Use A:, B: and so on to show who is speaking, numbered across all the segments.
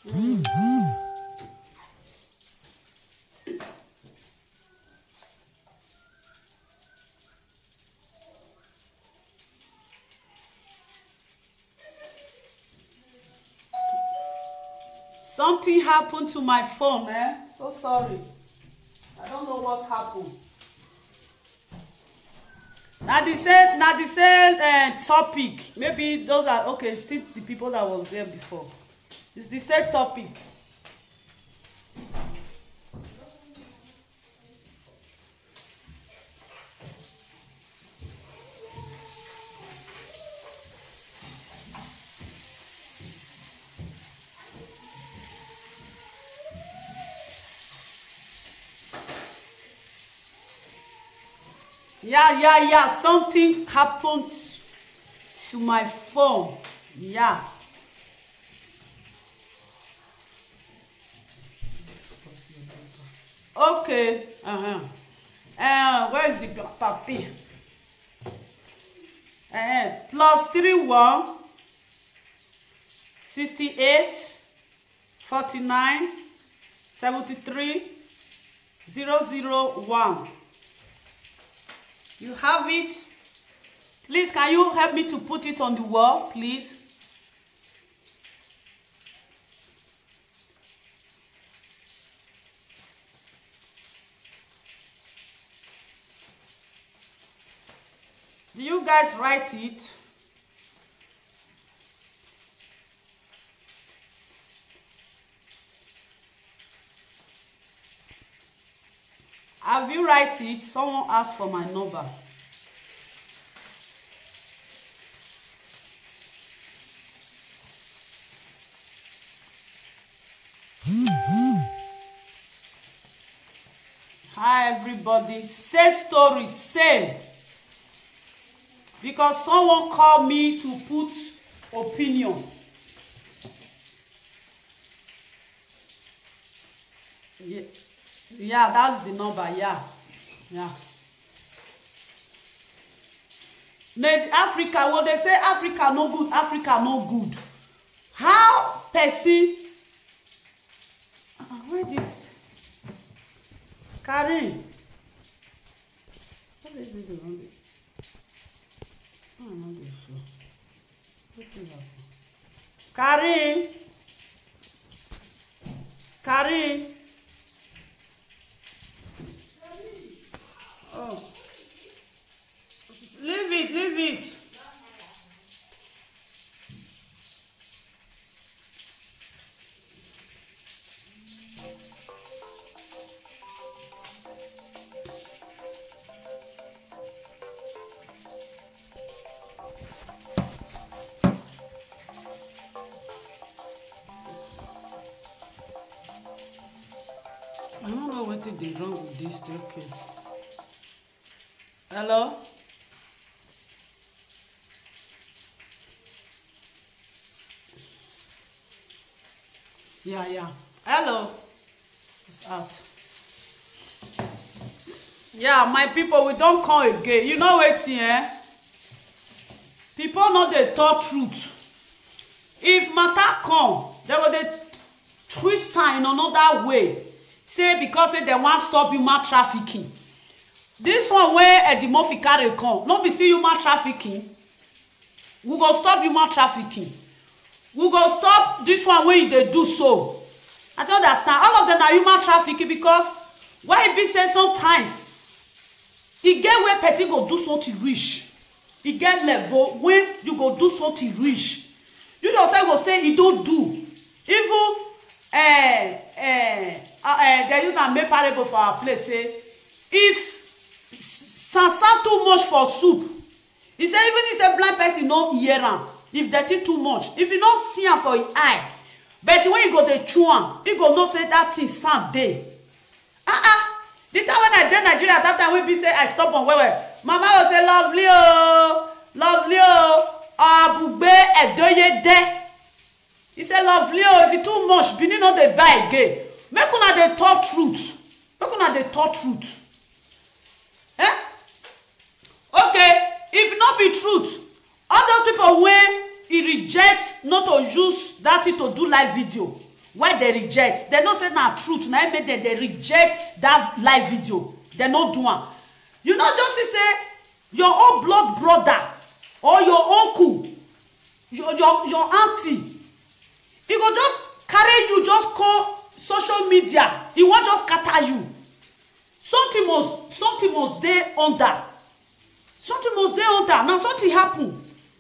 A: Something happened to my phone, eh? So sorry. I don't know what happened. Now the same topic. Maybe those are okay. Still the people that was there before. It's the same topic. Yeah. Something happened to my phone. Yeah. Okay. Where is the papi? +31 68 49 73 001. You have it. Please, can you help me to put it on the wall, please? Do you guys write it? Have you write it? Someone asked for my number. Hi everybody. Say story, say. Because someone called me to put opinion. Yeah, that's the number. Yeah. Africa, well, they say Africa no good, Africa no good. How person? Where this? Karin. What is it around it? Oh, no, Karin. Oh. Leave it. I don't know what they wrong with this. Okay. Hello? Yeah. Hello? It's out. Yeah, my people, we don't come again. You know what, eh? People know they talk truth. If matter come, they will they twist time in another way. Say because they want to stop human trafficking. This one where Edimofi carry come, not be still human trafficking. We go stop human trafficking. We go stop this one when they do so. I don't understand. All of them are human trafficking because why it be say sometimes e get where person go do something rich. E get level when you go do something rich. You yourself go say e don't do. Even they use a make parable for our place. Say if sansan too much for soup, he say even if a blind person no hear am. If dirty too much, if you don't see am for your eye, but when you go dey chew am, you go know say that thing sound dey. The time when I dey Nigeria, that time we be say I stop on where mama will say lovely abugbe edoye de. He say lovely if you too much, Benin no dey buy again. Make una dey talk truth. Okay, if not be truth, all those people when he reject not to use that thing to do live video, why they reject. They no say na truth. Now make them they reject that live video. They no do one. You know, just to say your own blood brother or your uncle, your auntie, he go just carry you, just call social media. He want just scatter you. Something must dey under. Something must dey under. Now something happen.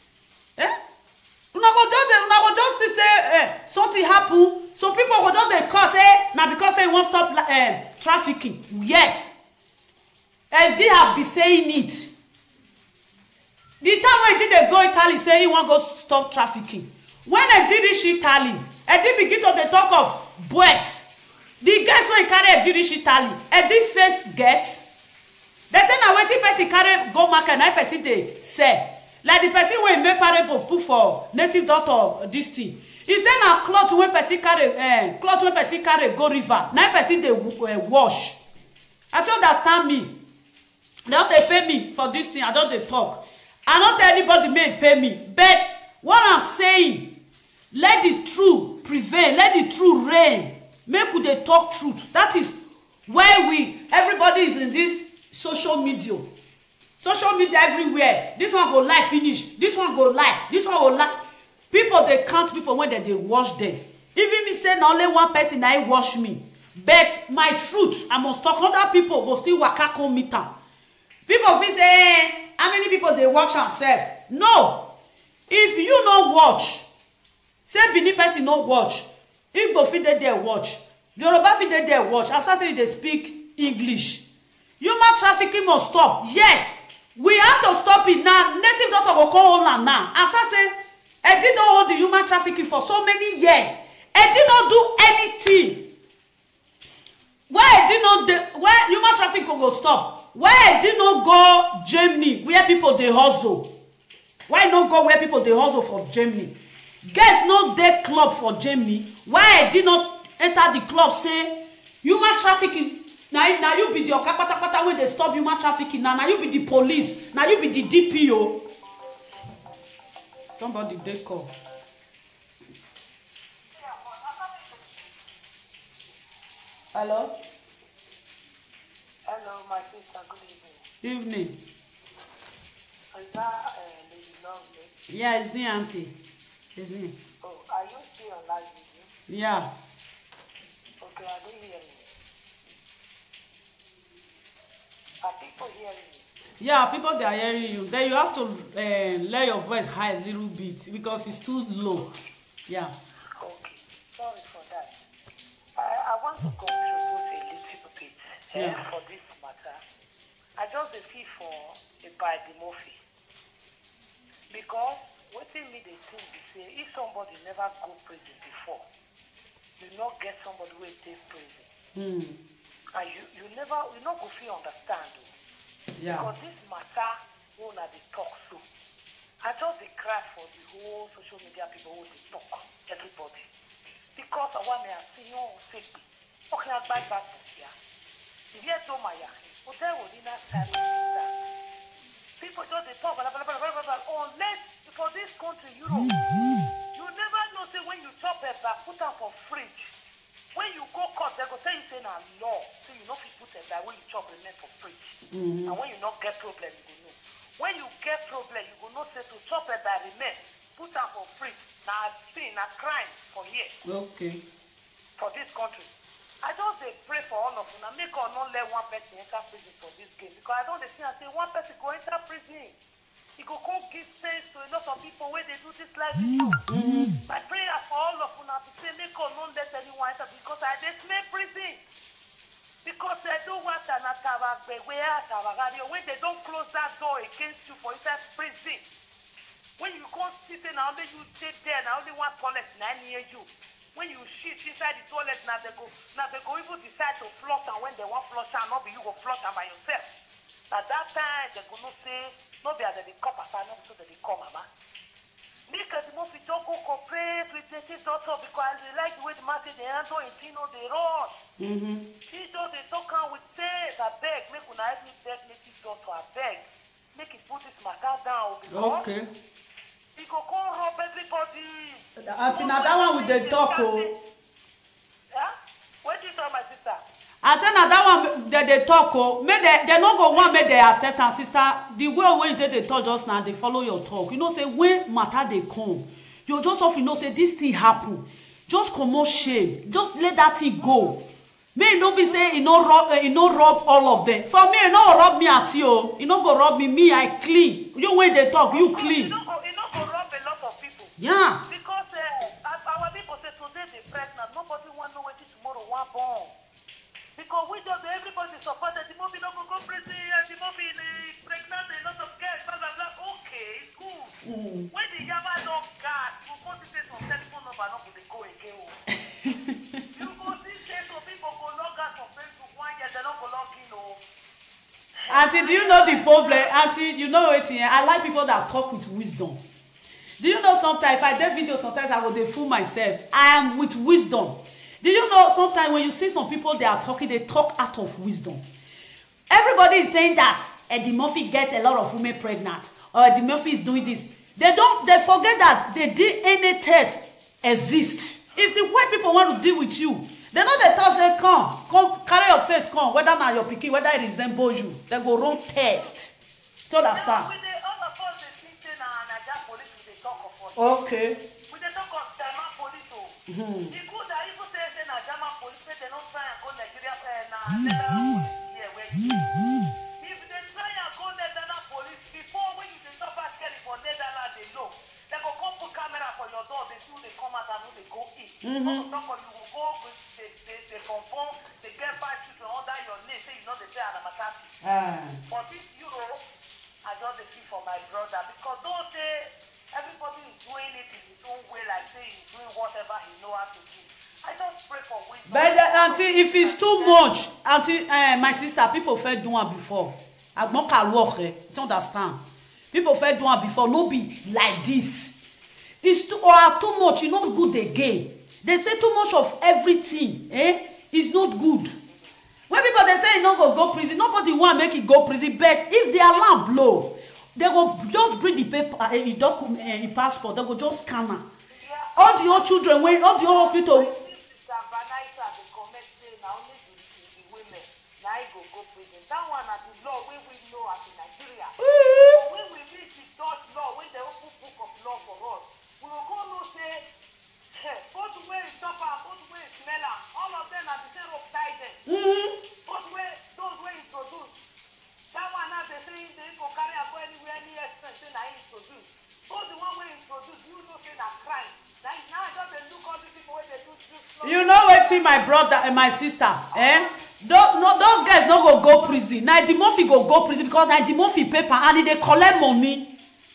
A: Una go just say something happen. So people go just dey call say na because say won't stop trafficking. Yes. And they have been saying it. The time when they go Italy say he want go stop trafficking. When I did this Italy, I did begin to the talk of boys. The guys when carry did this Italy, I did first guess. They say na wetin person carry go market na person dey sell. Like the person when make parable put for native doctor this thing. He say na cloth when person carry go river. Na person dey wash. I don't understand me. They don't pay me for this thing. I don't they talk. I don't tell anybody may pay me. But what I'm saying, let the truth prevail. Let the truth reign. Make they talk truth. That is why everybody is in this social media. Social media everywhere. This one go lie finish. This one go lie. This one go lie. People, they count people when they wash them. Even me say na only one person I wash me. But my truth, I must talk. Other people go still waka come meet am. People feel say, how many people they watch themselves? No. If you no watch, say Benin person no watch. Igbo fit dey there watch. Yoruba fit dey there watch. As I say they speak English. Human trafficking must stop. Yes, we have to stop it now. Native doctor go call on now. As I say, I did not hold the human trafficking for so many years. I did not do anything. Why human trafficking go stop? Why I did not go Germany where people they hustle? Why not go where people they hustle for Germany? Guys not their club for Germany. Why I did not enter the club say human trafficking? Now you be the okapata when they stop human trafficking. Now you be the police. Now you be the DPO. Somebody they call. Hello?
B: Hello, my sister. Good evening.
A: Evening.
B: Is that Lady Lovely?
A: Yeah, it's me, auntie. It's me.
B: Oh, are you still on live video?
A: Yeah.
B: Okay, are they hearing you? Are people hearing you?
A: Yeah, people they are hearing you. Then you have to let your voice high a little bit because it's too low. Yeah.
B: Okay, sorry for that. I want to contribute a little bit for this matter. I just feel for a bad Murphy. Because what me they think they say, if somebody never go prison before, you not get somebody who is in prison. And you not go feel understand.
A: Yeah.
B: Because this matter won't have the talk so. I just they cry for the whole social media people who they talk, everybody. Because I want to see you safety. Okay, I buy back here. If you don't my but there will not stand people just they talk, blah, blah, blah, blah, blah, blah. Unless for this country, Europe, you never know say when you chop it back, put them for fridge. When you go court, they go tell you say na law. So you know if you put it that when you chop remain for fridge. And when you not get problem, you go know. When you get problem, you go know say to chop it that remain, put them for fridge. Now sin, now crime for here.
A: Okay.
B: For this country. I just pray for all of you. Now make or not let one person enter prison for this game. Because I don't see and say one person go enter prison. He go come give sense to a lot of people where they do this life. My prayer for all of you now to say make or not let anyone enter because I just smell prison. Because they don't want an attack when they don't close that door against you for inside prison. When you come sit in, now only you stay there, now only one toilet near you. When you shit inside the toilet, now they go even decide to flush, and when they want flush, and not be you go flush by yourself. At that time, they go not say, no be as they come, as I know so that they come, mama. Because the most don't go cooperate with the doctor because they like the way the man say they handle it, you know, they run. She does they talk on with sense. I beg, make una help me beg, make it doctor, I beg. Make it put this matter down because
A: Okay.
B: he go come rob everybody.
A: Auntie, now that one with the talk, oh.
B: that, my sister?
A: I said now that one they talk, oh, make they no go one make they accept and sister. The way when they talk just now, they follow your talk. You know, say when matter they come, you just often know say this thing happen. Just comot shame. Just let that thing go. May no be say no rob all of them. For me, no rob me at you. You no go rob me. Me, I clean. You when they talk, you clean.
B: You no go rob a lot of people.
A: Yeah.
B: Because our people say today they pregnant. Nobody want to know when tomorrow one born. Because we just everybody support that the movie no go prison and the movie pregnant a lot of girls. Blah blah blah. Okay, it's good. When the yama don't got, you go to say some telephone number, not go they go again. You go see say some people go log out on Facebook 1 year, they don't go log in.
A: Auntie, do you know the problem? Auntie, you know it. I like people that talk with wisdom. Do you know sometimes if I do video, sometimes I will dey fool myself. I am with wisdom. Do you know sometimes when you see some people they are talking, they talk out of wisdom. Everybody is saying that Eddie Murphy gets a lot of women pregnant, or Eddie Murphy is doing this. They forget that the DNA test exists. If the white people want to deal with you, they know the test say come carry your face, come whether now your pikin, whether it resembles you, they go run test. Do you understand? Okay.
B: We dey talk of German police. The good that even say na German police, they don't try and go Nigeria here where if they try and go Netherlands police before when you dey stop at Kelly for Netherlands, they know. They go come put camera for your door, they see who they come out and who they go in. Talk of you will go with they confirm, they get 5 children under your name, say you know they say Anamatati. For this Euro, I just dey feel for my brother because don't say everybody is doing it in his own way, like say he's doing whatever he knows how to do. I don't pray for wisdom.
A: But auntie, if it's too much, auntie, my sister, people felt do one before. I don't work. You understand? People felt do one before. No be like this. It's too much. It's not good again. They say too much of everything. It's not good. When people they say no go prison, nobody want make it go prison. But if the alarm blow, they go just bring the paper, a document, a passport. They go just scan it. All the old children, when all the old hospital.
B: That one at the law when we know as in Nigeria. When we reach the Dutch law, when they open book of law for us, we will go no say, both way is stopper, both way is smeller, all of them are the same of tighten. Both way, those way is produced. That one now they say they go carry and go anywhere near expense, say now is produced. Both the one way is produced, you know say that crime. Now just they look all the people where they do this.
A: You know what, my brother and my sister, those guys no go prison. Now the Murphy go prison because now the Murphy paper and they collect money.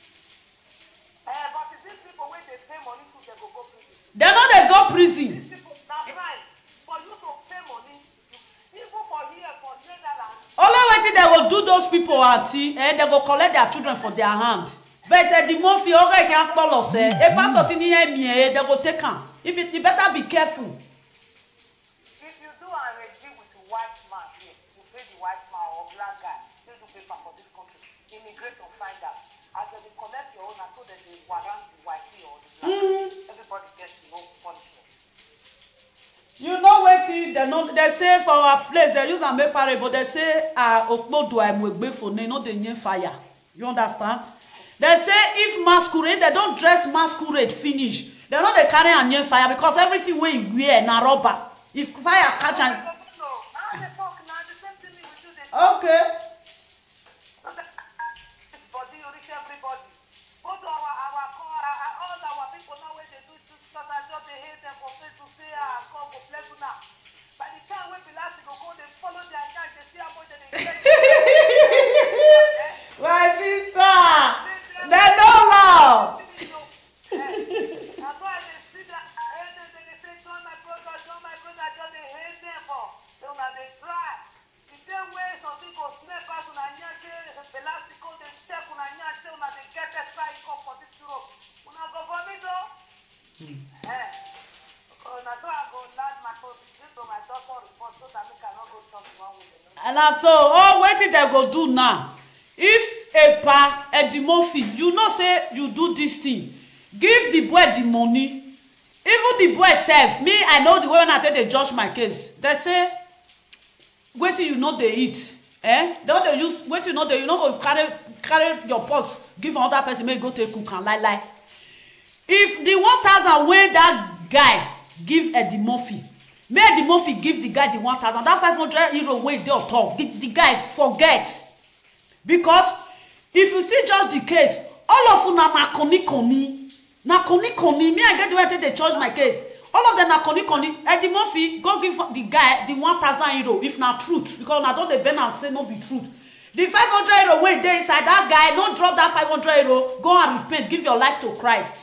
B: But it's these people when they pay money to they go prison.
A: They know they go prison.
B: These people, that's right. For you to pay money, even for here, for Netherlands.
A: Only waiting they will do those people, auntie, they go collect their children for their hand. But the Murphy already can't follow say, if I thought in here, they go take them. You better be careful.
B: If you do a regime with a white man here, you pay the white man or black guy, you do paper for this country. Immigrate or find out. As they collect your own, so that they warrant the white or the black. Everybody gets no punishment.
A: You know what they say for our place, they use a paper, but they say Okmodo I'm for they know they need fire. You understand? They say if masquerade, they don't dress masquerade finish. They know they carry a new fire because everything we wear na rubber. If fire catch and okay.
B: Body you reach everybody. Both all our people now when they do because I just they hate them for face to say come go play now. By the time when the last go they follow their guys, they see how much they
A: My sister, they don't love. And so, what did they go do now? If Eddie Murphy, you know say you do this thing, give the boy the money. If even the boy sef, me I know the way when I take dey judge my case. They say wetin you know dey eat, they no dey use wetin you know dey, you no go carry your pot give another person make go take cook am lie. If the 1,000 wey that guy give Eddie Murphy, make Eddie Murphy give the guy the 1,000, that 500 euro wey dey on top, the guy forget. Because if you still judge the case, all of una na koni. Me I get the way I take dey charge my case. All of them na koni. Eddie Murphy go give the guy the 1,000 euro if na truth, because na don dey bend am say no be truth. The 500 euro wey dey inside, that guy no drop that 500 euro, go and repent, give your life to Christ.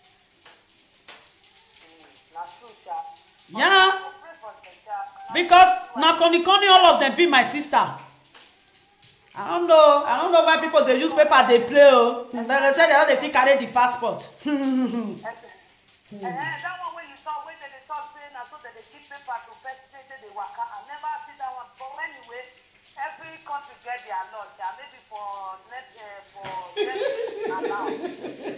A: Yeah, because na koni all of them be my sister. I don't know why people dey use paper dey play. They say they don't fit carry the passport.
B: That one when you saw when they talk saying na so that they give paper to person say they waka. I never see that one. But anyway, every country get their law. Maybe for next allowed.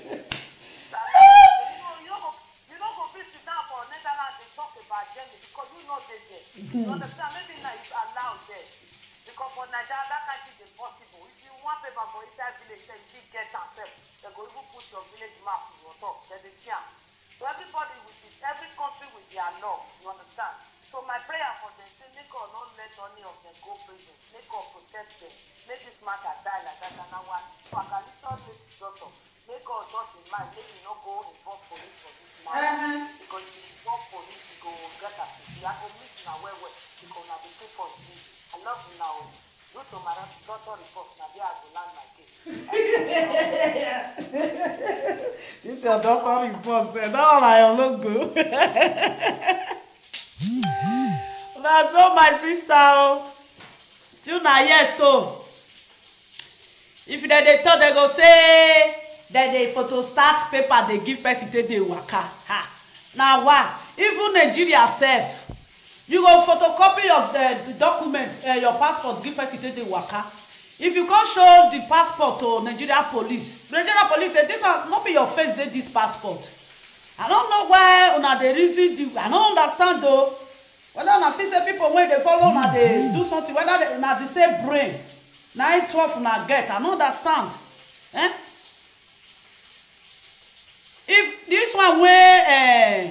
B: You know go visit down for Netherlands. They talk about Germany because you know they there. You understand? Maybe now it's allowed there. Because for Nigeria, that kind of thing is possible. If you want paper for inside village, then you get yourself. They go even put your village map in your top. Then they can. So everybody with it, every country with their law. You understand? So my prayer for them, say, make God not let any of them go prison. Make God protect them. Make this matter die like that. And I want to listen this doctor. Make God not in mind. Make you not go involve police for this matter. Because if you involve police, you go get a city. I go meet now where because now the people see. I love you now. Go to my doctor report. Now there I go land my case.
A: This your doctor report. That one I look good. That's all my sister. You na yes so. If they talk, they go say that they photo start paper they give person take dey waka. Now what? Even Nigeria self. You go photocopy of the document, your passport, give person take the waka. If you can't show the passport to Nigeria police say this one not be your face, they this passport. I don't know why una dey reason. I don't understand though. Whether una feel say people when they follow una they do something, whether they na the same brain, 9-12 una get. I don't understand. If this one where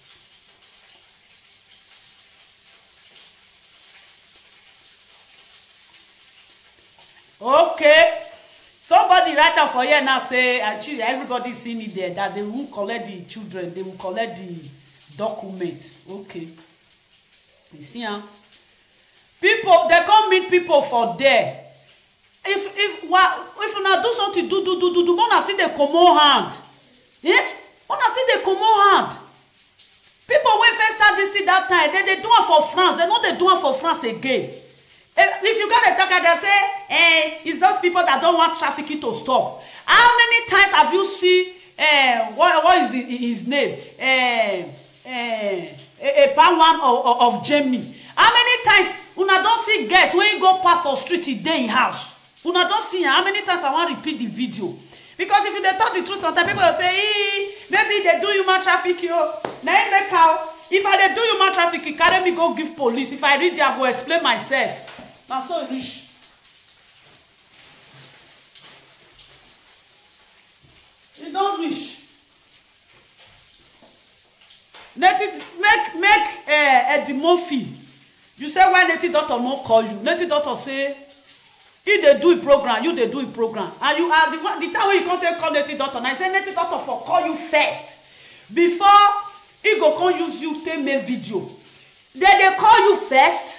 A: okay, somebody write down for here now say actually everybody seen it there that they will collect the children, they will collect the document. Okay, you see people they come meet people for there. If una do something, do una see the common hand. Una see the common hand. People when first start this thing that time, they do it for France. They know they do it for France again. If you got a talker that say, it's those people that don't want trafficking to stop. How many times have you seen what is his name? A pan one of Jamie. How many times una don't see guests when you go past for street today in house? Una don't see how many times I want to repeat the video. Because if you dey talk the truth, sometimes people will say, maybe they do human trafficking. Now make how if I dey do human trafficking, carry me go give police. If I read there, I go explain myself. Now so rich. You don't reach. Make Eddie Murphy. You say why native doctor not call you? Native doctor say if they do a program, you they do a program, and you are the time when you can't call native doctor. Now I say native doctor for call you first before he go come use you take make video. Then they call you first.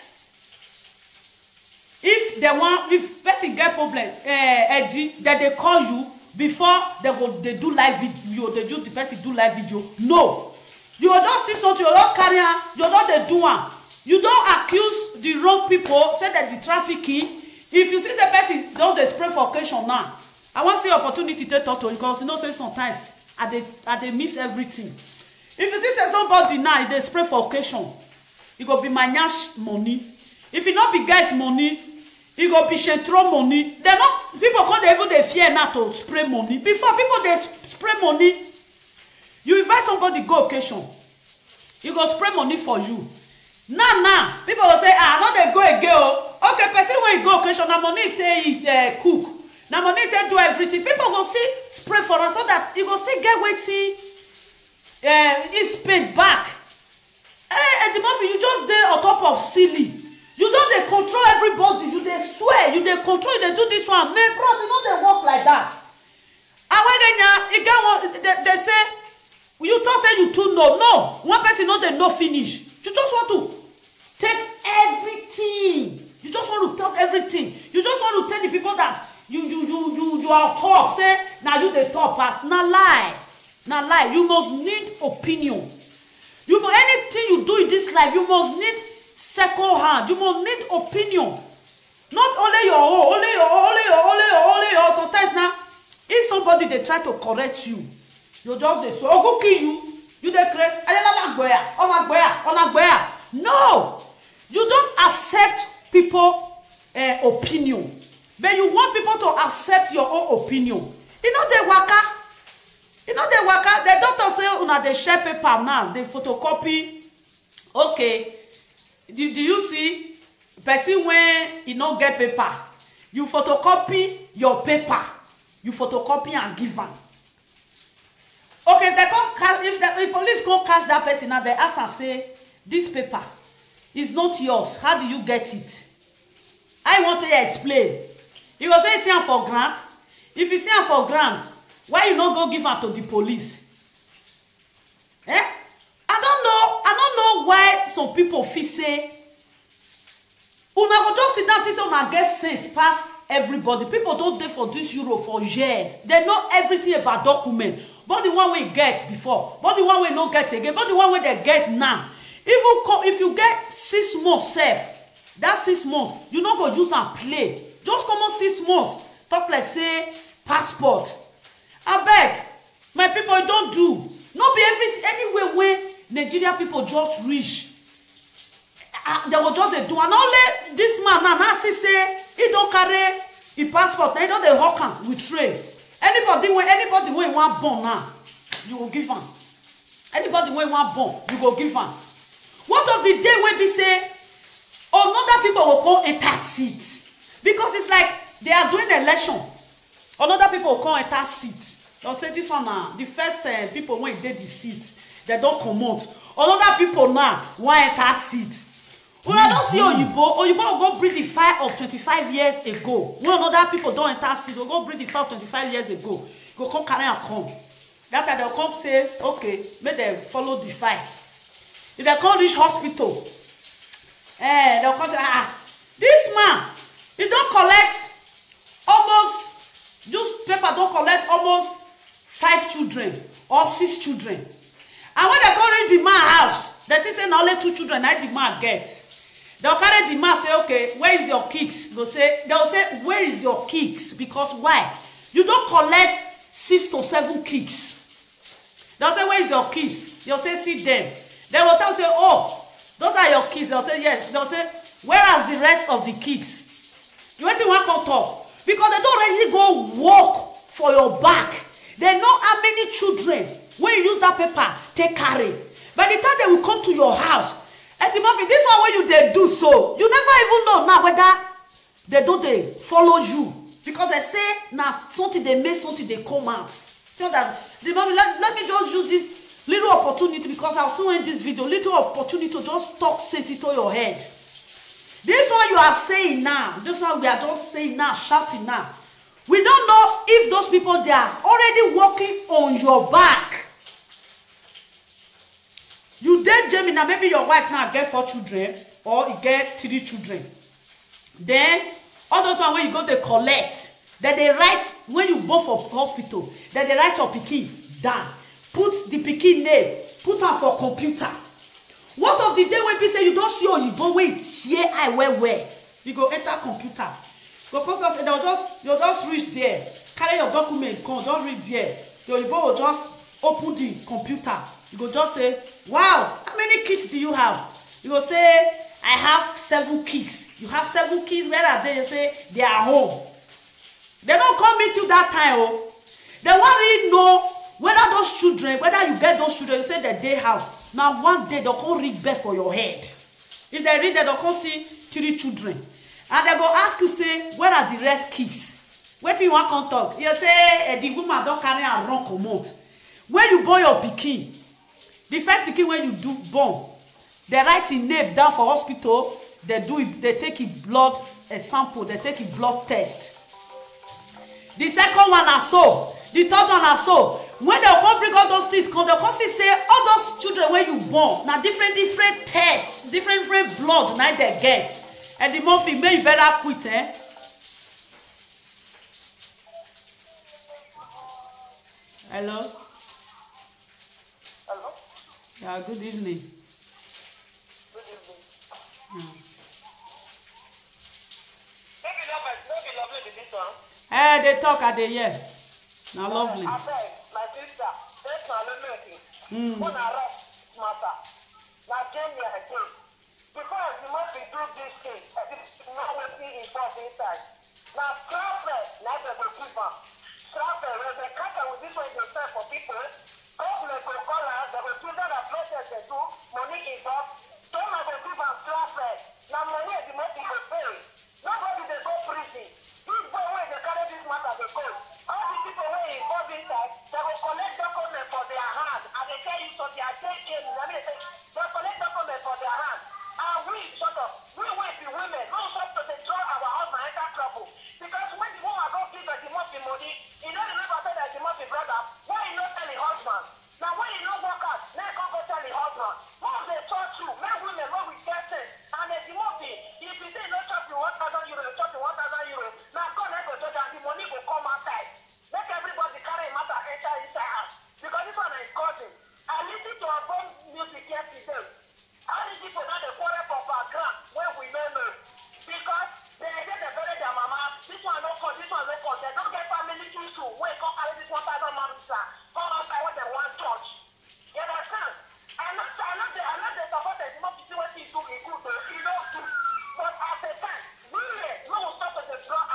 A: If person get problem, Eddie, then they call you before they do live video. They do the person do live video. No, you just see something, you just carry on, you just they do one. You don't accuse the wrong people. Say that the trafficking. If you see the person don't they spray for occasion now, I want to see opportunity to talk to you because you know say sometimes I they miss everything. If you see say somebody now they spray for occasion, it go be my nyash money. If it not be guys money, it go be shentro money. They not people can't even they fear now to spray money. Before people they spray money, you invite somebody go occasion. He go spray money for you. Now, people will say, no, they go again. Okay, person when you go occasion, na money take cook. Na money take do everything. People go still spray for us so that you go still get waiting. He spend back. At the moment, you just there on top of silly. You don't dey control everybody. You dey swear. You dey control. You dey do this one. Man, bros, you know they work like that. And when they say, you talk say you too know. No, one person know they know finish. You just want to take everything. You just want to talk everything. You just want to tell the people that you are top. Say now you the top pass. Now lie. Now lie. You must need opinion. You must, anything you do in this life, you must need second hand. You must need opinion. Not only your own, only your. Sometimes now, if somebody they try to correct you, you just they say, oh, go kill you. You dey correct. No, you don't accept people opinion, but you want people to accept your own opinion. You know they waka. The doctor say una dey share paper now. They photocopy. Okay, do you see person when you no get paper? You photocopy your paper. You photocopy and give am. Okay, if police come catch that person now, they ask and say, this paper is not yours. How do you get it? I want to explain. You go say see am for grant. If you see am for grant, why you not go give am to the police? I don't know why some people feel say, una go just sit down and say una get sense pass everybody. People don't dey for this Europe for years. They know everything about document. But the one we get before, but the one we not get again, but the one we they get now. If you get 6 months safe, that 6 months, you not go use and play. Just come on 6 months. Talk like say passport. I beg, my people don't do. Not be everything anywhere where Nigeria people just reach. They will just do. And only this man now see say he don't carry his passport. They don't they hawk him with train. Anybody when want born now, you will give him. Anybody when want born, you will give him. What of the day when we say another people will come enter seat? Because it's like they are doing election. Another people will come enter seat. They'll say this one now, the first people when they the seat, they don't come out. Another people now want enter seat. When I don't see Oyibo will go breathe the fire of 25 years ago. When other people don't enter seat, they'll go breathe the fire of 25 years ago. Go come carry and come. That's why they'll come say, okay, make them follow the fire. If they come reach hospital, they'll come say, this man, he don't collect almost, this paper don't collect almost 5 children or 6 children. And when they go reach the man house, they say na only 2 children that the man get. They'll carry the man say, okay, where is your kicks? They'll say, where is your kicks? Because why? You don't collect 6 to 7 kicks. They'll say, where is your keys? They'll say, see them. They will tell say, oh, those are your keys. They'll say, yes. They'll say, where are the rest of the kicks? You want to come talk? Because they don't really go work for your back. They know how many children, when you use that paper, take carry. By the time they will come to your house, and the moment, this one when they do so, you never even know now whether they follow you. Because they say, now something they make, something they come out. So that, let me just use this little opportunity, because I'll show in this video, little opportunity to just talk sense into your head. This one you are saying now, this one we are just saying now, shouting now. We don't know if those people, they are already working on your back. You date Jamie, now maybe your wife now get 4 children, or you get 3 children. Then, all those ones when you go to collect, then they write, when you go for hospital, then they write your pikin down. Put the pikin name, put her for computer. What of the day when people say you don't see or you don't wait, here I where? You go enter computer. Because you'll just reach there, carry your document, come, just read there. Your Igbo will just open the computer. You go just say, wow, how many kids do you have? You go say, I have 7 kids. You have 7 kids, where are they? You say, they are home. They don't come meet you that time. Oh. They want to really know whether those children, whether you get those children, you say that they have. Now one day they come read bed for your head. If they read that, they come see 3 children. And they go ask you, say, where are the rest kids? What do you want to talk? You say, the woman don't carry a wrong command. When you born your pikin, the first pikin when you do born, they write in name down for hospital, they take a blood sample, they take a blood test. The second one are so, the third one are so. When they come bring all those things, come, they come see say all those children when you born, now different tests, different blood now they get. And the monthly, may you better quit, eh? Hello?
B: Hello?
A: Yeah, good evening.
B: Good evening.
A: Yeah.
B: Maybe lovely this one.
A: They talk at the year. Now lovely.
B: I said, my sister, that's not a lady. When I rush matter, now came here again. Because you must be doing this thing, not waiting involved inside. Now, travel, now they will keep up. Travel, when they cut with this way they sell for people, government will call us, they will see that as much as they do, money involved. Some of the people are travel. Now, money is the most you pay. Nobody they go prison. This boy, when they carry this matter, they go. All the people who are involved inside, they will collect documents for their hand. And they tell you, so they are taking, they collect documents for their hand. And we, shut up, we will be women. No stop to draw our husband enter trouble. Because when the woman go give her the money, he don't remember that the money brother, why he not tell the husband? Now when he not work out, now he go tell the husband. Once they talk to, men women, when we get it, and then the money, if you say no chop you 1,000 euro, chop you 1,000 euro, now God let go judge and the money will come outside. Make everybody carry a matter enter inside house. Because this one is cousin. I listen to our own music yesterday. How many people now they quarrel for background when we don't know? Because they bury their mama. This one no cause, this one no cause. They don't get family issue. When come carry this 1,000 mamsa, come outside when they want church. You understand? I'm not the supporter. You must see what he do. He good. He don't do. But at the time, we no stop to draw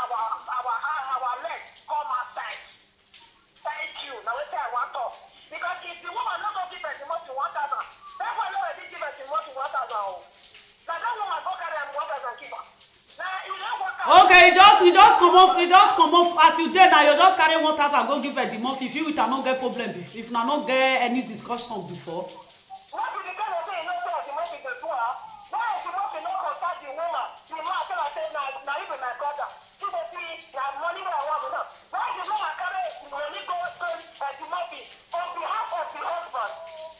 B: our legs. Come outside. Thank you. Now let's say I want to. Because if the woman not going to give us the most to 1,000, that one already give us the most to 1,000. Now that woman go carry him 1,000 keep her. Now you don't work out.
A: Okay, you just come off as you did now. You just carry 1,000 go give her the month. If you will not get problem, if not get any discussion before.
B: What do the girl say? No say the money to do her. Why is the money not contact the woman? The man tell her say now even my brother. She say see now money where I want to know. Why the woman carry the money go the money on behalf of the husband?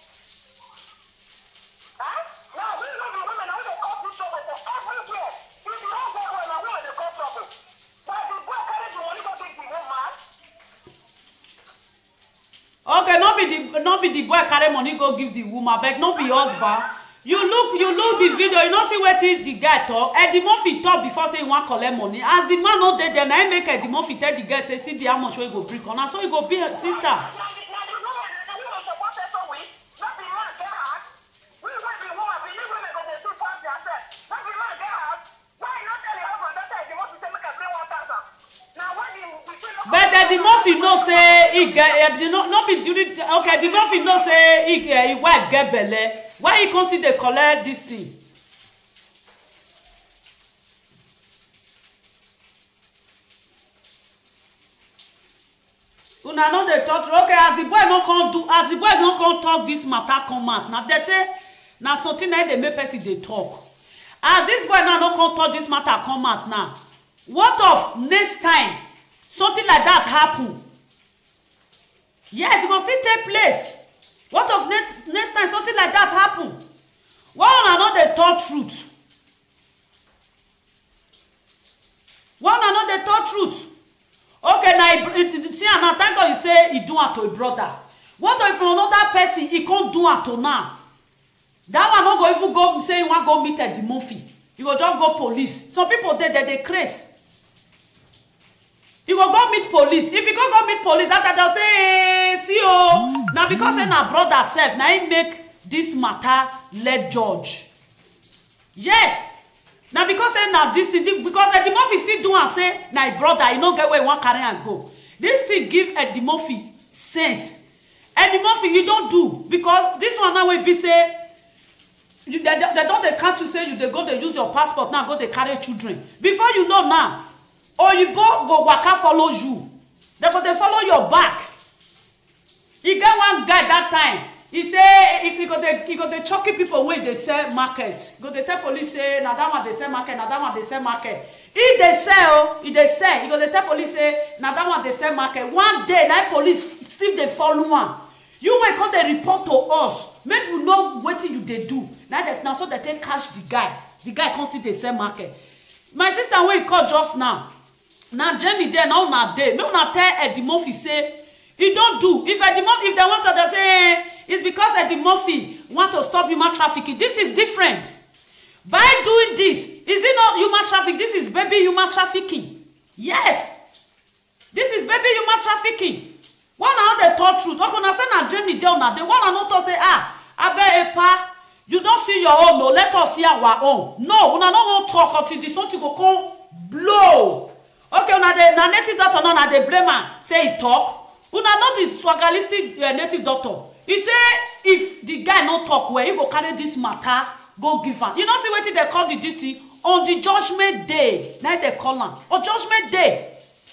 B: Huh? Now we know the women how they cause this trouble everywhere. If the husband go now women they cause trouble. Why the boy carry the money go take the woman?
A: Okay, not be the boy carry money go give the woman, but not be husband. You look the video, you know see what is the guy talk. Eddie Murphy talk before say he want collect money. As the man not dead, then I make Eddie Murphy tell the girl say see the how much we go bring on. And so he go be a sister. But the Murphy no say he get not be duty. Okay, the Murphy no say he wife get belle. Why he consider collect this thing? Una no dey talk. Okay, as the boy no come talk this matter come out. Now they say na something that they make person dey talk. As this boy now no come talk this matter come out now. What of next time? Something like that happen. Yes, it must still take place. What of next time something like that happen? Why una no dey talk truth? Why una no dey talk truth? Okay, now see, and thank God you say he do it to a brother. What if another person he can't do it to now? That one not go even go say he want go meet at the Murphy. He will just go police. Some people they crazy. He will go meet police. If he go meet police, that they'll say, hey, see oh. Now because say na brother self, now he make this matter let judge. Yes. Now because say now this thing, because Eddie Murphy still do and say na brother, he no get where he want carry and go. This thing give Eddie Murphy sense. Eddie Murphy, you don't do, because this one now will be say they don't they can't you say you they go they use your passport now go they carry children. Before you know now, Oyibo go waka follow you. They go they follow your back. He get one guy that time. He say he go the chucky people when they sell market. Go they tell police say na that one they sell market, na that one they sell market. If they sell, he go they tell police say na that one they sell market. One day that police still they follow one. You might come they report to us. Make we know what you they do. Now so they take catch the guy. The guy comes to the sell market. My sister when he called just now. Now Jenny there now na day. Me una tell Eddie Murphy say he don't do. If Eddie Murphy if they want to they say it's because Eddie Murphy want to stop human trafficking. This is different. By doing this, is it not human trafficking? This is baby human trafficking. Yes. This is baby human trafficking. One how they talk truth. Okay, now say na Jamie dey una. They want to not to say abe epa, you don't see your own. No, let us see our own. No, una no want talk until this something go come blow. Okay, una na native doctor no na dey blame am say he talk. Una know the swagalistic native doctor. He say if the guy no talk well, he go carry this matter, go give am. You know see wetin they call the DC on the judgment day. Now they call am on judgment day.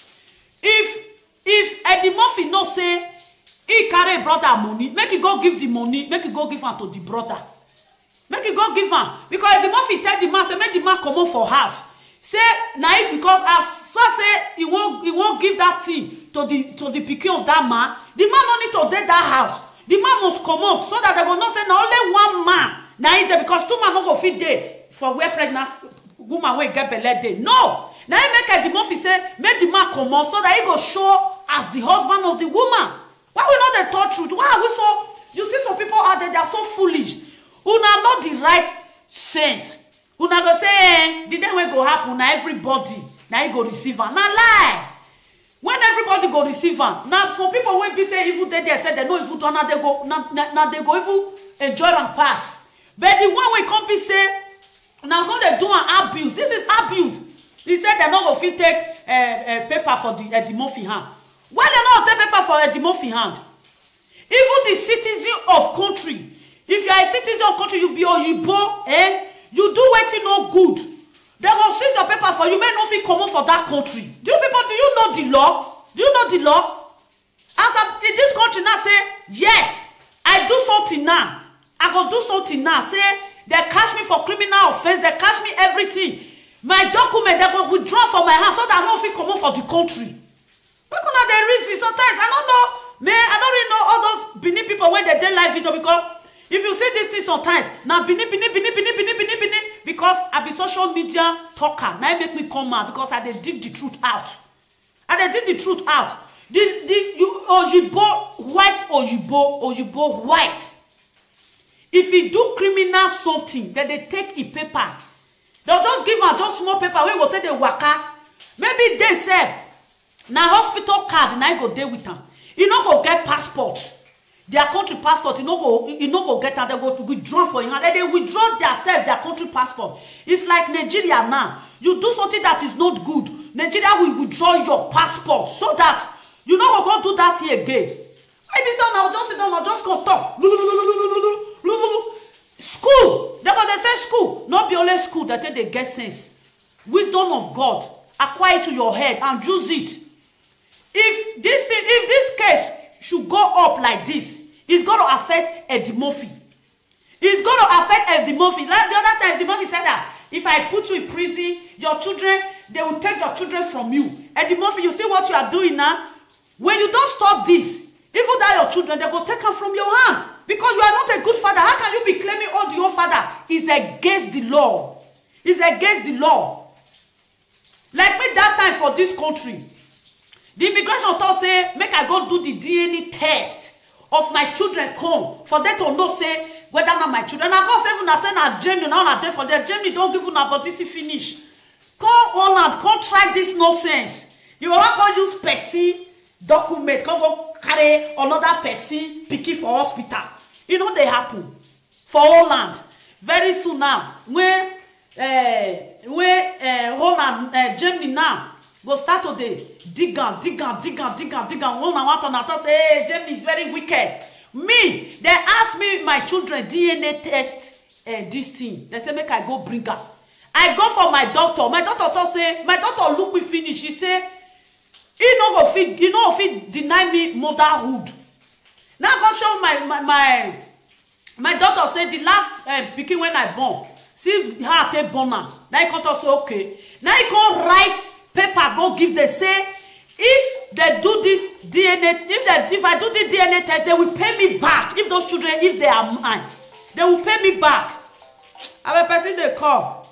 A: If Eddie Murphy no say he carry brother money, make he go give the money, make he go give am to the brother. Make he go give am because Eddie Murphy tell the man say make the man comot for house. Say na because as so say he won't give that thing to the pikin of that man. The man no need to dey that house. The man must come out so that they go not say na only one man na it because two man no go fit dey for where pregnant woman wey get belle dey. No, na him make Eddie Murphy say make the man come out so that he go show as the husband of the woman. Why we know the third truth? Why are we so? You see some people out there they are so foolish. Una know the right sense. Una go say the day when go happen na everybody na he go receive am. Na lie. When everybody go receive am, now some people wey be say evil dey there say they no evil turn, now they go now they go evil enjoy and pass. But the one wey come be say now come they do an abuse. This is abuse. He said they no go fit take paper for the Eddie Murphy hand. Why they no take paper for Eddie Murphy hand? Even the citizen of country, if you are a citizen of country, you be oyibo, you do wetin no good. They will seize your paper for you. May not fit come for that country. Do you know the law? Do you know the law? As in this country now say, yes, I do something now. I go do something now. Say, they catch me for criminal offense. They catch me everything. My document, they go withdraw from my house so that I don't fit come for the country. Because now they reason sometimes. I don't know. Man, I don't really know all those Benin people when they live video because if you see this thing sometimes, now Benin, because I be social media talker, now it make me come mad because I dey dig the truth out. You Oyibo white. If he do criminal something, then they take a paper. They'll just give her just small paper. We go take the waka. Maybe they say, now hospital card, now go there with them. You no go get passport. Their country passport, you no go get that. They go withdraw for you. And they withdraw their country passport. It's like Nigeria now. You do something that is not good. Nigeria will withdraw your passport so that you no go do that here again. Maybe so now just sit down and just come talk. School. They say school. Not be only school that they get sense. Wisdom of God. Acquire to your head and use it. If this case should go up like this, it's going to affect Eddie Murphy. It's going to affect Eddie Murphy. Like the other time, Eddie Murphy said that if I put you in prison, your children, they will take your children from you. Eddie Murphy, you see what you are doing now? When you don't stop this, even that your children, they go take them from your hand. Because you are not a good father. How can you be claiming all your father? It's against the law. It's against the law. Like me that time for this country. The immigration authority say, make I go do the DNA test of my children come. For them to know say, whether not my children. I go say, when I send a Germany, now I there for them. Germany don't give you but this is finish. Come Holland, come try this nonsense. You will not use Percy document, come go carry another Percy picky for hospital. You know they happen. For Holland. Very soon now, when Holland, Germany now, go start to the dig on. One and one turn out say, hey, Germany is very wicked. Me, they ask me my children DNA test this thing. They say make I go bring her. I go for my doctor. My doctor say, my doctor look me finish. He say, he no go fit deny me motherhood. Now I go show my doctor say the last pikin when I born, see how I take born am. Now he come talk say okay. Now he come write paper go give them say if they do this DNA, if I do this DNA test, they will pay me back. If those children, if they are mine, they will pay me back. I will person they call.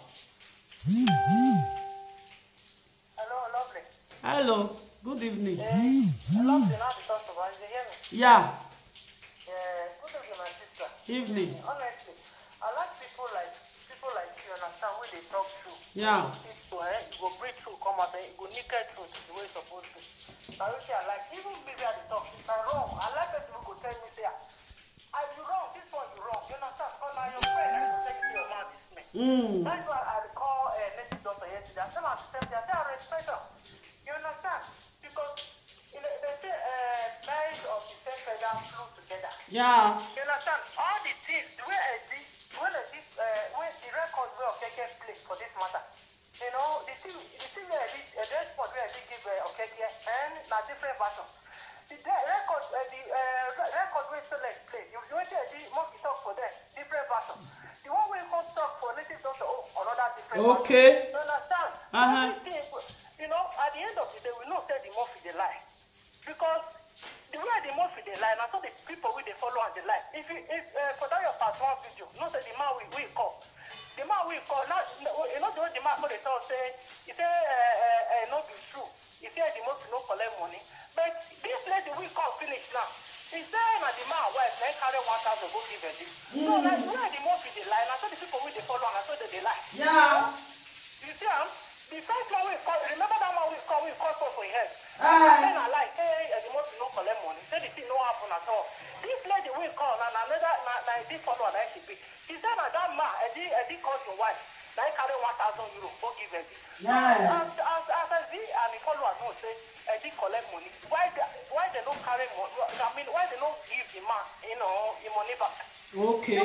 B: Hello, lovely.
A: Hello. Good evening.
B: Lovely, now the talk about you hear me?
A: Yeah.
B: Good evening, my sister.
A: Evening.
B: Honestly, I like people like you understand when they talk true.
A: Yeah.
B: You go breathe through, come out, you go naked through the way it's supposed to. I wish I like, even maybe at the talk, if I'm wrong, I like that people go tell me, say, you wrong, this one you wrong. You understand? Because now your friend, I go tell you your man is me. That's why I call native doctor yesterday. I tell her the same thing. I say I respect her. You understand? Because they say marriage of the same feather flew together.
A: Yeah.
B: You understand? All the things, the way when the record way of Keke play for this matter, you know, the thing where the spot where I did give Okeke and a different version. The record where select play, you went there, the monkey talk for them, different version. The one we come talk for native doctor, another different
A: Okay.
B: version. You understand? Everything, you know, at the end of the day, we know say the Murphy they lie. Because the way the Murphy they lie, and so the people we they follow and they lie. If for that your part one video, not say the man we call. The man we call, now, you know the man they talk say, he say, no be true. He say the Murphy no collect money. But this lady we call finish now. He say na the man wife, they carry 1,000 go give her this. So like where the Murphy they lie, and so the people we they follow and so they lie.
A: Yeah.
B: You see, the first man we call, remember that man we call for his head. Then I like, hey, the Murphy no collect money. Say the thing no happen at all. This lady we call, and another, this follow and I should be. He said that man, he called your wife. Now he carry 1,000 euro, go give her this.
A: Yeah.
B: As I see, and the follower know say, he collect money. Why they don't carry money? I mean, why they don't give the man, you know, the money back?
A: Okay.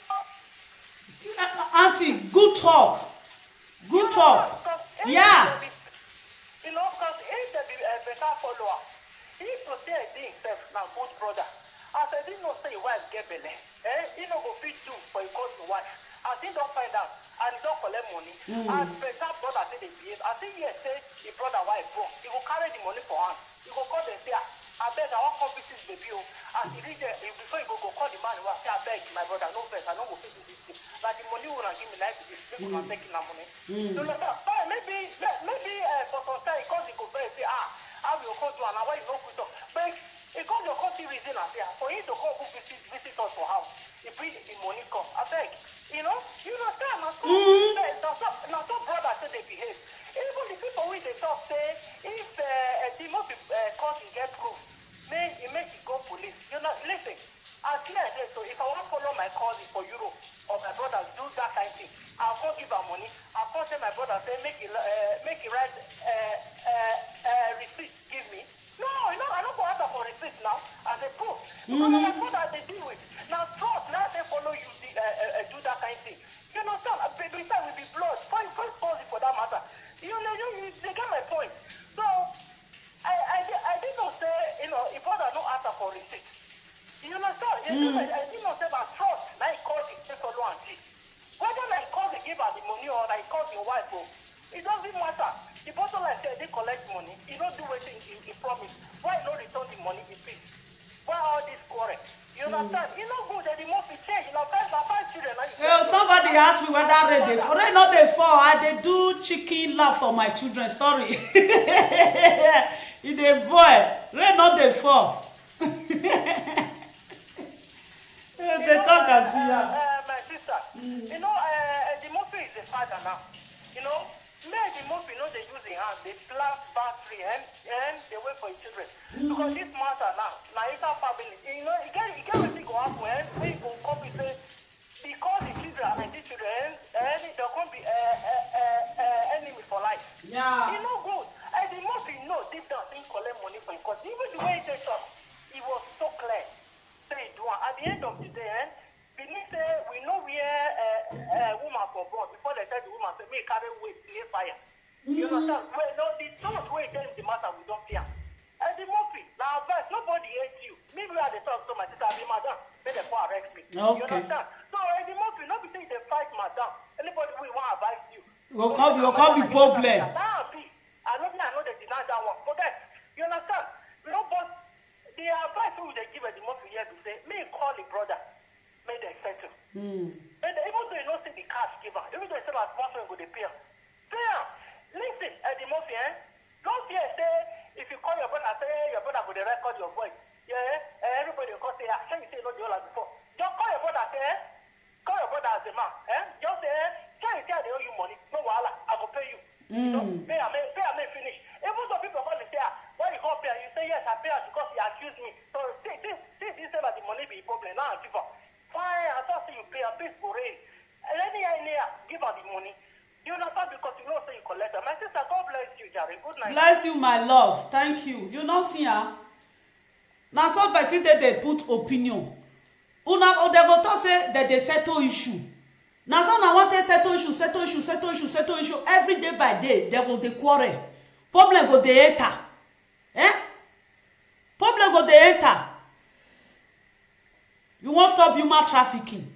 A: Auntie, good talk. Good talk. Yeah.
B: You know, because if they be a better follower, he to say himself now, good brother. As I didn't know say wife get belly, he no go fit do for a cousin wife. As he don't find out and he don't collect money, as better brother say they behave. As he hear say the brother wife broke, he go carry the money for hand. He go call them say, I beg I want come visit baby. As he reach there, before he go call the man, he will say, I beg my brother, no vex, I don't go fit do this thing. But the money will not give me like this, make I'm taking that money. So like that, maybe for some time because he go very say, I will come to and why you no good talk. But because your country reason I say, for him to come visit us for house, he bring the money come. I beg, you understand? Now so brother say they behave. Even the people with they talk say if the most cousin get proof, make it go police. You know, listen. As clear as this, so if I want to follow my cousin for Europe or my brother do that kind of thing, I'll go give her money. I'll go tell my brother say make it write receipt give me. No, I don't go ask her for receipt now as a proof. Because my brother they deal with. Now trust, now they follow you do that kind of thing. You understand? Baby time will be blood. Point policy for that matter. You they get my point. So I did not say, if brother no answer for receipt. You understand? I did not say about trust. Now he called the follow and see. Whether I call the give her the money or I call your wife, it doesn't matter. The person like say they collect money, he don't do anything he promise. Why not return the money he pays? Why all this quarrel? You understand? You know good that the most we change. Five children.
A: Somebody asked me whether rain dey fall. Rain not dey fall. I dey do chicken lap for my children. Sorry. It dey boil. Rain not dey fall. They talk and see ya.
B: My sister, the Murphy is a father now. The Murphy they use the hand, they plant battery and they wait for his children. Because this matter now it's our family. You get what go happen when we go come and say because the children and these children and they're going to be enemy for life.
A: Yeah.
B: Good. And the Murphy deep down he collect money for him because even the way he takes up, it was so clear. Say do end of the day, beneath we know where a woman for born before they tell the woman say me carry weight near fire. You understand? Well, no, the those way then the matter we don't fear. And the movie, now advice, nobody hates you. Me we are the talk to my sister, be madam, may they arrest me.
A: Okay.
B: You understand? So the movie, not be saying they fight madam. Anybody we want to advise you.
A: You can't be problem.
B: I know they deny that one. But you understand? You know, but the advice we they give at the movie here to say, me call the brother, may they settle. And even though you don't see the cash giver, even though you say that sponsor go they pay. Listen, at the movie, don't fear say if you call your brother, say your brother go they record your voice. Everybody will call say, can you say no the all before? Just call your brother, say, call your brother as a man. Just say, can you tell they owe you money? No wahala, I go pay you. You know, pay I may finish. Even some people call and say, why you call pay? You say yes, I pay because he accused me. So this say that the money be a problem. Now I give up. Fine, I thought you pay a bit for rain. And any idea, give her the money. You understand? Because you know say you collect her. My sister, God bless you, Jerry. Good night.
A: Bless you, my love. Thank you. You know, see her. Now some person they put opinion. Una they go talk say that they settle issue. Now some I want to settle issue. Every day by day, they go dey quarrel. Problem go dey enter. Problem go dey enter. You won't stop human trafficking.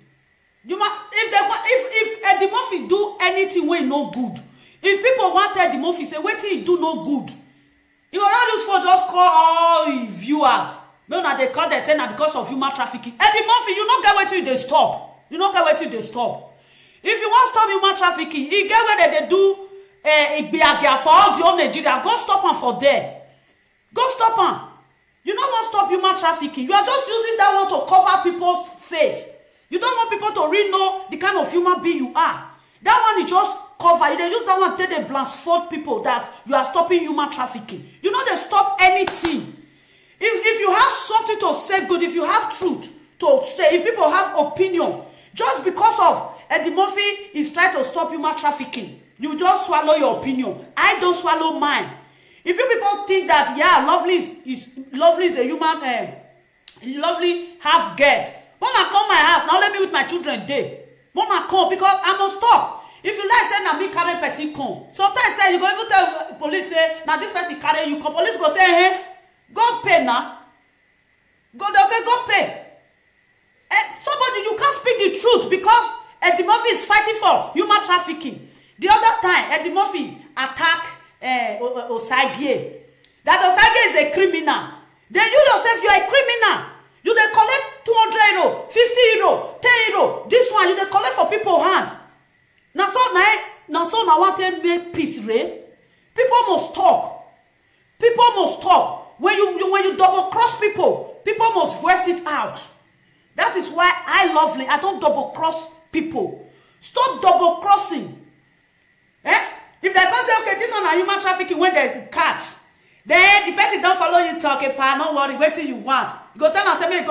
A: If Eddie Murphy do anything wey no good, if people want Eddie Murphy say wetin he do no good, you will not use for just call all viewers. No, na they call them say na because of human trafficking. Eddie Murphy, you no get wetin you dey stop. You no get wetin you dey stop. If you want stop human trafficking, you get where they do igbiagia for all the whole Nigeria. Go stop am for there. Go stop am. You no want stop human trafficking. You are just using that one to cover people's face. You don't want people to really know the kind of human being you are. That one is just cover. You dey use that one to dey blindfold people that you are stopping human trafficking. You know they stop anything. If you have something to say good, if you have truth to say, if people have opinion, just because of Eddie Murphy is trying to stop human trafficking, you just swallow your opinion. I don't swallow mine. If you people think that Lovely is a human, Lovely have guests, wanna come my house now? Let me with my children there. Wanna come because I must talk. If you like say na me carry person come, sometimes say you go even tell police say now this person carry you come. Police go say hey, go pay now. They'll say go pay. And somebody you can't speak the truth because Eddie Murphy is fighting for human trafficking. The other time Eddie Murphy attack Osagie. That Osagie is a criminal. Then you yourself, you are a criminal. You dey collect 200 euro, 50 euro, 10 euro. This one you dey collect for people hand. Now so want to make peace reign. People must talk. People must talk. When you double cross people, people must voice it out. That is why I Lovely. I don't double cross people. Stop double crossing. If they can say okay, this one are human trafficking when they catch. Then the person don't follow you talk about no worry, wait till you want. You go tell them say me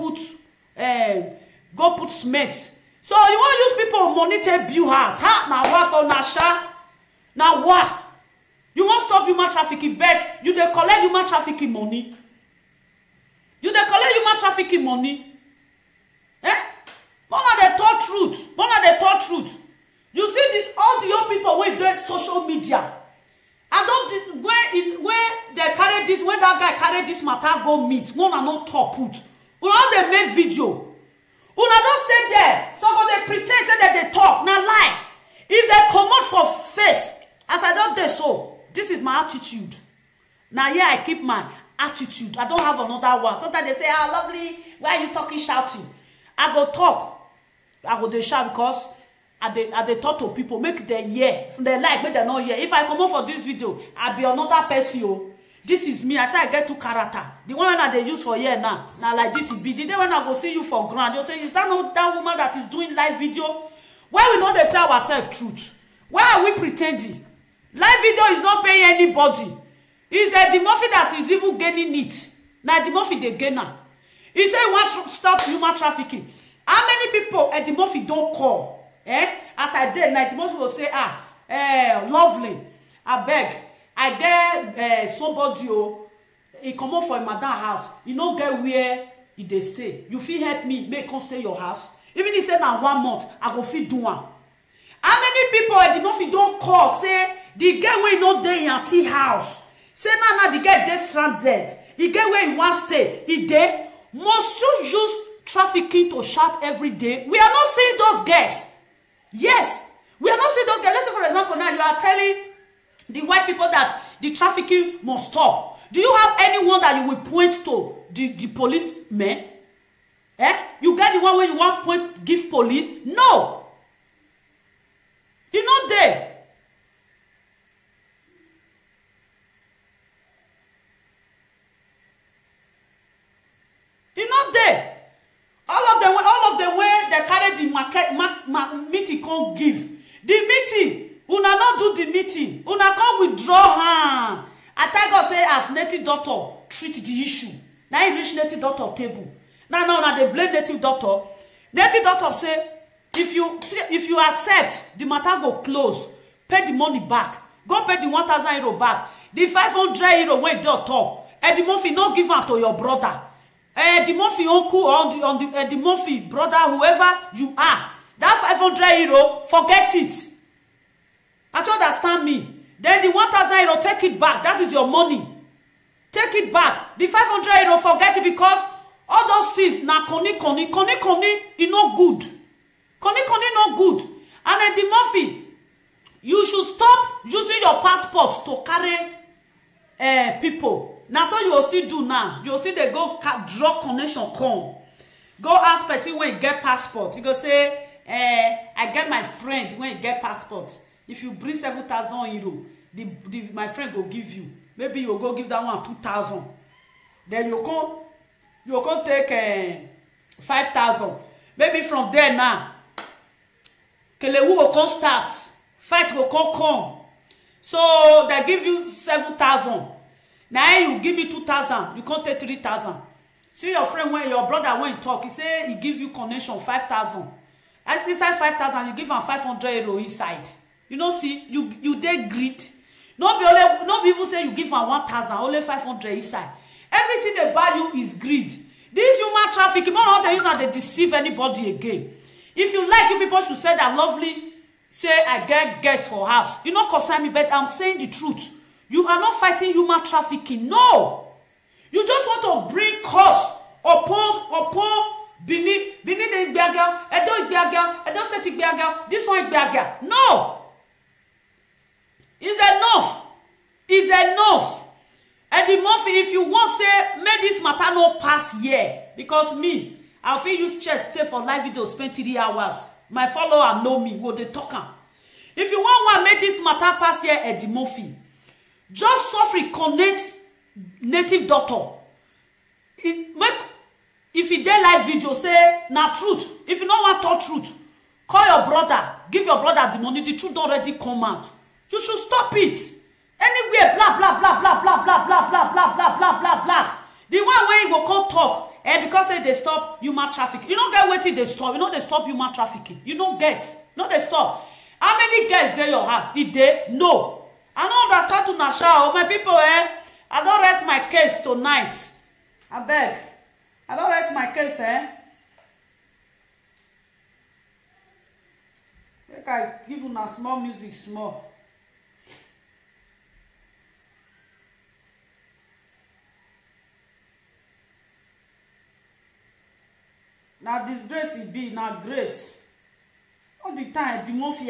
A: go put cement. So you want use people money to build house. Now what for Nasha? Now what? You want stop human trafficking, but you dey collect human trafficking money. You dey collect human trafficking money. One of the thought truth. One of the thought truth. You see all the young people wey dey social media. I don't when they carry this, when that guy carry this matter go meet, one are not talk put. Una they make video. Una don't stay there. Somebody pretend say that they talk. Now lie. If they come out for face, as I don't do so, this is my attitude. Now here I keep my attitude. I don't have another one. Sometimes they say, Lovely, why are you talking shouting? I go talk. I go they shout because I they talk to people, make them hear. They like, make them not hear. If I come out for this video, I'll be another person. This is me. I say I get two character. The one that they use for here now. Now like this is be. The day when I go see you for ground, you'll say, is that not that woman that is doing live video? Why we not tell ourselves truth? Why are we pretending? Live video is not paying anybody. It's Eddie Murphy that is even gaining it. Now Eddie Murphy the gainer. He say he wants to stop human trafficking. How many people Eddie Murphy don't call? As I did, now Eddie Murphy will say, Lovely, I beg, I get somebody he come up for a madam house. You don't get where if they stay. You fit help me make come stay your house. Even if say na 1 month, I go fit do am. How many people at the Murphy don't call say the girl wey no dey in auntie house? Say now the girl dey stranded. The girl where he wan stay, he dey. Must you use trafficking to shout every day? We are not seeing those girls. Yes, we are not seeing those girls. Let's say for example now you are telling the white people that the trafficking must stop. Do you have anyone that you will point to the policemen? You get the one where you want point give police? No. You know there. You know there. All of them where they carry the market meeting can't give. The meeting, una not do the meeting. Una can't withdraw hand. I tell God say as native doctor treat the issue. Now he reach native doctor table. Now they blame native doctor. Native doctor say if you accept, the matter go close. Pay the money back. Go pay the 1,000 euro back. The 500 euro when they on top. And the Murphy no give am to your brother. The Murphy uncle or the Murphy brother, whoever you are. That 500 euro, forget it. Don't you understand me? Then the 1,000 euro, take it back. That is your money. Take it back. The 500 euro, forget it because all those things na koni, e no good. Koni no good. And then the Murphy, you should stop using your passport to carry people. Now so you will still do now. You will still they go draw connection come. Go ask person when you get passport. You go say, I get my friend when you get passport. If you bring 7,000 euro, my friend will give you. Maybe you go give that one 2,000. Then you can take 5,000. Maybe from there now, Kelewu will come start. Fight will come. So they give you 7,000. Now you give me 2,000. You can't take 3,000. See your friend when your brother when he talk, he say he give you connection 5,000. As inside 5,000, you give him 500 euro inside. You know, see, you dey greed. No be even say you give him 1,000, only 500 inside. Everything they buy you is greed. This human trafficking, not they use that they deceive anybody again. If you like, you people should say that lovely. Say I get guests for house. You not concern me, but I'm saying the truth. You are not fighting human trafficking. No, you just want to bring cost upon Benin the Igbiaga, Edo Igbiaga, Edo State Igbiaga, this one Igbiaga. No, it's enough. It's enough. And the Murphy, if you want say make this matter no pass here, because me, I'll feel use chest stay for live video, spend 3 hours. My follower know me, what they talking. If you want make this matter pass here at the Murphy, just suffer connect native doctor. If you dey live video, say na truth. If you don't want talk truth, call your brother, give your brother the money. The truth don't already come out. You should stop it. Anywhere, blah blah blah blah blah blah blah blah blah blah blah blah blah. The one where you go come talk, because they stop human trafficking. You don't get waiting they stop. You know they stop human trafficking. You don't get. No, they stop. How many guys there your house? If they no. I know understand to Nasha. My people, I don't rest my case tonight. I beg. I don't rest my case, Make I give you a small music, small. Now disgrace it be, now grace. All the time, the Murphy,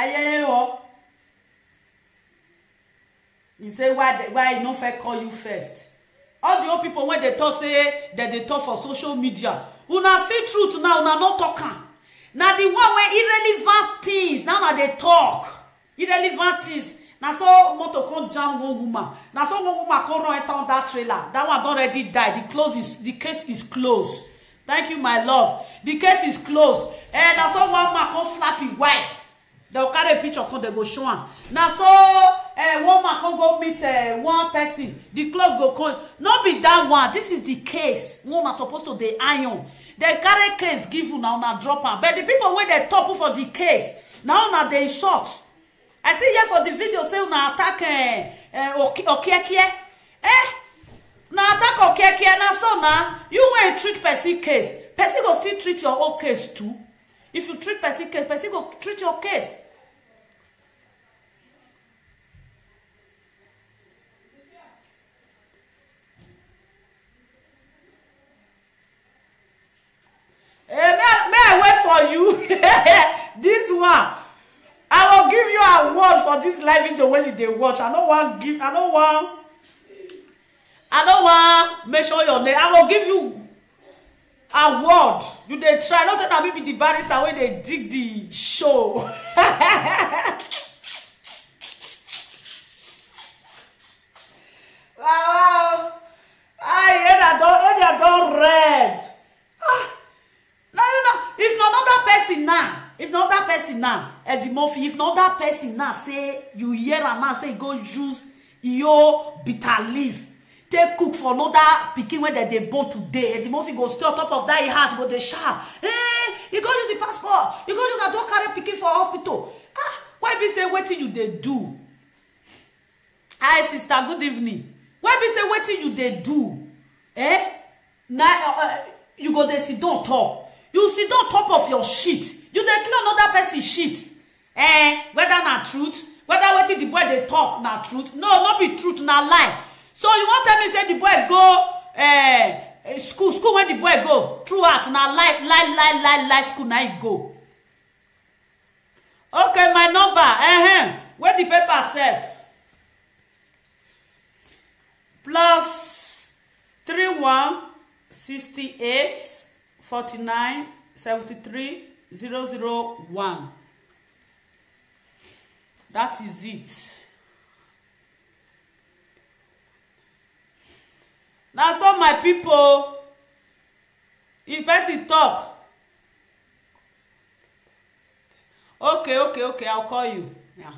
A: he say why he no fair call you first. All the old people when they talk say that they talk for social media. Una see truth now, una not talking. Now the one where irrelevant things, now they talk. Irrelevant things. Now so motor can't jam one woman. Now so one woman can't run enter on that trailer. That one already died. The case is closed. Thank you, my love. The case is closed. And now so one man can't slap his wife. They'll carry a picture, they go show him. Now so one man can go meet one person. The clothes go come. Not be that one. This is the case. One are supposed to the iron. They carry case give you now drop am. But the people when they top for the case now they insult. I see here for the video say una attack Okiekie. na attack okeke na so na you when treat person case, person go still treat your own case too. If you treat person case, person go treat your case. May I wait for you? This one, I will give you a word for this live video when you dey watch. I don't want mention your name. I will give you a word. You dey try. Don't say that maybe the barrister when they dig the show. Wow. I hear that don't red. Now you know, if not another person now, Eddie Murphy, if not that person now say you hear a man say go use your bitter leaf, take cook for another pikin when they born today, Eddie Murphy go stay on top of that house, go dey shout, hey, you go use the passport, you go use that don't carry pikin for hospital. Why be say wetin you dey do? Hi sister, good evening. Why be say wetin you dey do? Now you go dey sit down talk. You sit down top of your shit. You dey clear another person's shit. Whether na truth, whether wetin the boy dey talk na truth. No, not be truth, na lie. So you want tell me say the boy go school when the boy go throughout na lie school na he go. Okay, my number. Where the paper sef? +31 68 49 73 001. That is it. Now, so my people, if person talk, okay, I'll call you. Yeah.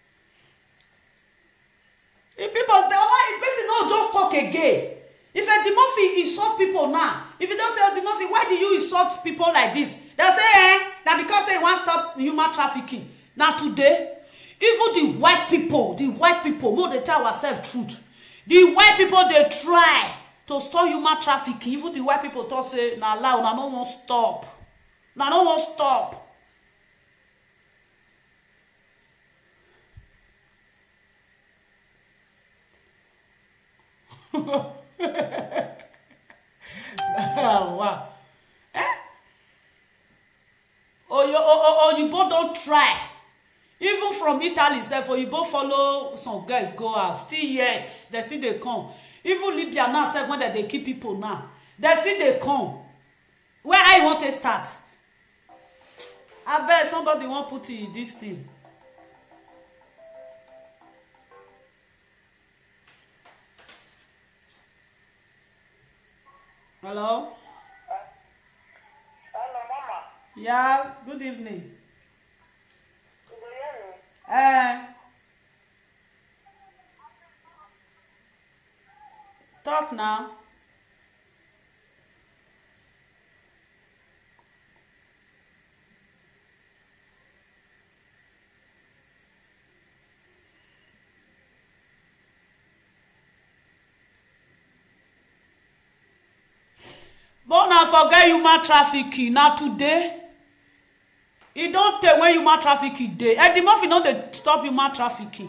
A: If people, if person don't just talk again. If Eddie Murphy insult people now, if you don't say, Eddie Murphy, why do you insult people like this? They'll say, now because they want to stop human trafficking. Now today, even the white people, no, they tell ourselves truth. The white people, they try to stop human trafficking. Even the white people talk say, now loud, now no one stop. Now no one stop. Wow. You both don't try. Even from Italy itself, you both follow some guys go out. Still yet, they still they come. Even Libya now, self when they keep people now, they still they come. Where I want to start? I bet somebody want put in this thing. Hello?
B: Hello, Mama.
A: Yeah, good evening.
B: You hear me?
A: Talk now. But now forget human trafficking. Now today, it don't take when human trafficking dey. Eddie Murphy no dey stop human trafficking.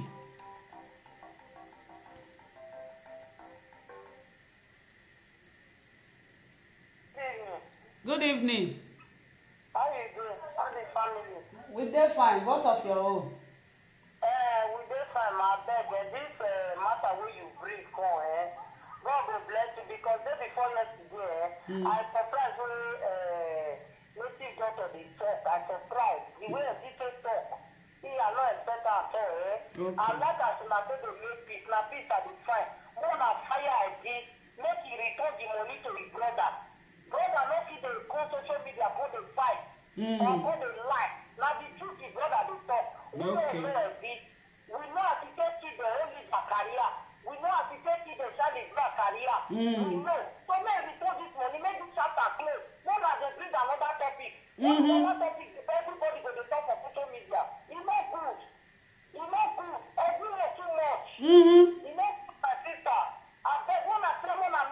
A: Good evening.
B: How you doing? How's the family?
A: We dey fine. What of your own?
B: We dey fine, my beg. This matter wey you bring come, God will bless you because day before yesterday, I surprised when native doctor dey talk. I surprised the way people talk. I no expect at all.
A: Okay.
B: And that as una say to make peace, na peace I dey find. More na fire again. Make he return the money to his brother. Brother no fit dey go social media go dey fight or go dey lie. Na the truth his brother dey talk. We know this. We know as he take children only Zakaria. We know as he take children Charlie Zakaria. We know. So make we return this money. Make this chapter close. More na dey bring another topic. Another topic everybody go dey talk for social media. E no good. E no good. Everywhere too much. E no good, my sister. I beg una say una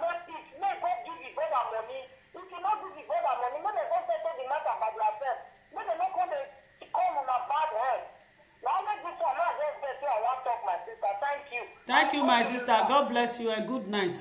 A: Thank you, my sister. God bless you and good night.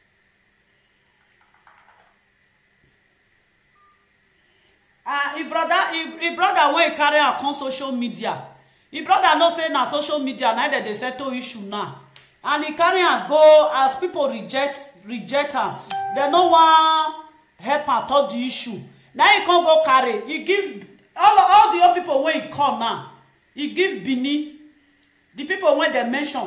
A: If brother when he carry on social media, if brother not say na social media, neither they settle issue now. And he carry and go as people reject her. They no one help her talk the issue. Now he can't go carry. He give all the other people when he come now. He give Bini. The people when they mention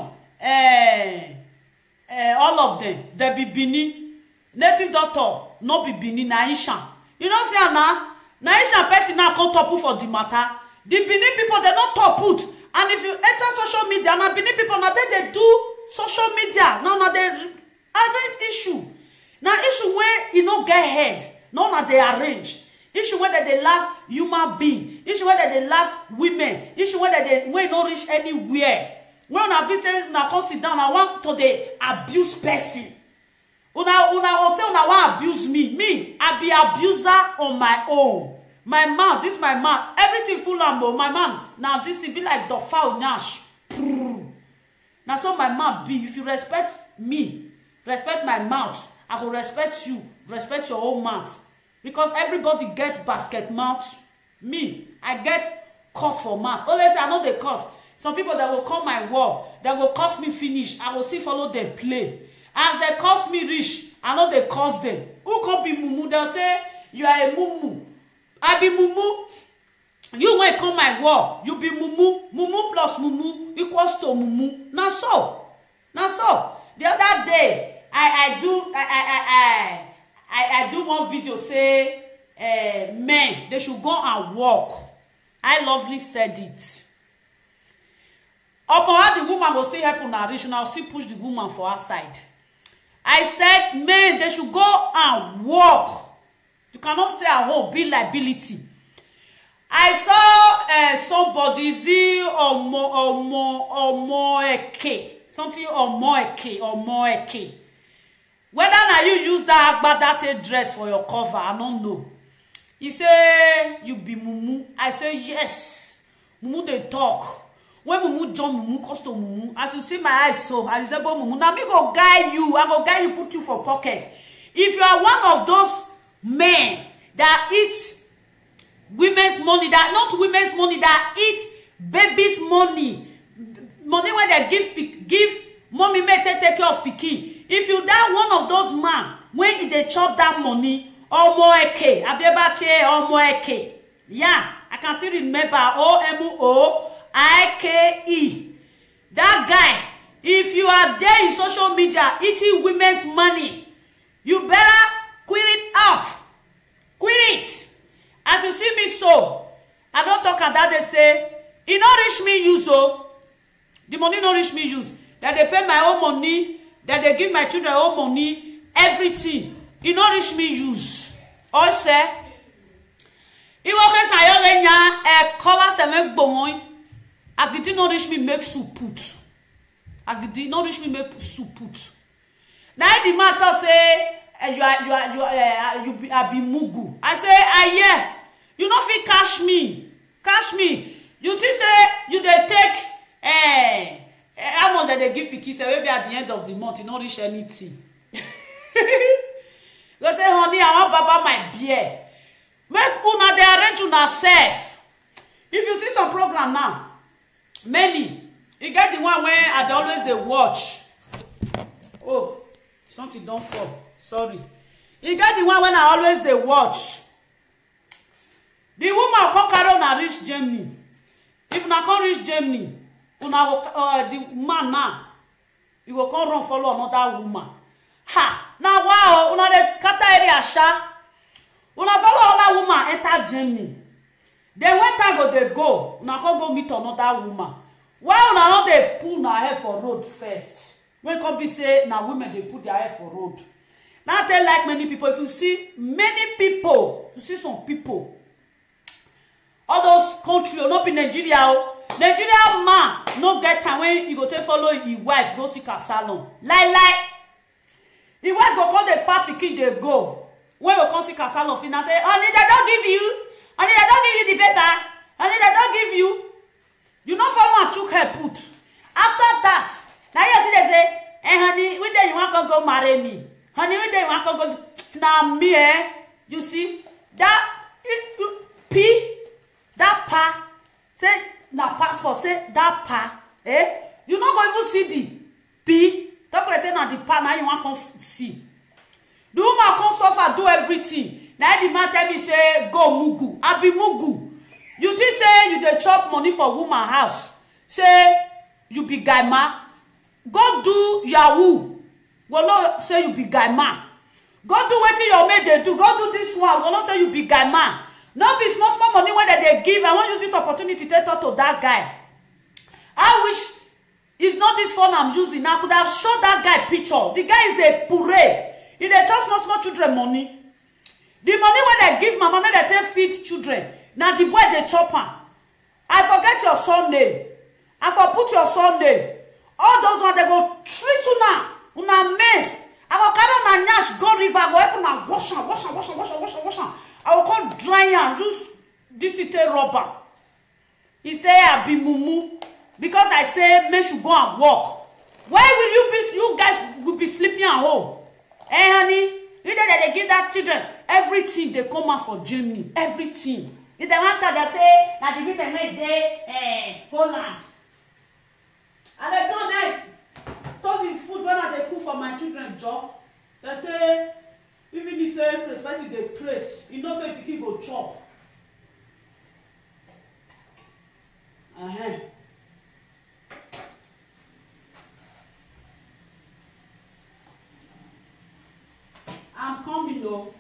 A: all of them, they be Bini. Native doctor, no be Bini, Naisha. You know see now? Naisha person now come top for the matter. The Bini people, they not top put. And if you enter social media, now Bini people, now they do social media. Now they arrange issue. Now issue where you no get head. Now they arrange. Issue where they laugh human being. Issue where they laugh women. Issue where they no reach anywhere. When I be saying na come sit down, I want to the abuse person. Una say una want abuse me. Me, I be abuser on my own. My mouth, this my mouth. Everything full ambo. My man, now this will be like the foul nash. Now so my mouth be. If you respect me, respect my mouth, I will respect you. Respect your own mouth. Because everybody get basket mouth. Me, I get curse for mouth. Always I know the curse. Some people that will come my wall, that will curse me finish. I will still follow them play. As they curse me reach, I know they curse them. Who can be mumu? They'll say, you are a mumu. I be mumu. You when come my wall, you be mumu. Mumu plus mumu equals to mumu. Now so. Now so. The other day, I do one video say, men, they should go and walk. I lovely said it. Upon how the woman will still help on reach, and I'll still push the woman for her side. I said, men, they should go and walk. You cannot stay at home, be liability. I saw somebody, something Omoeke. Whether now you use that agbadate dress for your cover, I don't know. He say, you be mumu. I say, yes. Mumu, they talk. When mumu jump mumu, cost to mumu. As you see my eyes, so I resemble mumu. Now me go guide you. I go guide you, put you for pocket. If you are one of those men that eat women's money, that not women's money, that eat baby's money, money when they give mommy may take care of pikin. If you that one of those man when they chop that money, Omoeke, Abebache, Omoeke. Yeah, I can still remember Omoike. That guy, if you are there in social media eating women's money, you better quit it out. Quit it. As you see me so, I don't talk at that they say, it not reach me use so. The money not reach me use. That they pay my own money, that they give my children own money, everything. It not reach me use. Or say, it was a cover seven boy. I did not reach me make soup put. I did not reach me make soup put. Now the matter say you are be mugu. I say yeah. You know if you cash me. You think say you they take how much that they give pikin say maybe at the end of the month you not reach anything. They say honey I want baba my beer. Make una they arrange una self. If you see some program now, many you get the one where I always they watch. Oh, something don't fall. Sorry. You get the one when I always they watch. The woman come carry on reach Germany. If na come reach Germany, una the man now, he will come run follow another woman. Ha! Now wow, una dey scatter area sha. Una follow another woman enter Germany. Then when time go they go, una come go meet another woman. Why una not dey pull na hair for road first? When come be say na women they put their hair for road. Now they like many people. If you see many people, you see some people. All those countries, not be Nigeria. Nigeria man no get time when you go to follow his wife go see her salon. Like. His wife go call the papi kid they go. When you come see her salon, finna say, honey, they don't give you. Honey, they don't give you the paper. Honey, they don't give you. You know follow and took her put. After that, now you see they say, carry me. Honey, when they want to go, now me, you see, that P, that pa, say, na passport, say, that pa, you not going to see the P, don't let say, na the pa, now you want to see. The woman come suffer, do everything. Now the man tell me, say, go mugu. I be mugu. You did say you dey chop money for woman house. Say, you be guy man. Go do yahoo. Go not say you be guy man. Go do wetin your maid dey do. Go do this one. Go not say you be guy man. No be small money when they give. I want to use this opportunity to talk to that guy. I wish it's not this phone I'm using. I could have showed that guy picture. The guy is a puree. He dey just small children money. The money when they give mama, when they take feed children. Now the boy dey chop am. I forget your son name. I for put your son name. All those ones they go treat una mess. I go carry una nyash go river. I go help una wash am. I will come dry am. Just this it rubber. He say I be mumu because I say men should go and work. Where will you be? You guys will be sleeping at home. Honey, you know that they give that children everything. They come out for Germany. Everything. If they want to, they say that the people made there Holland. And they told the food when they cook for my children job. They say even if they especially the place, you know say people go chop. I'm coming though.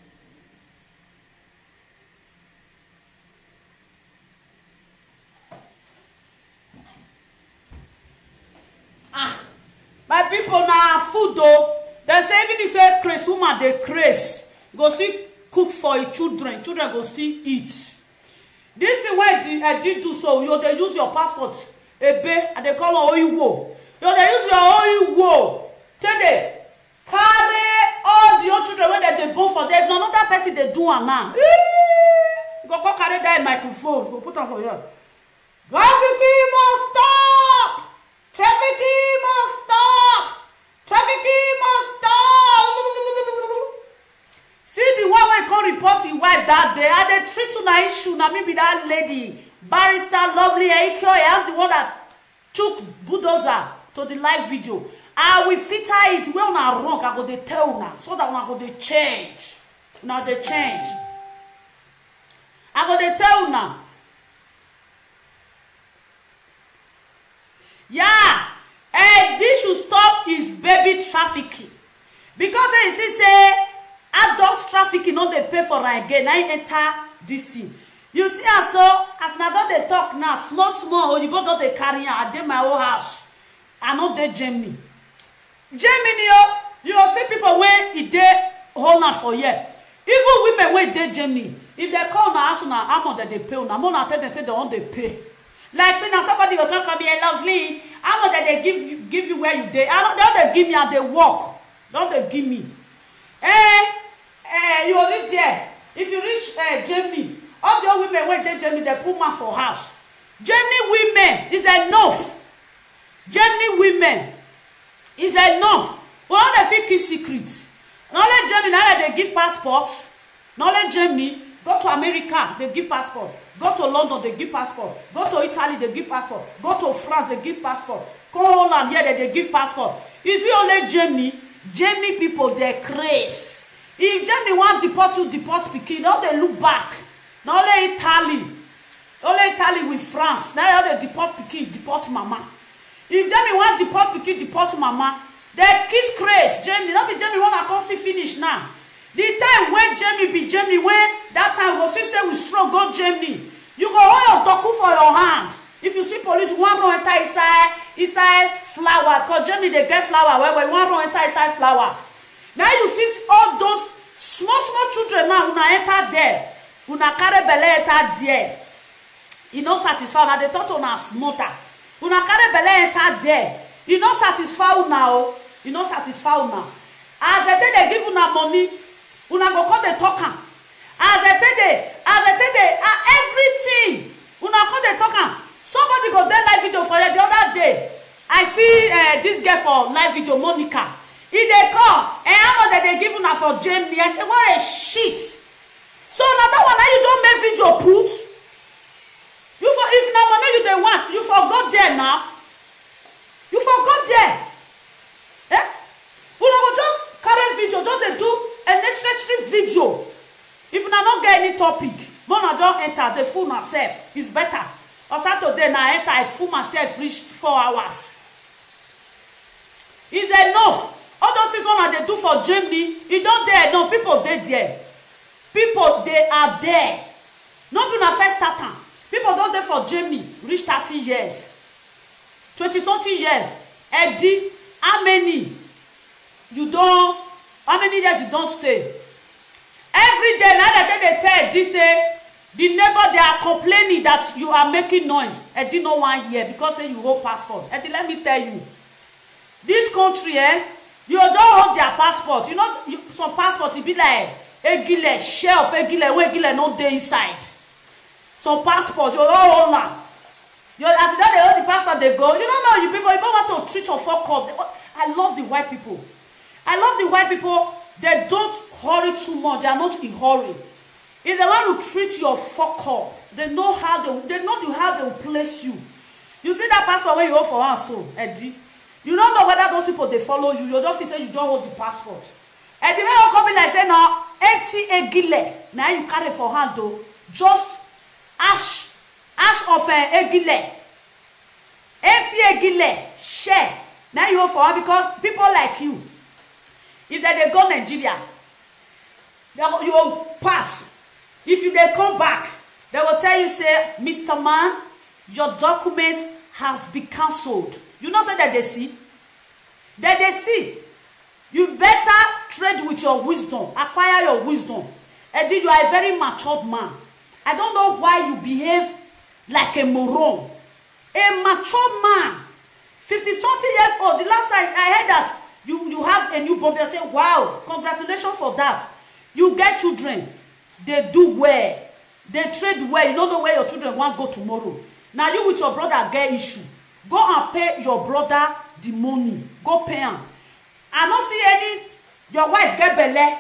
A: My people now food though. They say even if they craze woman they craze. Go still cook for your children. Children go still eat. This thing why I did do so. You they use your passport. Ebe and they call on Oiwo. You they use your Oiwo. Tell them carry all the old children when they born for them. If another person they do one now. Go carry that microphone. Go put on for you. Trafficking must stop. Trafficking must stop. Trafficking must stop. See the one when come report his wife that day. And they treat to na issue. Now maybe that lady, barrister, lovely, Aikyo. I am the one that took bulldozer to the live video. I will filter it when I wrong. I go to tell now so that when I go to change. Now they change. I go to tell now. Yeah, and this should stop is baby trafficking. Because you see, say adult trafficking, not they pay for it again. I enter this thing. You see, so as now they talk now, small, you both don't they carry I did my own house. I know they Germany. Germany, you see people when it they hold on for year. Even women when they Germany, if they call now, ask now how much that they pay, now more than they say they want they pay. Like me now, somebody will come here, lovely. How much that they give you where you dey? Don't they give me and they walk? Don't they give me? You will reach there. If you reach Germany, all the women when they Germany, they put man for house. Germany women is enough. Germany women is enough. But all they feel keep secrets. Not let Germany, now they give passports. Not let Germany go to America, they give passport. Go to London, they give passport. Go to Italy, they give passport. Go to France, they give passport. Go Holland, here they give passport. You see only Germany, Germany people, they craze. If Germany want deport you, deport Pekin, now they look back. Now only Italy with France. Now they deport Pekin, deport mama. If Germany want deport Pekin, deport mama, they kiss craze. Germany, not be Germany want to come see finish now. The time when Germany be Germany, when that time was say we strong, go Germany. You go hold your doku for your hand. If you see police, one run enter inside flower. Because Germany they get flower. Where one run enter inside flower. Now you see all those small children now una enter there. Una carry belle enter there. You no satisfy. Now they thought una smoter. Una carry belle enter there. You no satisfy now. You no satisfy now. As they give una money. Una go call the talker. As I tell they everything. Una call the talker. Somebody go there live video for you the other day. I see this girl for live video, Monica. If they come, and how much that they give una for Germany? I say, what a shit. So now that one, now you don't make video put. You for if now money you don't want, you forgot there now. You forgot there. Eh? Una go just carry video, just they do a necessary video. If una don't get any topic, Mona don't enter, the fool myself. It's better. Or Saturday now enter, I fool myself reach 4 hours. It's enough. All those things one they do for Germany, it don't there enough. People they there. People they are there. Not be na first starter. People don't there for Germany reach 30 years. 20-something years. Eddie, how many? You don't, how many years you don't stay? Every day now that they tell this say the neighbor they are complaining that you are making noise. Eddie no one here because say you hold passport. Eddie, let me tell you. This country, you don't hold their passport. You know, some passport, it be like Egile, shelf, Egile, when Egile no dey inside. Some passport, you don't hold them. You after that they hold the passport, they go. You don't know, you people, you don't want to treat your fuck up. I love the white people. I love the white people. They don't hurry too much. They are not in hurry. If they want to treat your fuck up, they know how they know how they will place you. You see that passport when you hold for one so, Eddie. You don't know whether those people they follow you. You just say you don't hold the passport. And the way you come like say now, empty egile. Now you carry for hand though. Just ash of egile. Empty egile. Share. Now you hold for hand because people like you. If they go Nigeria, you will pass. If you they come back, they will tell you say, Mr. Man, your document has been cancelled. You know say that they see? That they see. You better trade with your wisdom. Acquire your wisdom. And then you are a very matured man. I don't know why you behave like a moron. A mature man. 50-something years old. The last time I heard that you have a new baby. I say, wow, congratulations for that. You get children. They do well. They trade well. You don't know where your children want to go tomorrow. Now you with your brother get issue. Go and pay your brother the money. Go pay him. I don't see any. Your wife get belle.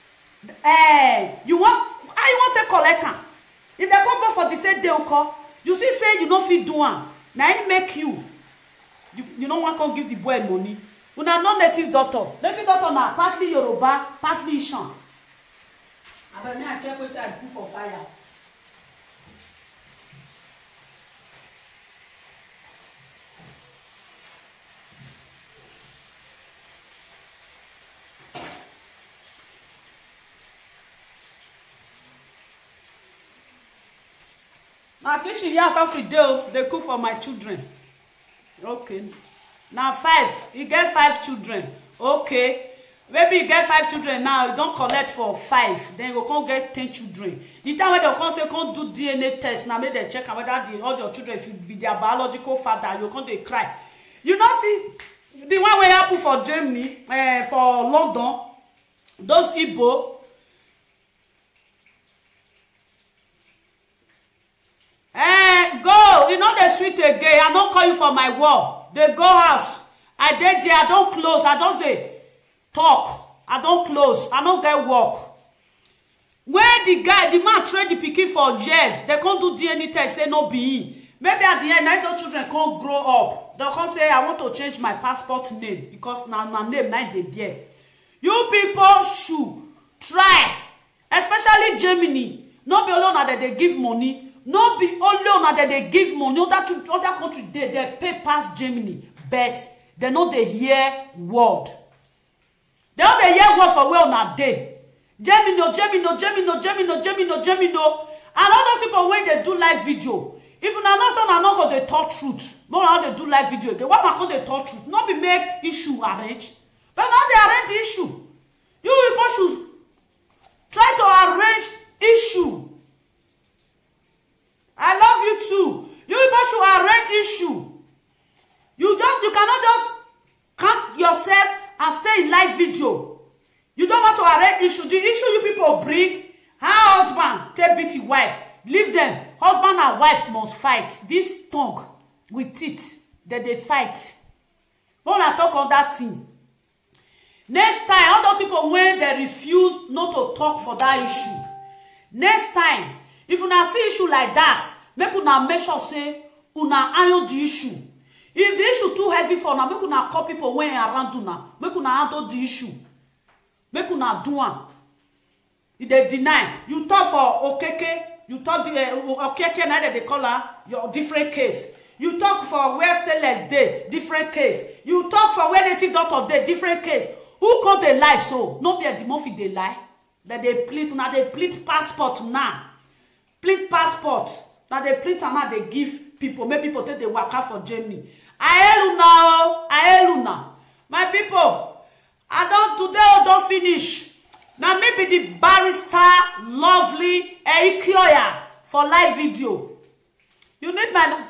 A: You want? How you want to collect her? If they come back for the same day, you see say you don't fit do one. Now it make you. You don't want to give the boy money. You are not native doctor. Native doctor now partly Yoruba, partly Ishan. But now I check what I put for fire. Now kitchen here every day they cook for my children. Okay. Now 5. You get 5 children. Okay. Maybe you get 5 children now, you don't collect for 5. Then you can't get 10 children. The time when they come say can't do DNA test, now maybe they check whether all your children, if you be their biological father, you can't they cry. You know, see, the one way happen for Germany, for London, those Igbo, go, you know the sweet again. I don't call you for my wall. They go house. I did there, I don't close. I just say talk. I don't close. I don't get work. When the man trade the pikin for years, they can't do DNA test, say no be. Maybe at the end, now those children can't grow up. They can't say, I want to change my passport name because now my name now they bear. You people should try, especially Germany. Not be alone that they give money. Not be alone that they give money. Other country they pay past Germany, but they know they hear word. They know they hear word for well on a day. Germany. And all those people when they do live video, if you not so na not they talk truth. No how they do live video again. What na they talk truth? Not be make issue arrange, but now they arrange the issue. You people should try to arrange issue. I love you too. You people should arrange issue. You cannot just camp yourself and stay in live video. You don't want to arrange issue. The issue you people bring, how husband take beat his wife, leave them. Husband and wife must fight. This tongue with teeth that they fight. When I talk on that thing, Next time, all those people when they refuse not to talk for that issue. Next time, if una see issue like that, make una make sure say una iron the issue. If the issue too heavy for una, make una call people when around una. Make una handle the issue. Make una do one. If they deny, you talk for Okeke, you talk the Okeke now that they call her your different case. You talk for where Stainless Day, different case. You talk for where Native Doctor Day, different case. Who call they lie so? No be a Dimorphy they lie. That they plead now, they plead passport now. Plead passport. Now they plead and now they give people. Make people take the waka for Germany. I Luna. My people, I don't today I don't finish. Now maybe the barrister lovely Eikioya for live video. You need my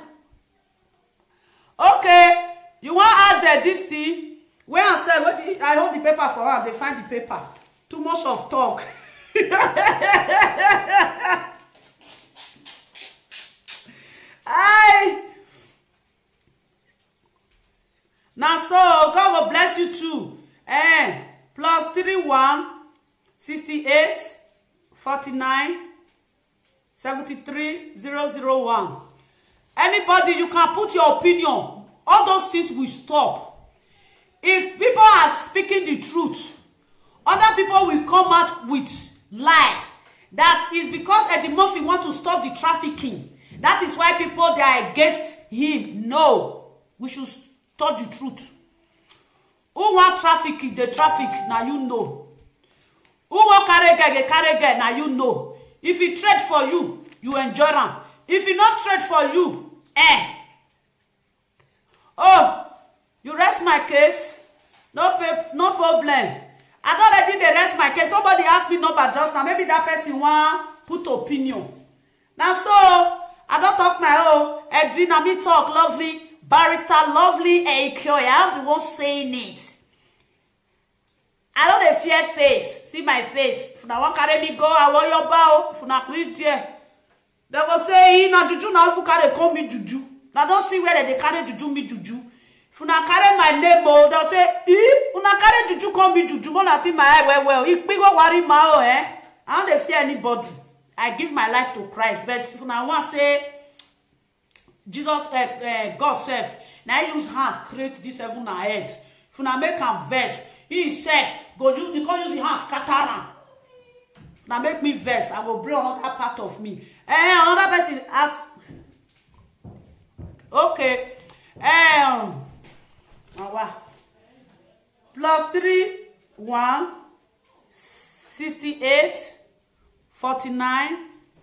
A: okay. You want to add this thing? When I say I hold the paper for her, they find the paper. Too much of talk. Now so God will bless you too. Plus 31 68 49 73 001. Anybody, you can put your opinion. All those things will stop. If people are speaking the truth, other people will come out with lie. That is because Eddie Murphy want to stop the trafficking. That is why people they are against him. No, we should stop the truth. Who want traffic is the traffic, now you know. Who want carry get, now you know. If he trade for you, you enjoy him. If he not trade for you, oh, you rest my case. No problem. I don't let you rest my case. Somebody asked me number just now. Maybe that person want put opinion. Now so I don't talk my own. Edina me talk lovely. Barrister lovely Eikioya. I'm the one saying it. I don't fear face. See my face. If na want carry me go, I want your bow. If na reach there, they will say, "Na juju na if you carry call me juju." Now don't see where they carry juju me juju. If una carry my name, they'll say, una carry juju come be juju. Mona see my eye well. If we go worry ma I don't fear anybody. I give my life to Christ. But if una want say Jesus, God self, now use hand create this heaven and earth. If una make a verse, he self go use because use the hand scatter am. Now make me verse. I will bring another part of me. Another person ask. Okay. Plus 31 68 49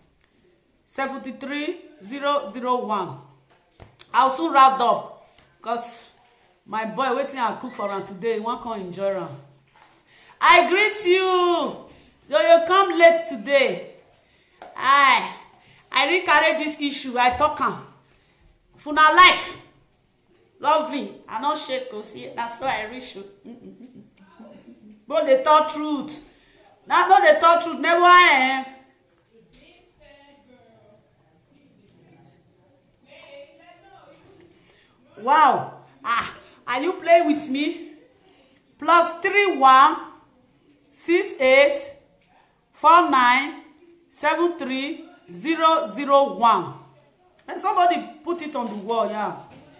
A: 73 001. I'll soon wrap up because my boy waiting and cook for him today. He won't come enjoy him. I greet you. So you come late today. I didn't carry this issue. I talk him. If you not like. Lovely. I not shake. See, that's why I reach you. But they talk truth. Not they talk truth. Never I am. Wow. Are you playing with me? Plus 31 68 49 73 001. And somebody put it on the wall, yeah.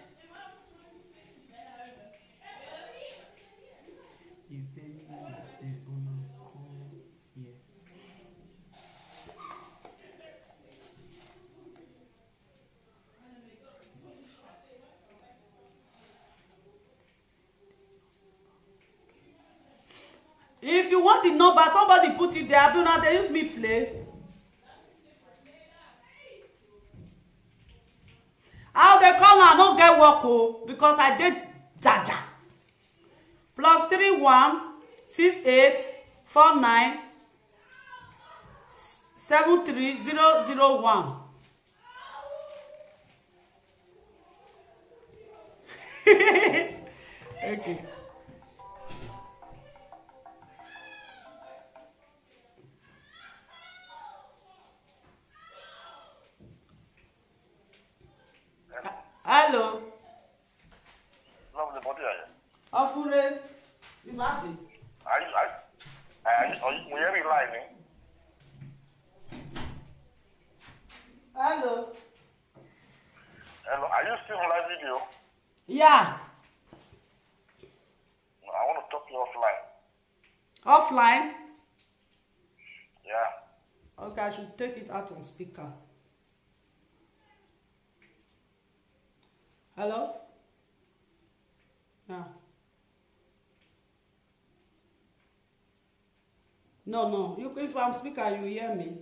A: If you want the number, somebody put it there. I do not they use me play. How they call I don't get work because I did Jaja. Plus 31 68 49 73 001. Okay. Hello.
B: Lovely body.
A: Afure, you happy?
C: We are relying.
A: Hello.
C: Hello, are you still on live video?
A: Yeah.
C: No, I want to talk to you offline.
A: Offline?
C: Yeah.
A: Okay, I should take it out on speaker. Hello? Yeah. No. If I'm speaker, you hear me.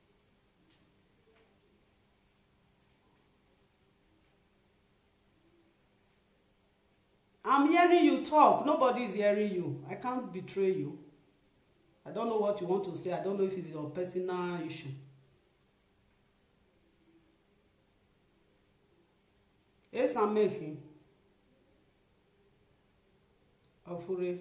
A: I'm hearing you talk. Nobody's hearing you. I can't betray you. I don't know what you want to say. I don't know if it's your personal issue. Yes, I'm making. Afure.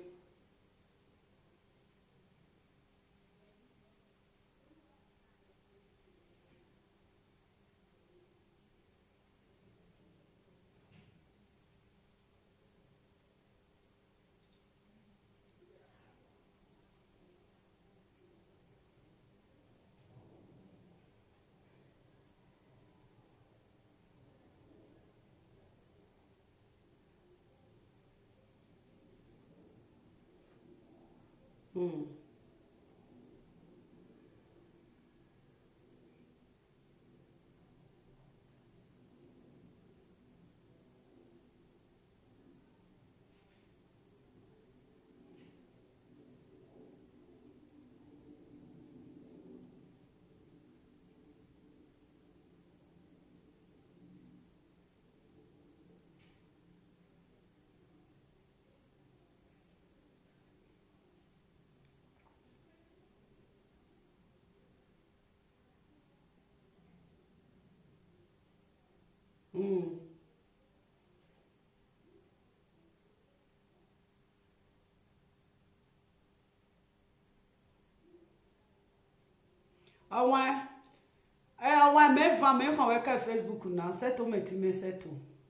A: Awa me va me kan we ka Facebook na seto meti me seto.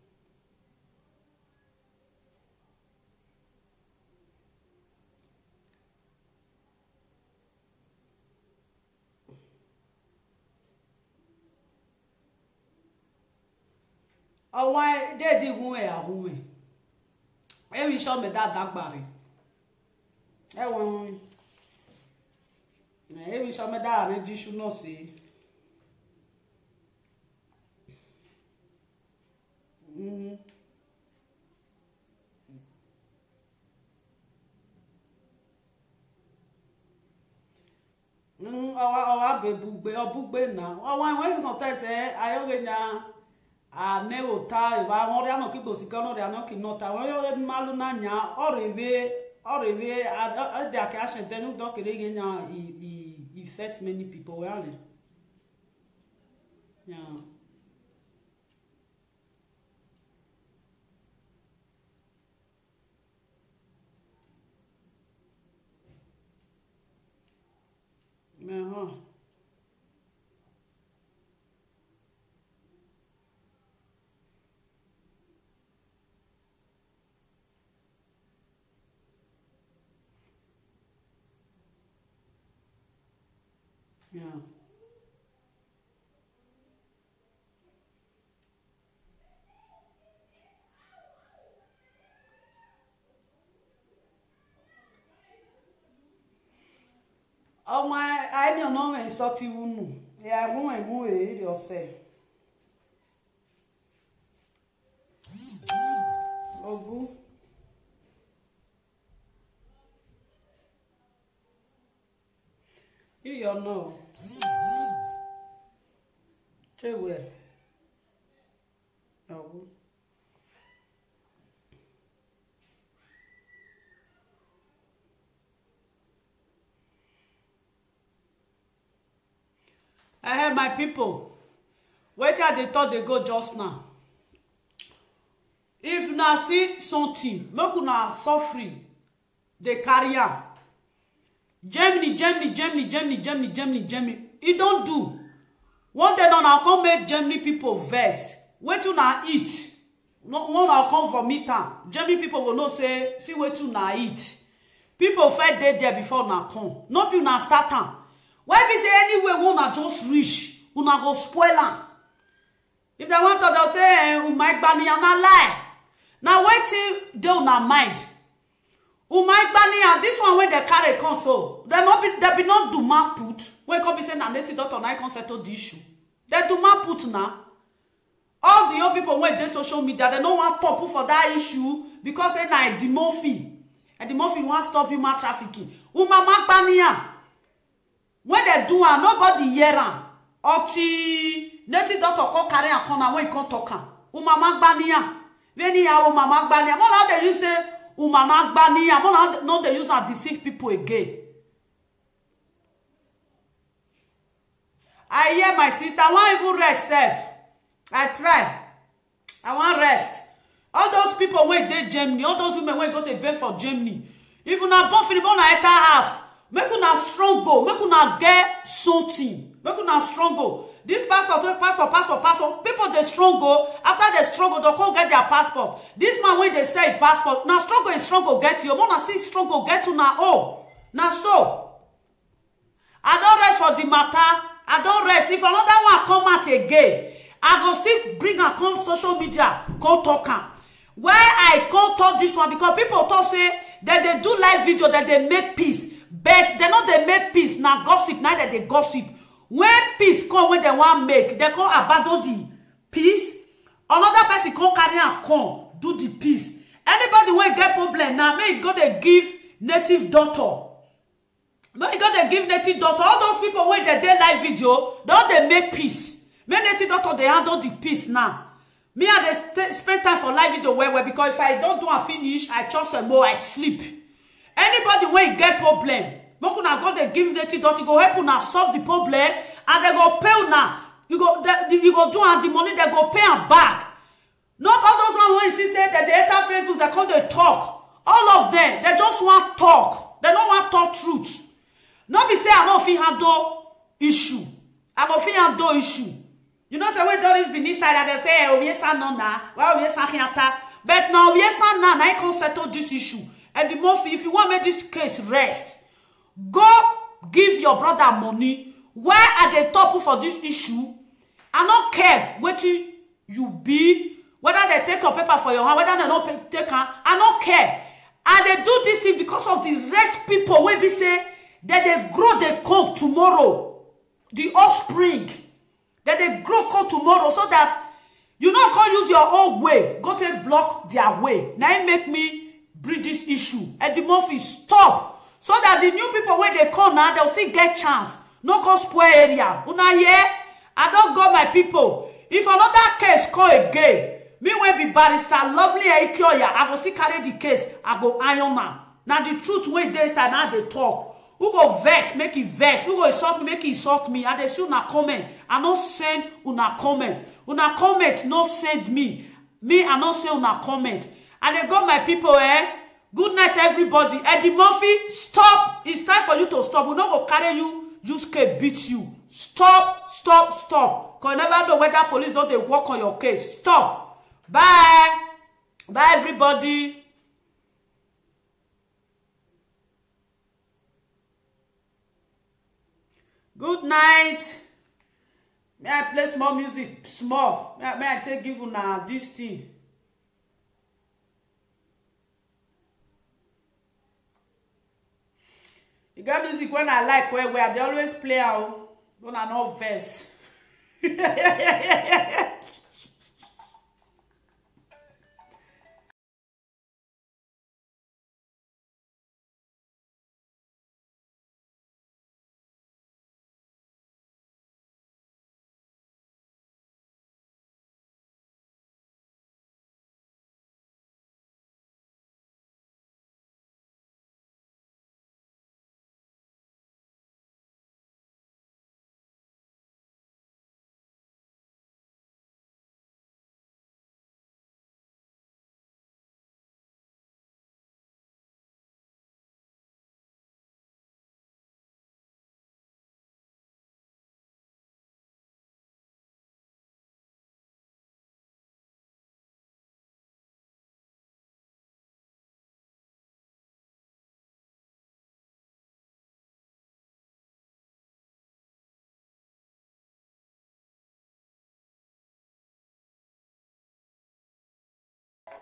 A: Awa de di gun e ahun me. E mi so me dagbare. E won e mi so me da re ji su no si. Awa bugbe na. Awa when sometimes ayoge nya ne ota eba won ria no ki gbosi kan no ria no ki nota won yo malu na nya oreve ade ake ashe denu do kere ge nya e affect many people well. Yeah. Yeah. Oh my, I don't know when so ti wunu. Yeah, wun e ri ose. Obu. You know. Chewe. Obu. My people, wait till they thought they go just now. If na see something, make una suffering, they carry am. Germany. It don't do. One day now come make Germany people vex. Wait till na eat. No one now come for me time. Germany people will not say, see wait till na eat. People first dey there before una come. No be una start am. Why be say anyway una just reach, una go spoil am. If they want to, they'll say, Umay Gbaniyan na lie. Now wetin dey una mind. Umay Gbaniyan, this one when they carry come so, they be not do man put. When come be say na native doctor na come settle the issue. They do man put now. All the young people when they social media, they don't want to put for that issue because they na Edimorphy. Edimorphy want stop human trafficking. Umay Gbaniyan. When they do am, nobody hear am. Until native doctor come carry am come when he come talk am. Umay Gbaniyan. Many are Umay Gbaniyan. More now they use say Umay Gbaniyan. More now they use and deceive people again. I hear my sister. I want even rest self. I try. I want rest. All those people when they Germany, all those women when go to bed for Germany. If you na born Philip, una enter house. Make una strong go. Make una get something. Make una strong go. This passport. People they strong go. After they strong go, they go get their passport. This man when they say passport, now strong go is strong go get you. Mona see strong go get you now. Oh, now so. I don't rest for the matter. I don't rest. If another one come out again, I go still bring her come social media, go talk am. Why I come talk this one? Because people talk say that they do live video, that they make peace. But they know they make peace. Now gossip, now that they gossip. When peace come, when they want make, they come abandon the peace. Another person come carry and come do the peace. Anybody when get problem now, may go they give native daughter. May go they give native daughter. All those people when they live video, don't they make peace? May native daughter they handle the peace now. Me and they spend time for live video well because if I don't do a finish, I just more I sleep. Anybody when get problem, but una go they give native daughter go help una solve the problem and they go pay una. You go do and the money they go pay am back. Not all those one when you see say that they enter Facebook they come they talk. All of them they just want talk. They don't want talk truth. Not be say I don't fit handle issue. I go fit handle issue. You know say when Doris be inside and they say Obiesa no na, why Obiesa hiata. But now Obiesa na I can settle this issue. And the most if you want make this case rest, go give your brother money. Why are they top for this issue? I don't care what you be, whether they take your paper for your hand, whether they don't take her. I don't care. And they do this thing because of the rest people when we say that they grow, they come tomorrow. The offspring. That they grow come tomorrow so that you not can use your own way. Go to block their way. Now it make me bridge this issue. And the Murphy stop. So that the new people when they come now, they'll still get chance. No go spoil area. Una here? I don't go my people. If another case come again, me when be barrister, lovely Aikioya, I go still carry the case. I go iron man. Now the truth when they say now they talk. Who go vex, make it vex. Who go insult me, make it insult me. And they see una comment. I no send una comment. Una comment no send me. Me, I no send una comment. And they go my people, Good night, everybody. Eddie Murphy, stop. It's time for you to stop. We not go carry you, just can beat you. Stop. Because you never know whether police don't they work on your case. Stop. Bye. Bye, everybody. Good night. May I play small music? Small. May I take give you now this thing? You got music when I like where they always play out when I know verse.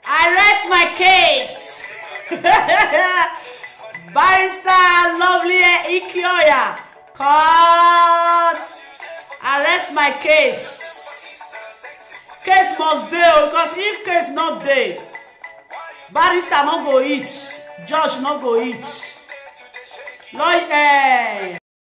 A: I rest my case. Barrister Lovely Ikioya. Court. I rest my case. Case must dey, because if case not dey, barrister not go eat, judge not go eat. Lawyer.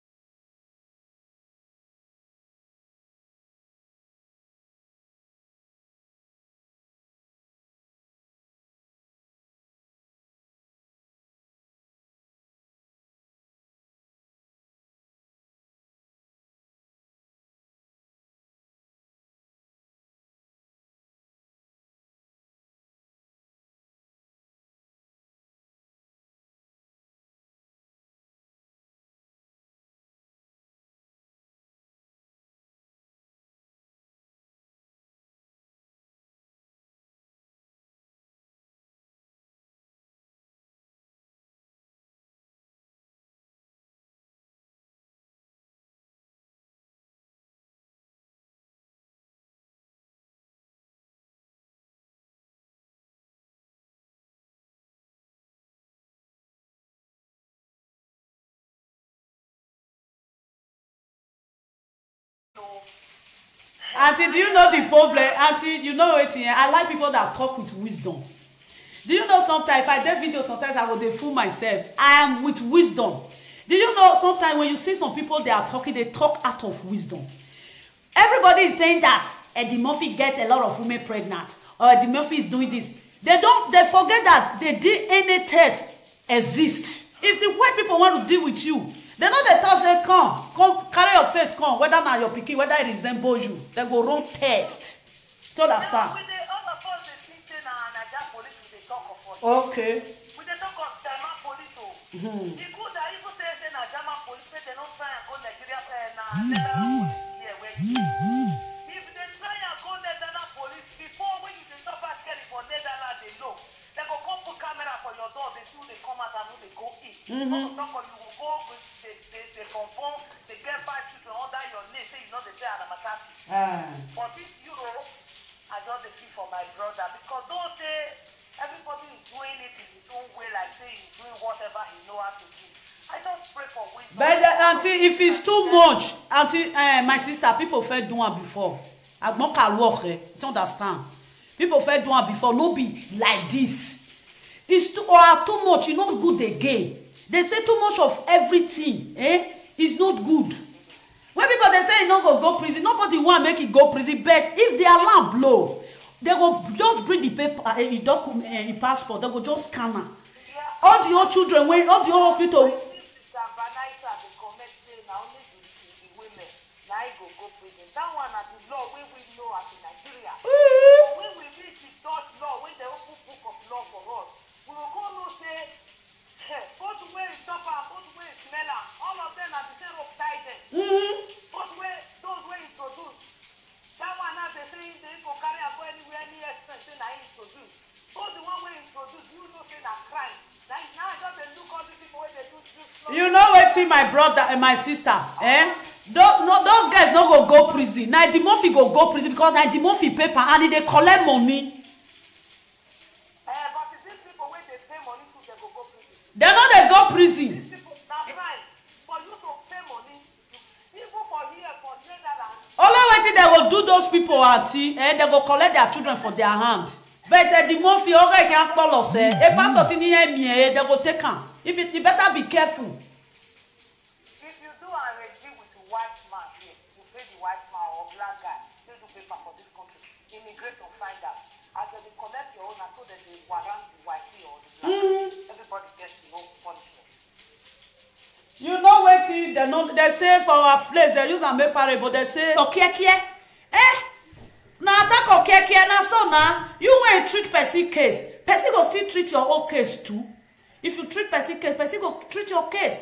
A: Auntie, do you know the problem? Auntie, you know it here. I like people that talk with wisdom. Do you know sometimes if I do video, sometimes I will fool myself. I am with wisdom. Do you know sometimes when you see some people they are talking, they talk out of wisdom. Everybody is saying that Eddie Murphy gets a lot of women pregnant, or Eddie Murphy is doing this. They forget that the DNA test exists. If the white people want to deal with you, they know the test say come carry your face, come whether now your pikin, whether it resembles you, they go run test. To understand? Okay.
B: We dey talk of German police o. The good that even say na German police say they no try and go Nigeria na Netherlands police here where you. If they try and go Netherlands police before when you dey stop at Kelly for Netherlands they know. They go come put camera for your door, they see who they come out and who they go in. Some of you will go, they confirm, they get 5 children under your name, say you know they say Anamatati. For this euro, I just dey feel for my brother because don't say everybody is doing it in his own way, like say he's doing whatever he knows how to do. I just pray for wisdom.
A: But auntie, if it's too much, auntie, my sister, people felt do it before. I don't understand. People felt do it before. No be like this. It's too much. It's not good again. They say too much of everything. It's not good. When people they say no go prison, nobody want make it go prison. But if the alarm blow, they go just bring the paper, a document, a passport. They go just scan it. All the old children, when all the old hospital.
B: That one at the law when we know as in Nigeria. When we read the Dutch law, when they open book of law for us, we will go no say, both way is stopper, both way is smeller. All of them are the same of guidance. Both way, those way is produced. That one now they say they go carry and go anywhere near expense, say now is produced. Both the one way is produced, you know say that crime. Now just they look all the people where they do this.
A: You know what, my brother and my sister, those guys no go prison. Now the Murphy go prison because now the Murphy paper and they collect money.
B: But these people when they pay money to they go prison.
A: They know they go prison.
B: These people, that's right. For you to pay money, even for here, for Netherlands.
A: Only waiting they will do those people auntie, they go collect their children for their hand. But the Murphy already can't call us. If I thought they go take him. You better be careful.
B: If you do an regime with the white man here, you pay the white man or black guy, they do paper for this country. Immigrate to find out. As they collect your own, so that they warrant the white or the black. Everybody gets no punishment.
A: You know what? They say for our place, they use a paper, but they say, okay. Now attack okay, now so now you want to treat person case. Person go still treat your own case too. If you treat person case, person go treat your case.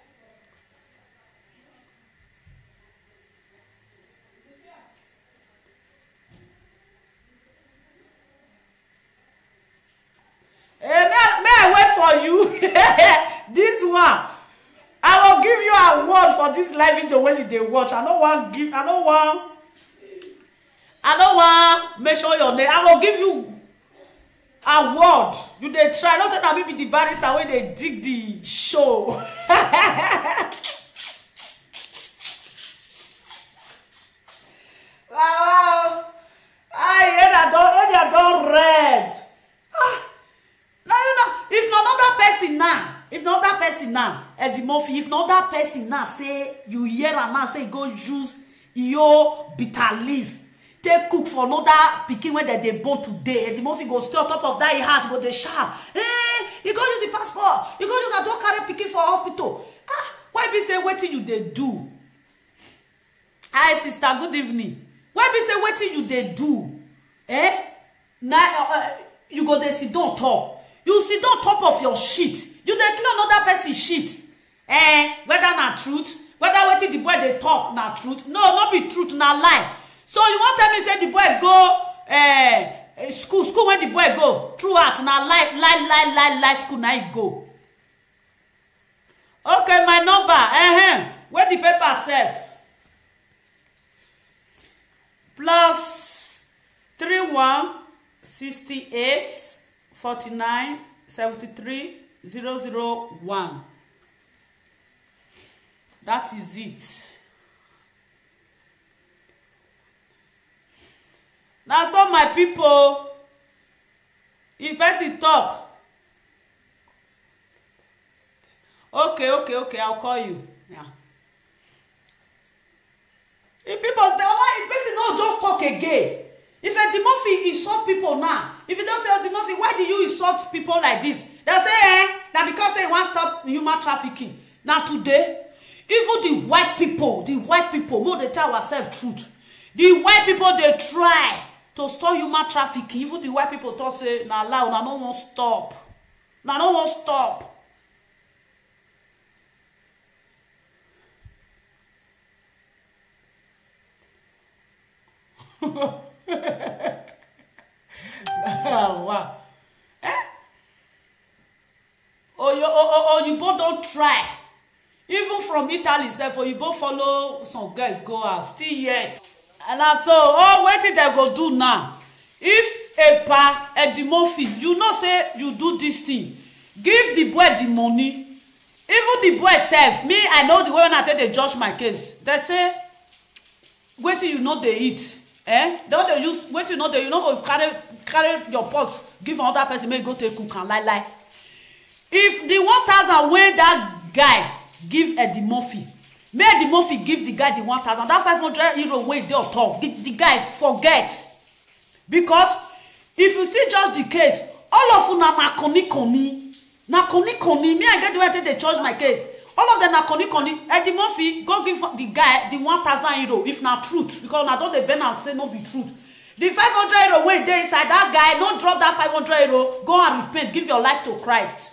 A: May I wait for you? This one, I will give you a word for this live video when you watch. I don't want make sure your name. I will give you award. You dey try. Don't say that maybe the barrister when they dig the show. Wow. I hear that don't red. Now you know, if not another person now, Eddie Murphy, if not that person now say you hear a man say go use your bitter leaf, take cook for another pikin when they born today, Eddie Murphy go stay on top of that house, go dey shout, you go use the passport, you go use that don't carry pikin for hospital. Why be say wetin you dey do? Hi sister, good evening. Why be say wetin you dey do? Now you go dey sit down top. You sit down top of your shit. You dey clear another person's shit. Whether na truth, whether wetin the boy dey talk na truth. No, not be truth, na lie. So you want tell me say the boy go school when the boy go throughout na lie school na he go. Okay, my number. Where the paper sef? Plus 31 68 49 73 001. That is it. Now, so my people, if person talk, okay, I'll call you. Yeah. If people, if person don't just talk again. If Eddie Murphy insult people now, if you don't say Eddie Murphy, why do you insult people like this? They'll say, now because they want to stop human trafficking. Now today, even the white people, more they tell ourselves truth. The white people, they try to stop human trafficking. Even the white people talk say, now loud, now no one stop. Now no one stop. Wow. You both don't try. Even from Italy, you both follow some guys go out still yet. And so, what did they go do now? If Eddie Murphy, you know say you do this thing, give the boy the money. Even the boy self, me, I know the way when I tell they judge my case. They say, wait till you know they eat. Don't they use wait you know they you know carry your pot, give another person, may go take cook and lie. If the 1,000 when that guy give Eddie Murphy, may Eddie Murphy give the guy the 1,000, that 500 euro wey dey on top, the guy forget. Because if you see just the case, all of you na koni, me I get the way I they charge my case. All of them are koni. Eddie Murphy go give the guy the 1,000 euro if not truth, because now don't they bend and say no be truth. The 500 euro when they inside that guy, don't drop that 500 euro. Go and repent, give your life to Christ.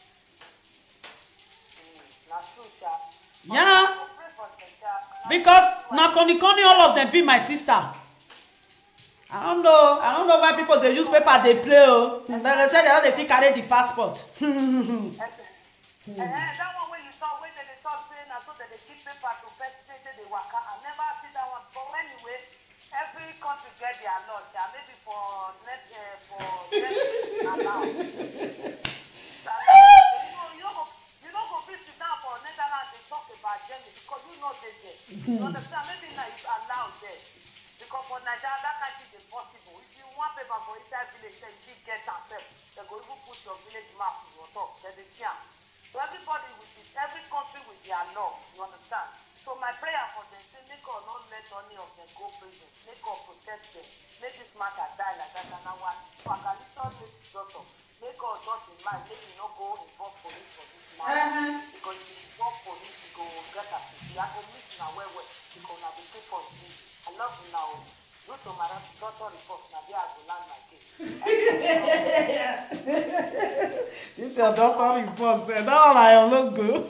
A: Yeah, because now koni all of them be my sister. I don't know why people they use paper they play. They say they don't fit carry the passport.
B: That one when you saw when they talk saying so that they keep paper to say they work. I never see that one. But anyway, every country get their laws. Maybe for next you don't go visit now for Netherlands. They talk about Germany because you know they there. You understand? Maybe now it's allowed there. Because for Nigeria, that can't be possible. If you want paper for inside village, then you get yourself. They go even put your village map in your top. Then they can. So everybody with it, every country with their law. You understand? So my prayer for them, say, make God not let any of them go prison. Make God protect them. Make this matter die like that. And I want to listen this daughter. Make God not in mind. Make you not go involve police for this matter. Because if you involve police, you go get a city. I go meet now where because now the people is I love you now. You to my daughter report now. There I go land my case.
A: If your daughter report, say that one I look good.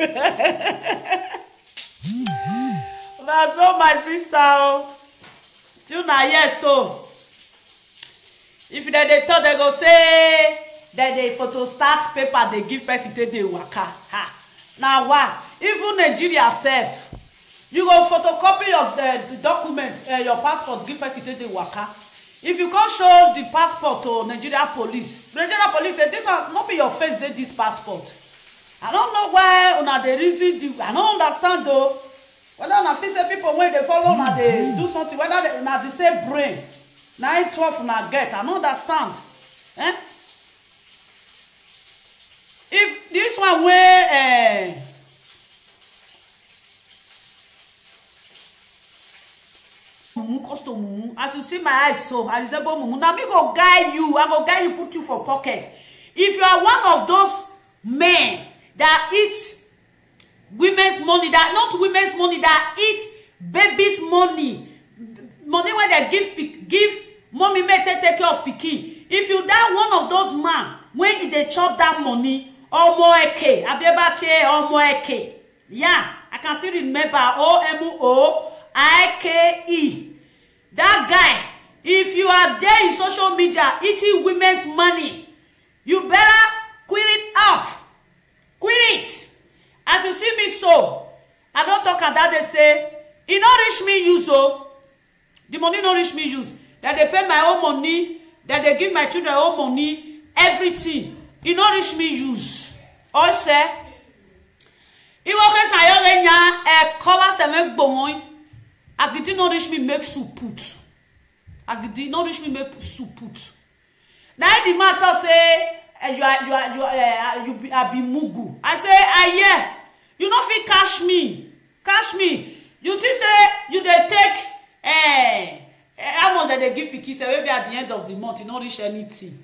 A: That's all my sister. Till now, yes, so if they thought they go say that they photo start paper, they give person they waka. Now what? Even Nigeria self. You go photocopy of the document, your passport, give person the waka. if you can't show the passport to Nigeria police say this one not be your face dey this passport. I don't know why una dey reason I don't understand though. Whether una fit say people when they follow una dey do something, whether una the same brain 9-12 una get, I don't understand. If this one where as you see my eyes so I resemble mumu. Now me go guide you. I go guide you, put you for pocket. If you are one of those men that eat women's money, that not women's money, that eat baby's money where they give mommy may take care of pikin. If you that one of those man when they chop that money, Omoeke, Abebache, Omoeke. Yeah, I can still remember Omoike. That guy, if you are there in social media eating women's money, you better quit it out. Quit it. As you see me so, I don't talk at that. They say, it not reach me use, oh. The money not reach me use. That they pay my own money, that they give my children own money, everything. It not reach me use. Also, it was a young cover seven bone. I did not reach me make soup put. I did not reach me make soup put. Now the matter say you are be mugu. I say yeah. You know fit cash me. Cash me. You think say you they take how much that they give pikin say maybe at the end of the month you not reach anything.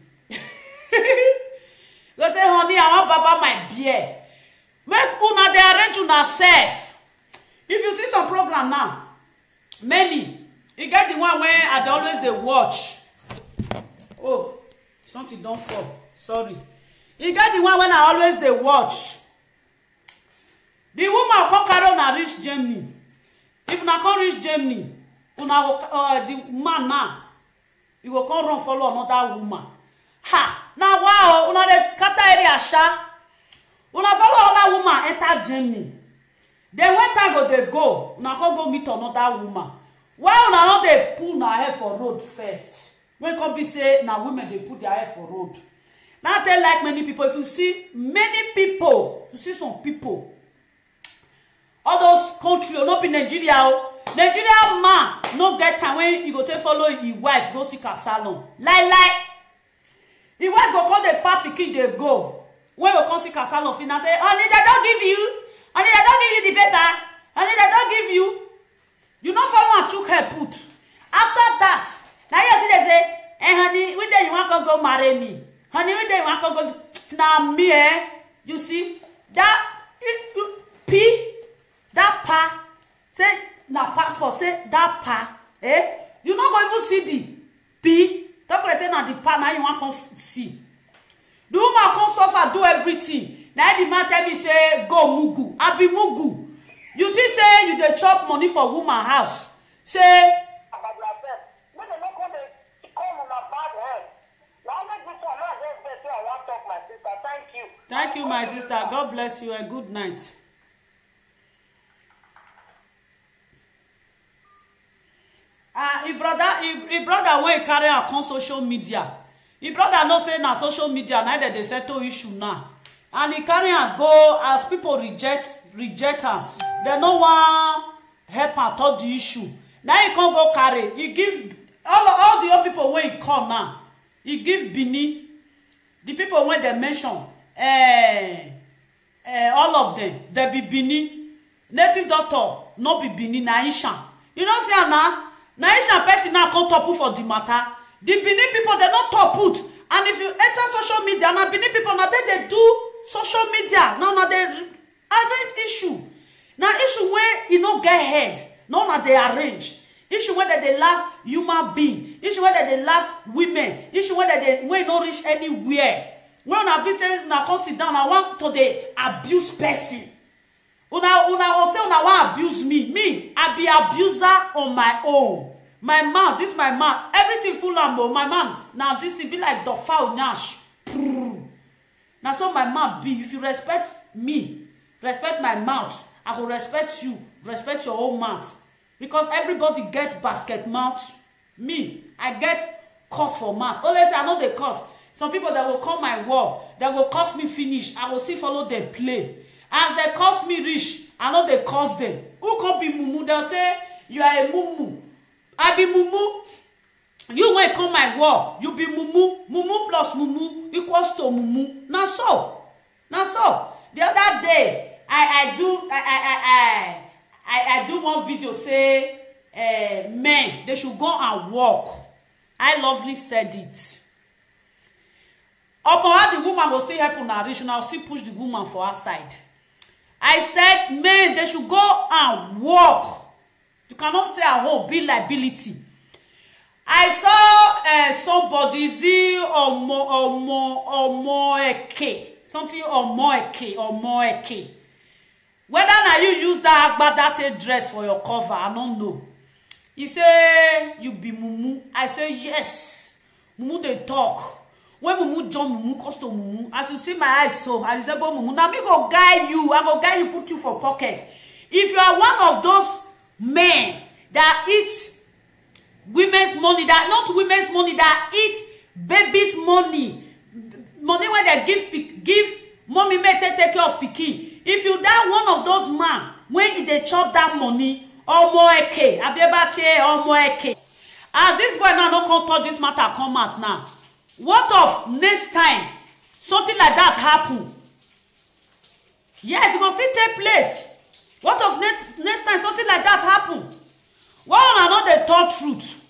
A: They say honey I want baba my beer. Make una dey arrange una self. If you see some program now, many you get the one where I always dey watch. Oh, something don't fall. Sorry. You get the one when I always dey watch. The woman come carry una reach Germany. If una come reach Germany, una the man now, you go come run follow another woman. Ha! Now wow, una dey scatter area sha. Una follow another woman enter Germany. Then when time go dey go, una come go meet another woman. Why una no dey pull na hair for road first? When come be say na women dey put their hair for road. Now tell like many people, if you see many people, you see some people, all those countries, not be Nigeria. Nigeria man no get time when you go to follow his wife go see her salon. Like his wife go call the pap pikin dey go. When you come see her salon, finish say, honey, they don't give you. Honey, they don't give you the paper. Honey, they don't give you. You know follow and took her put. After that, now you see they say, honey, when day you want to go marry me? Honey, when day you want to go now me, you see that that pa say na passport say that pa you not go even see the p. That's why I say na the pa now you want to see. The woman come suffer do everything. Now the man tell me say go mugu. I be mugu. You think say you dey chop money for woman house? Say. Thank you, my sister. God bless you and good night. If brother when he carry on social media, if brother no say na social media, neither they settle issue now, and he carry and go as people reject am. They no want help am talk the issue. Now he can't go carry. He give all the other people when he come now. He give Bini, the people when they mention, all of them. They be Bini, native doctor, no be Bini, Naisha. You know see now. Naisha person now come top for the matter. The Benin people they not top put. And if you enter social media, now Benin people now they do social media. Now they arrange issue. Now issue where you know get head. Now they arrange. Issue where they laugh human being. Issue where they laugh women. Issue where they when not reach anywhere. When I be say now come sit down, I want to the abuse person. Una say una want abuse me. Me, I be abuser on my own. My mouth, this my mouth. Everything full ambo. My man, now this will be like the foul nash. Now so my mouth be. If you respect me, respect my mouth, I will respect you. Respect your own mouth. Because everybody get basket mouth. Me, I get curse for mouth. Only say I know they curse. Some people that will come my wall, that will curse me finish. I will still follow them play. As they curse me reach, I know they curse them. Who can be mumu? They'll say you are a mumu. I be mumu. You when come my wall, you be mumu. Mumu plus mumu equals to mumu. Now so. The other day, I do one video say men they should go and walk. I lovely said it. Upon how the woman will still help on reach, and I'll still push the woman for her side. I said men they should go and walk. You cannot stay at home, be liability. I saw somebody something omoeke. Whether na you use that agbadate dress for your cover, I don't know. He say you be mumu. I say yes. Mumu they talk. When mumu jump mumu cost to mumu. As you see my eyes so, I resemble mumu. Now me go guide you. I go guide you, put you for pocket. If you are one of those men that eat women's money, that not women's money, that eat baby's money when they give mommy may take care of pikin. If you that one of those man when they chop that money, omoeke, abebache omoeke. And this boy now no come talk this matter come out now. What of next time something like that happen? Yes, it will still take place. What of next time something like that happen? One another talk truth.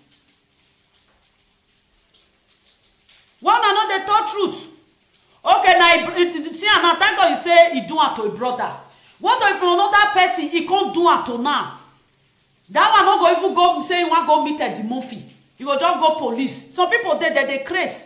A: One another talk truth. Okay, now see, and thank God you say he do it to a brother. What if another person he can't do it to now? That one not go even go say he want go meet at the Murphy. He will just go police. Some people they craze.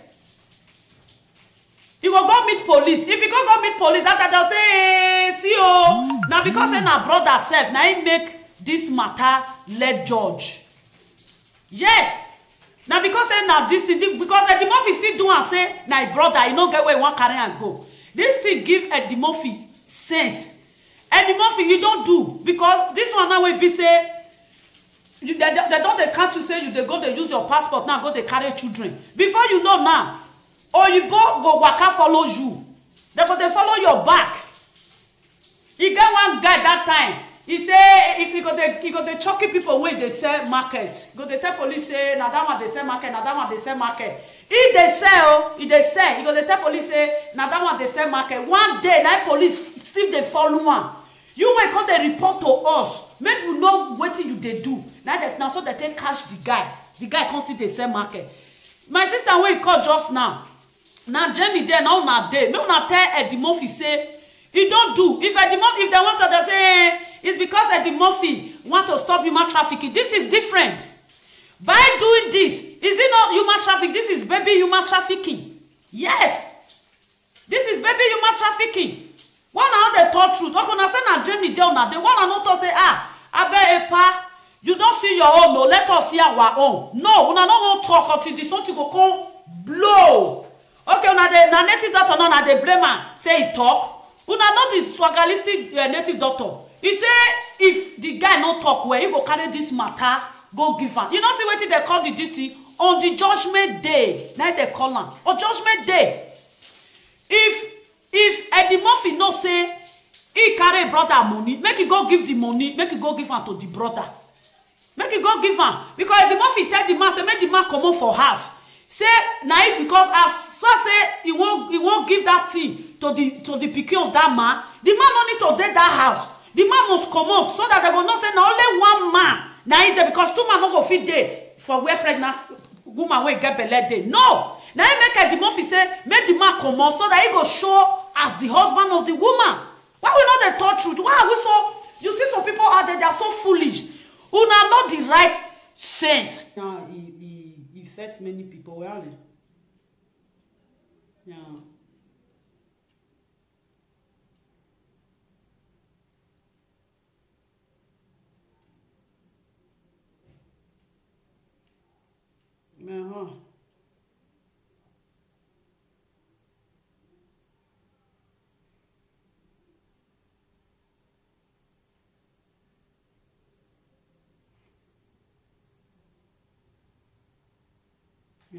A: He will go meet police. If he go meet police, that they'll say, hey, see oh. Now because then our brother self, now he make this matter let judge. Yes. Now because say now this thing, because Eddie Murphy still do and say, now brother, you don't get where you want carry and go. This thing give Eddie Murphy sense. Eddie Murphy, you don't do because this one now will be say, they don't they can't you say you they go they use your passport now go they carry children. Before you know now, or you go waka follow you. They go they follow your back. He get one guy that time. He say he go the chucky people when they sell market. Go they tell police say na that one they sell market, na that one they sell market. If they sell, he go they tell police say na that one they sell market. One day that police still they follow one. You might come they report to us. Make you know what you they do. Now so they take catch the guy. The guy comes still they sell market. My sister when he called just now. Now Jenny there now na day. Me una tell Eddie Murphy say he don't do. If Eddie Murphy if they want to they say it's because Eddie Murphy want to stop human trafficking. This is different. By doing this, is it not human trafficking? This is baby human trafficking. Yes. This is baby human trafficking. One another talk truth. Okay, now say na Jenny there now. The one another say abe epa, you don't see your own. No, let us see our own. No, una no want talk until this something go come blow. Okay, na native doctor no na the blamer say he talk. Una know the swagalistic native doctor. He say if the guy no talk well, he go carry this matter go give am. You know see wetin they call the DC on the judgment day. Now they call am on judgment day. If Eddie Murphy no say he carry brother money, make he go give the money, make he go give am to the brother. Make he go give am because Eddie Murphy tell the man say make the man comot for house. Say na because as so say he won't give that thing to the pikin of that man. The man no need to dey that house. The man must come out so that they go not say na only one man na it there because two man no go fit dey for where pregnant woman wey get belle dey. No, na him make Eddie Murphy say make the man come out so that he go show as the husband of the woman. Why we know the thought truth? Why are we so? You see some people out there they are so foolish. Una know the right sense. Now he affects many people well. Yeah. Yeah.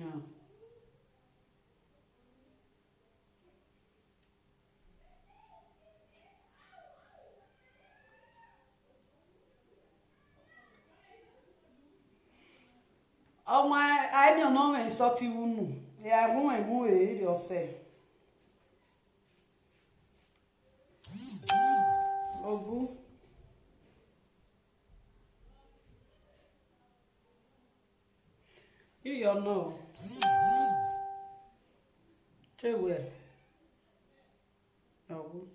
A: Oh my, I don't know when sort you know. Yeah, I won't yourself. Obu. You don't know. Say where? Obu.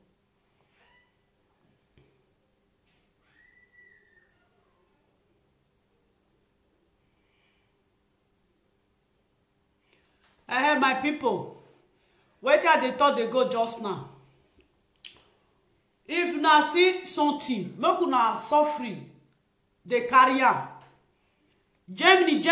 A: I heard my people. Wait till they thought they go just now. If na see something, make una suffering, they carry am. Germany.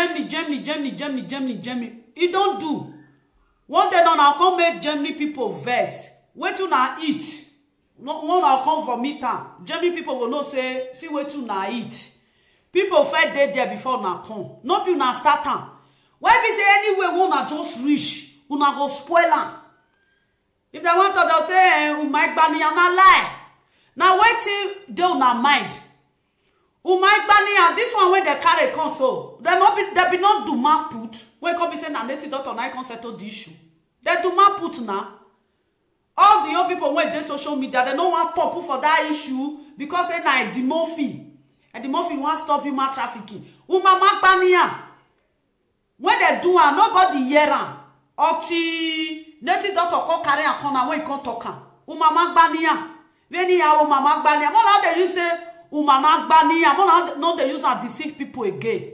A: It don't do. One day now come make Germany people vex. Wait till na eat. No one will come for me time. Germany people will not say, see wait till na eat. People first dey there before na come. No be na start am. Why be say anyway una just reach, una go spoil am. If they want to, they'll say, Umay Gbani, and not lie. Now wait till they una mind. Umay Gbani, and this one when they carry console, they be not do map put. When come be saying that native doctor now can settle the issue. They do map put now. All the young people when they social media, they don't want to put for that issue because they na the morphine. And the morphine want stop human trafficking. Umay Gbani, when they do am, nobody hear am. Oti native doctor call carry am corner when he can't talk am. Umama Gbaniya. When he have Umama Gbaniya. More now they use say Umama Gbaniya. More now they use and deceive people again.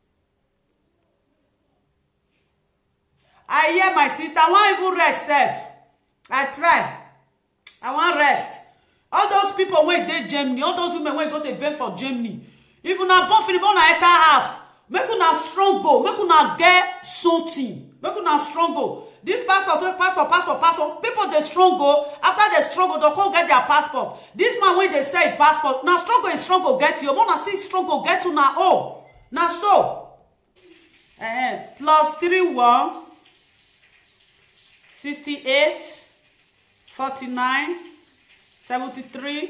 A: I hear my sister. I want even rest self. I try. I want rest. All those people when they Germany, all those women when go to bed for Germany. If you na born for the born enter house, make una strong go. Make una get something. Make una strong go. This passport. People they strong go. After they strong go, they can't get their passport. This man when they say passport, now strong go is strong go get you. Mona see strong go get you now. Oh, now so. Plus 31 68 49 73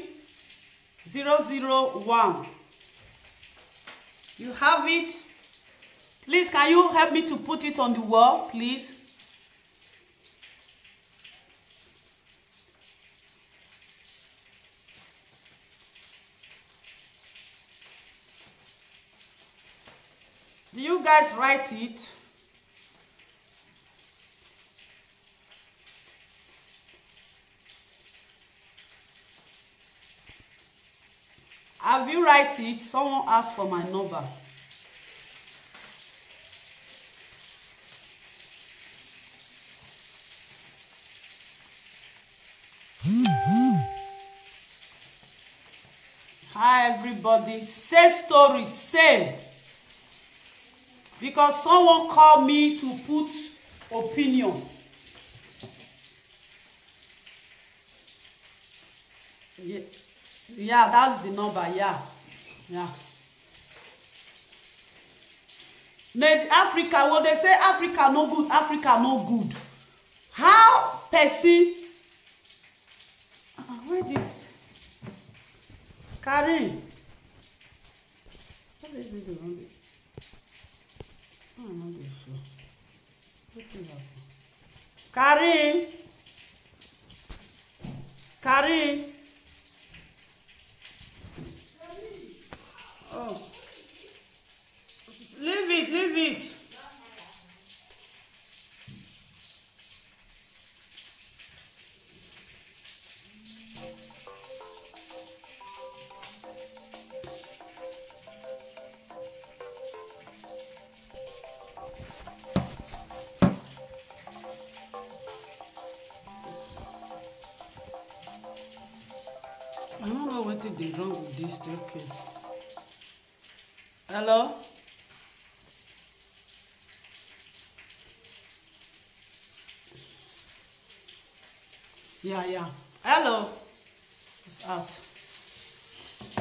A: 001. You have it. Please, can you help me to put it on the wall, please? Do you guys write it? Have you write it? Someone asked for my number. Hi everybody, say story, say. Because someone called me to put opinion. Yeah, that's the number, yeah. Africa, well they say Africa no good, Africa no good. How person where this Karin? What is it around it? Oh, I'm not sure. What is that? Karin. Oh. Leave it. I don't know what they wrong with this. Okay. Hello? Yeah. Hello? It's out.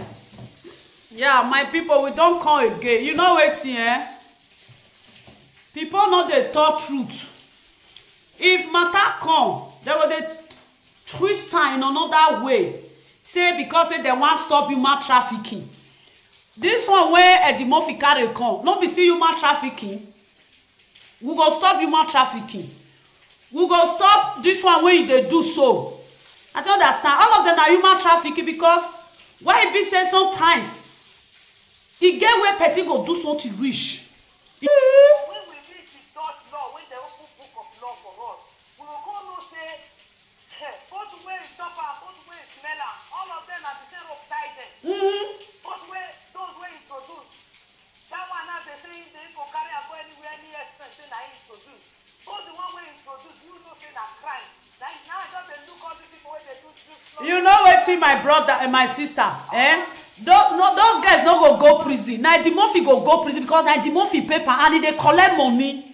A: Yeah, my people, we don't come again. You know what, People no dey talk truth. If matter come, they go dey twist am in another way. Say because say they wan stop human trafficking. This one wey Eddie Murphy carry come, no be still human trafficking. We go stop human trafficking. We go stop this one wey they do so. I don't understand. All of them are human trafficking because why e be say sometimes e get where person go do something rich.
B: When we reach the Dutch law, when they open book of law for us, we will go know say, both way is suffer, both way is smell, all of them are the same rope tie them. Both way, those way is produced. That one now they say they go carry and go anywhere, any expense, say na is produced. Both the one way is produced, you know say na crime. Now just they look all the people where they do this law.
A: You know wetin my brother and my sister, those guys no go prison. Now Eddie Murphy go prison because na Eddie Murphy paper and they collect money.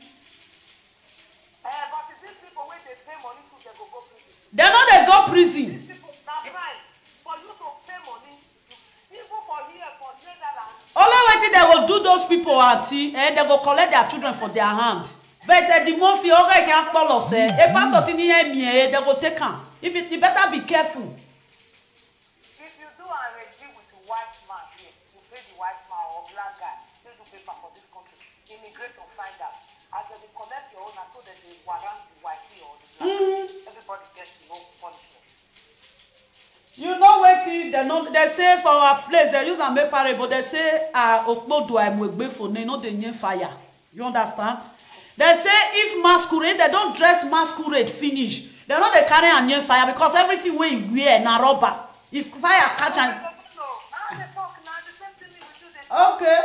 B: But it's these people where they pay money to they go prison.
A: They no dey go prison.
B: These people now crime. For you to pay money, even for here, for Netherlands.
A: Only wetin they go do those people aunty, they go collect their children for their hand. But Eddie Murphy already can't call us. If I thought in here, they go take am. You better be careful.
B: If you do an regime with the white man here, you pay the white man or black guy, they do paper for this country. Immigrate to find out. As they collect your own, and so that they warrant the white or the black. Everybody gets no punishment.
A: You know wetin they say for our place, they use am make parable, but they say okpodo aimwegbe for no dey near fire. You understand? They say if masquerade, they don't dress masquerade finish. They know they carry a near fire because everything wey you wear na rubber. If fire catch am. Okay.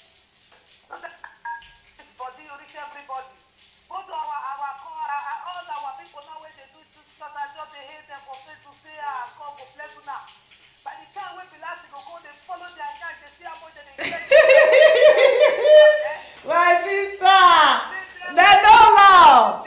B: Body reach everybody. Both all our people now where they do because I just they hate them for face to say come for play now. By the time we be last go they follow their guys, they see how much they get.
A: My sister. They don't love.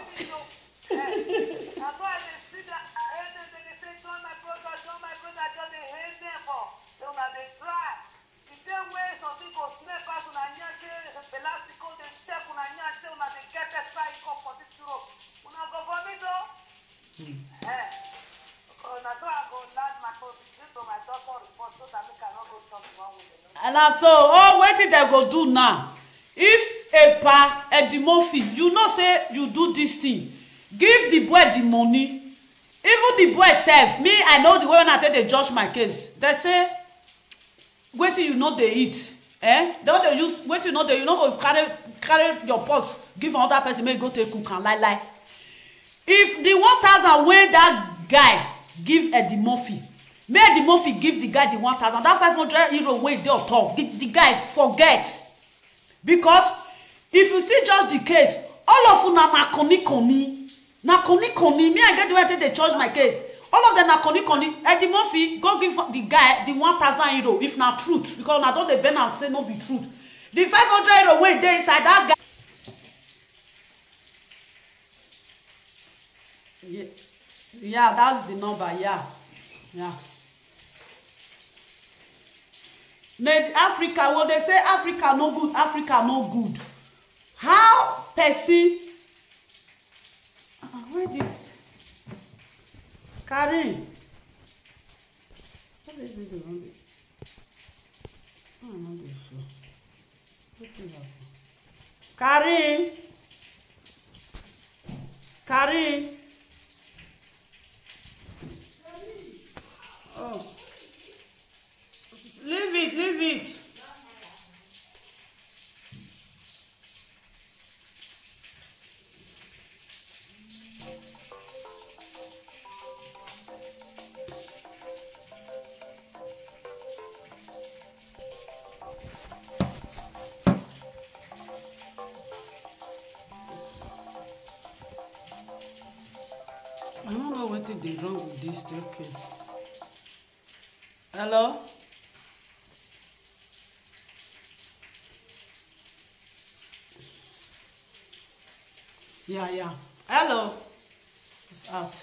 A: And so, wetin they go do now? If Eddie Murphy, you know say you do this thing, give the boy the money. Even the boy self, me, I know the way when I take they judge my case. They say, wait till you know they eat. They don't they use, wait till you know they, you know, carry your pots, give another person, may go take cook and lie. If the 1,000 when that guy give Eddie Murphy, may Eddie Murphy give the guy the 1,000, that 500 euro wey dey on top, the guy forget. Because if you see just the case, all of una na koni, me I get the way to dey charge my case. All of them na koni. Eddie Murphy go give the guy the 1,000 euro if na truth, because na don dey bend am say no be truth. The 500 euro wey dey inside that guy. Yeah, that's the number. Yeah. Africa, well, they say Africa no good, Africa no good. How person where this Karin? What is it doing? Oh, no, Karin. Oh. Leave it. I don't know what is wrong with this. Okay. Hello? Yeah. Hello. It's out.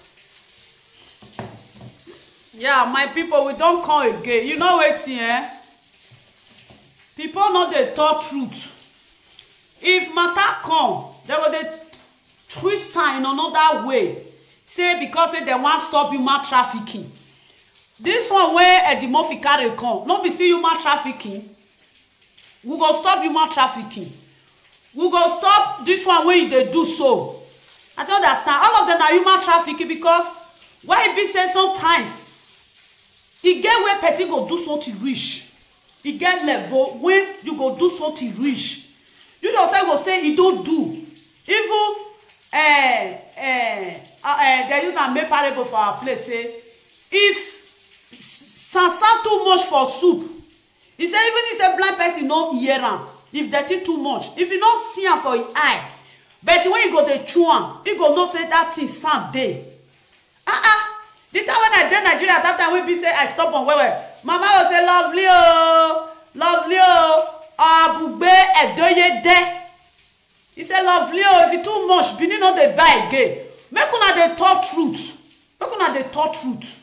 A: Yeah, my people, we don't come again. You know what, people know they talk truth. If matter come, in another way. Say because say they want stop human trafficking. This one where Edimofi carry come, no be still human trafficking. We go stop human trafficking. We go stop this one when they do so. I don't understand. All of them are human trafficking because why it be say sometimes e get where person go do something reach. E get level when you go do something reach. You yourself go say e don't do. Even they use a make parable for our place. Say if sansan too much for soup, he say even if a blind person no hear am. If dirty too much, if you not see am for your eye, but when you go dey chew am, you go know say that thing sound dey. The time when I dey Nigeria, that time we be say I stop on where mama will say lovely oh, abugbe edoye de. He say lovely oh, if it too much, Benin no dey buy again. Make una dey talk truth. Make una dey talk truth.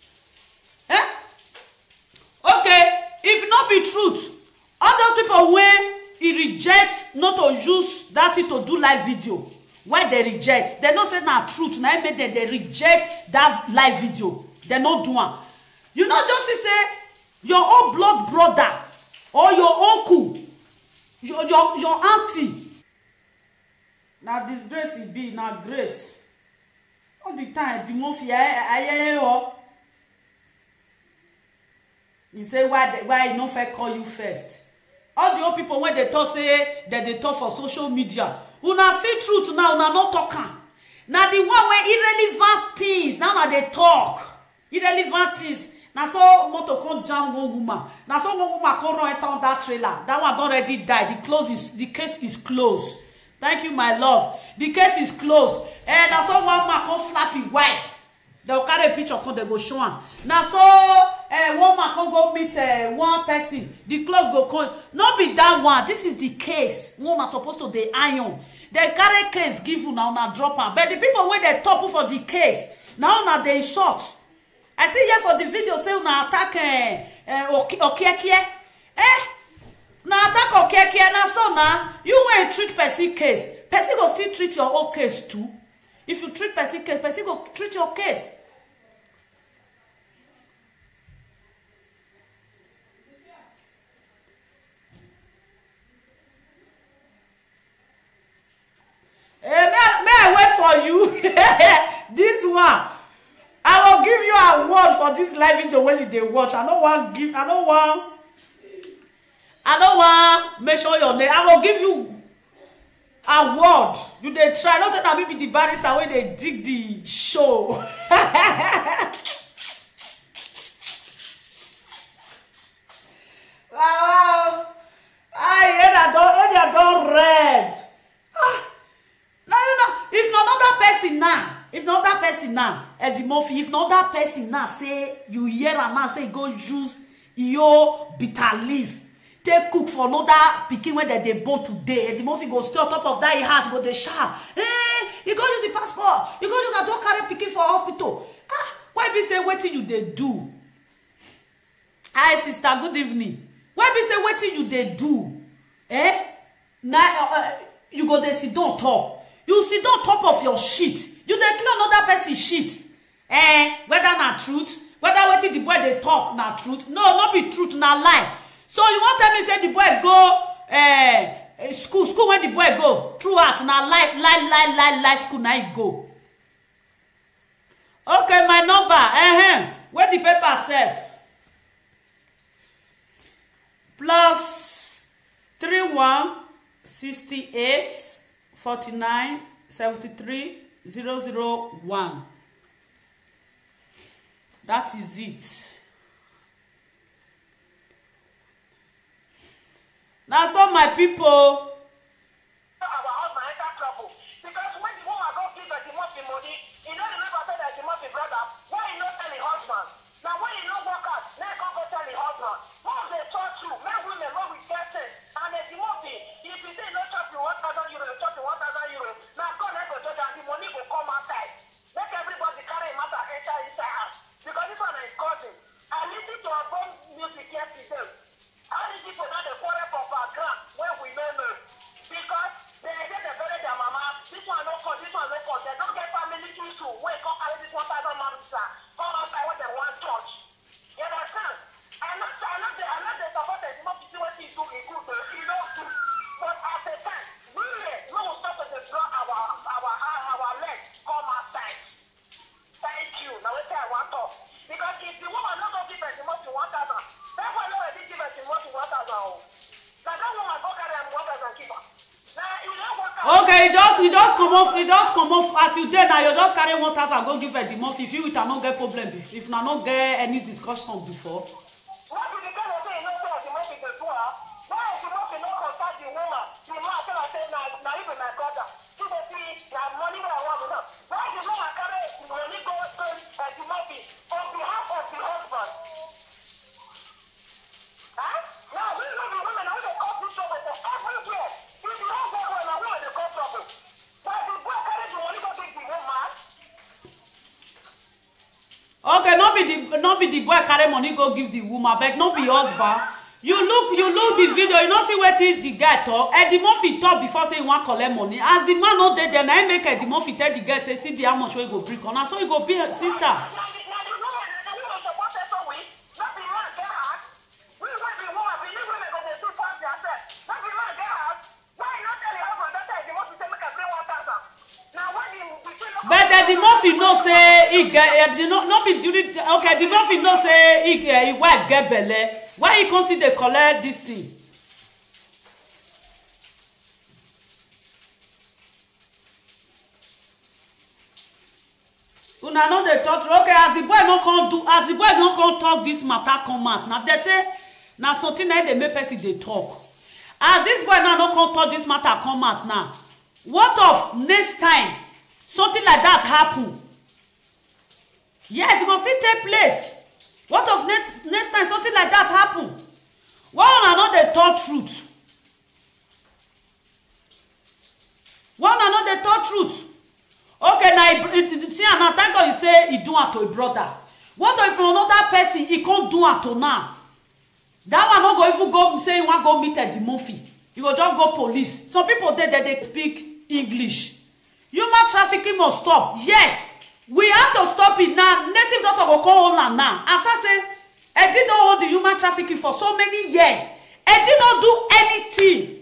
A: Okay, if not be truth. All those people when he reject not to use that thing to do live video, why they reject? They don't say na truth. Now make them they reject that live video. They not do one. You know, just say your own blood brother or your uncle, your auntie. Now disgrace it be now grace. All the time the mafia he say why he no fair call you first. All the old people when they talk say that they talk for social media. Una see truth now, una not talking. Now the one where irrelevant things, now they talk. Irrelevant things. Now so motor come jam one woman. Now so one woman come run enter that trailer. That one already died. The case is closed. Thank you, my love. The case is closed. And now so one man come slap his wife. They'll carry a picture, come they go show him. Now so one man can go meet one person. The clothes go come. Not be that one. This is the case. One are supposed to the iron. They carry case give you now drop am. But the people when they top for the case now they insult. I see here for the video say una attack Okiekie. Now attack Okiekie now so now you when treat person case. Person go still treat your own case too. If you treat person case, person go treat your case. May I wait for you? This one. I will give you a word for this live video when you watch. I don't want make sure your name. I will give you a word. You dey try. Don't say that maybe the barrister when they dig the show. Wow. I don't read. Now you know if not another person now, Edimofi, if not that person now say you hear a man say go use your bitter leaf, take cook for another pikin when they born today. Edimofi go stay on top of that house, go they shout, you go use the passport, you go use that don't carry pikin for hospital. Why be say wetin you dey do? Hi sister, good evening. Why be say wetin you dey do? Now you go dey sit down top. You sit on top of your shit. You dey clear another person's shit. Whether na truth, whether wetin the boy dey talk na truth. No, not be truth, na lie. So you want tell me say the boy go school when the boy go throughout na lie school na he go. Okay, my number. Where the paper sef? Plus 31 68 49 73 001. That is it. Now, so my people.
B: Music yesterday. How did people not the quarter for background when we know?
A: Okay, you just come off as you did now. You just carry 1,000 go give her the month. If you with her not get problem, if na not get any discussion before.
B: What did the girl say? No, sir, the money to her. Why is the money not contact the woman? The man tell her say, now even my brother. She dey see na money wey I want to know. Why the woman carry money go spend the money on behalf of the husband? Huh? Now we know the women how they cause this trouble for everywhere. If the husband go na women dey cause trouble. Why the boy carry the money go give the woman?
A: Okay, not be the boy carry money go give the woman, but not be husband. You look the video, you know see wetin the guy talk. Edimofi talk before say he wan collect money. As the man no dey there, na him make Edimofi tell the girl say see the how much wey go bring on. So he go be sister. But Edimofi know say he get no be during okay. Edimofi know say he wife get belle. Why he consider collect this thing? Una no dey talk. Okay, as the boy no come talk this matter come out. Now they say na something like they make person dey talk. As this boy now no come talk this matter come out now. What of next time something like that happen? Yes, it go still take place. What of next time something like that happen? Why una no dey talk truth? Why una no dey talk truth? Okay, now see, and thank God you say he do it to a brother. What if another person he can't do it to now? That one not go even go say he want go meet at the Murphy. You go just go police. Some people they speak English. Human trafficking must stop. Yes, we have to stop it now. Native doctor go call on now. As I say, I did not hold the human trafficking for so many years. I did not do anything.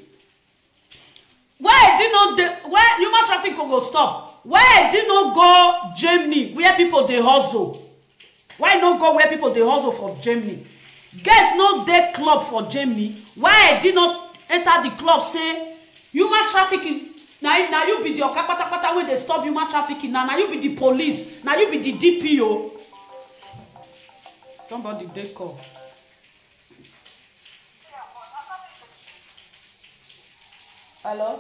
A: Why human trafficking go stop? Why I did not go Germany where people they hustle? Why not go where people they hustle for Germany? Guys no dey club for Germany. Why I did not enter the club say human trafficking? Now you be the okapatapata when they stop human trafficking. Now you be the police. Now you be the DPO. Somebody they call. Hello?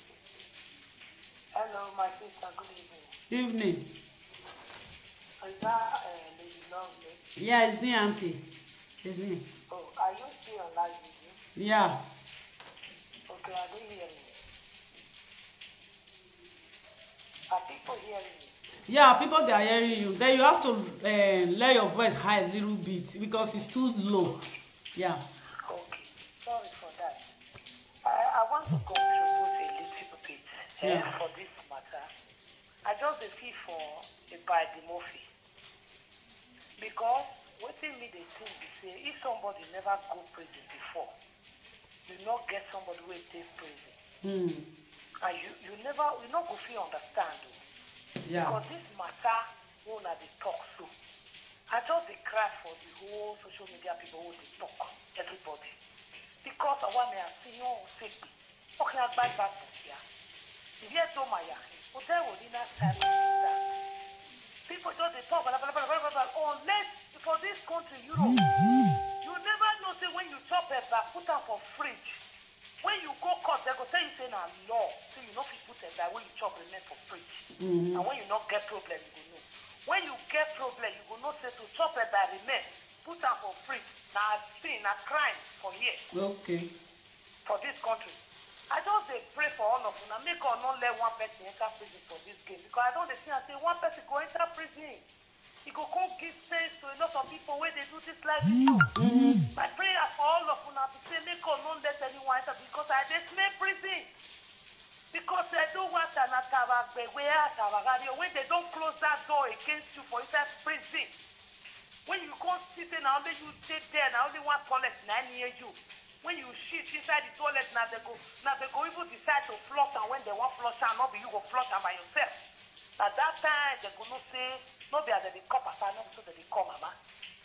B: Hello, my sister. Good evening.
A: Evening.
B: Is that Lady Lovely?
A: Yeah, it's me, auntie. It's me.
B: Oh, are you still on live video?
A: Yeah.
B: Okay, are they hearing you? Are people hearing you?
A: Yeah, people they are hearing you. Then you have to let your voice high a little bit because it's too low. Yeah.
B: Okay, sorry for that. I want to contribute a little bit for this matter. I just feel for a bad Murphy. Because what they me they think they say if somebody never go prison before, you not get somebody who take prison. And you not go feel understand.
A: Yeah.
B: Because this matter won't have the talk so. I just they cry for the whole social media people who they talk, everybody. Because I want to see you safety. Okay, I buy back here. If you told my hotel will not carry that. People just they talk, unless for this country, Europe, you never know say when you chop it back, put them for fridge. When you go court, they go tell you say na law. So you know if you put it that when you chop remain for fridge. And when you not get problem, you go know. When you get problem, you go know say to chop it that remain, put them for fridge. Now sin, now crime for here.
A: Okay.
B: For this country. I just pray for all of you. Now make or not let one person enter prison for this game. Because I don't see and say one person go enter prison. He go come give sense to a lot of people where they do this life too. My prayer for all of you now to say make or not let anyone enter because I just smell prison. Because they don't want an when they don't close that door against you for inside prison. When you come sit in, now only you stay there, now only one toilet now near you. When you shit inside the toilet, now they go even decide to flush, and when they want flush, and not be you go flush by yourself. At that time, they go not say, not be as they come, as I know so that they come, mama.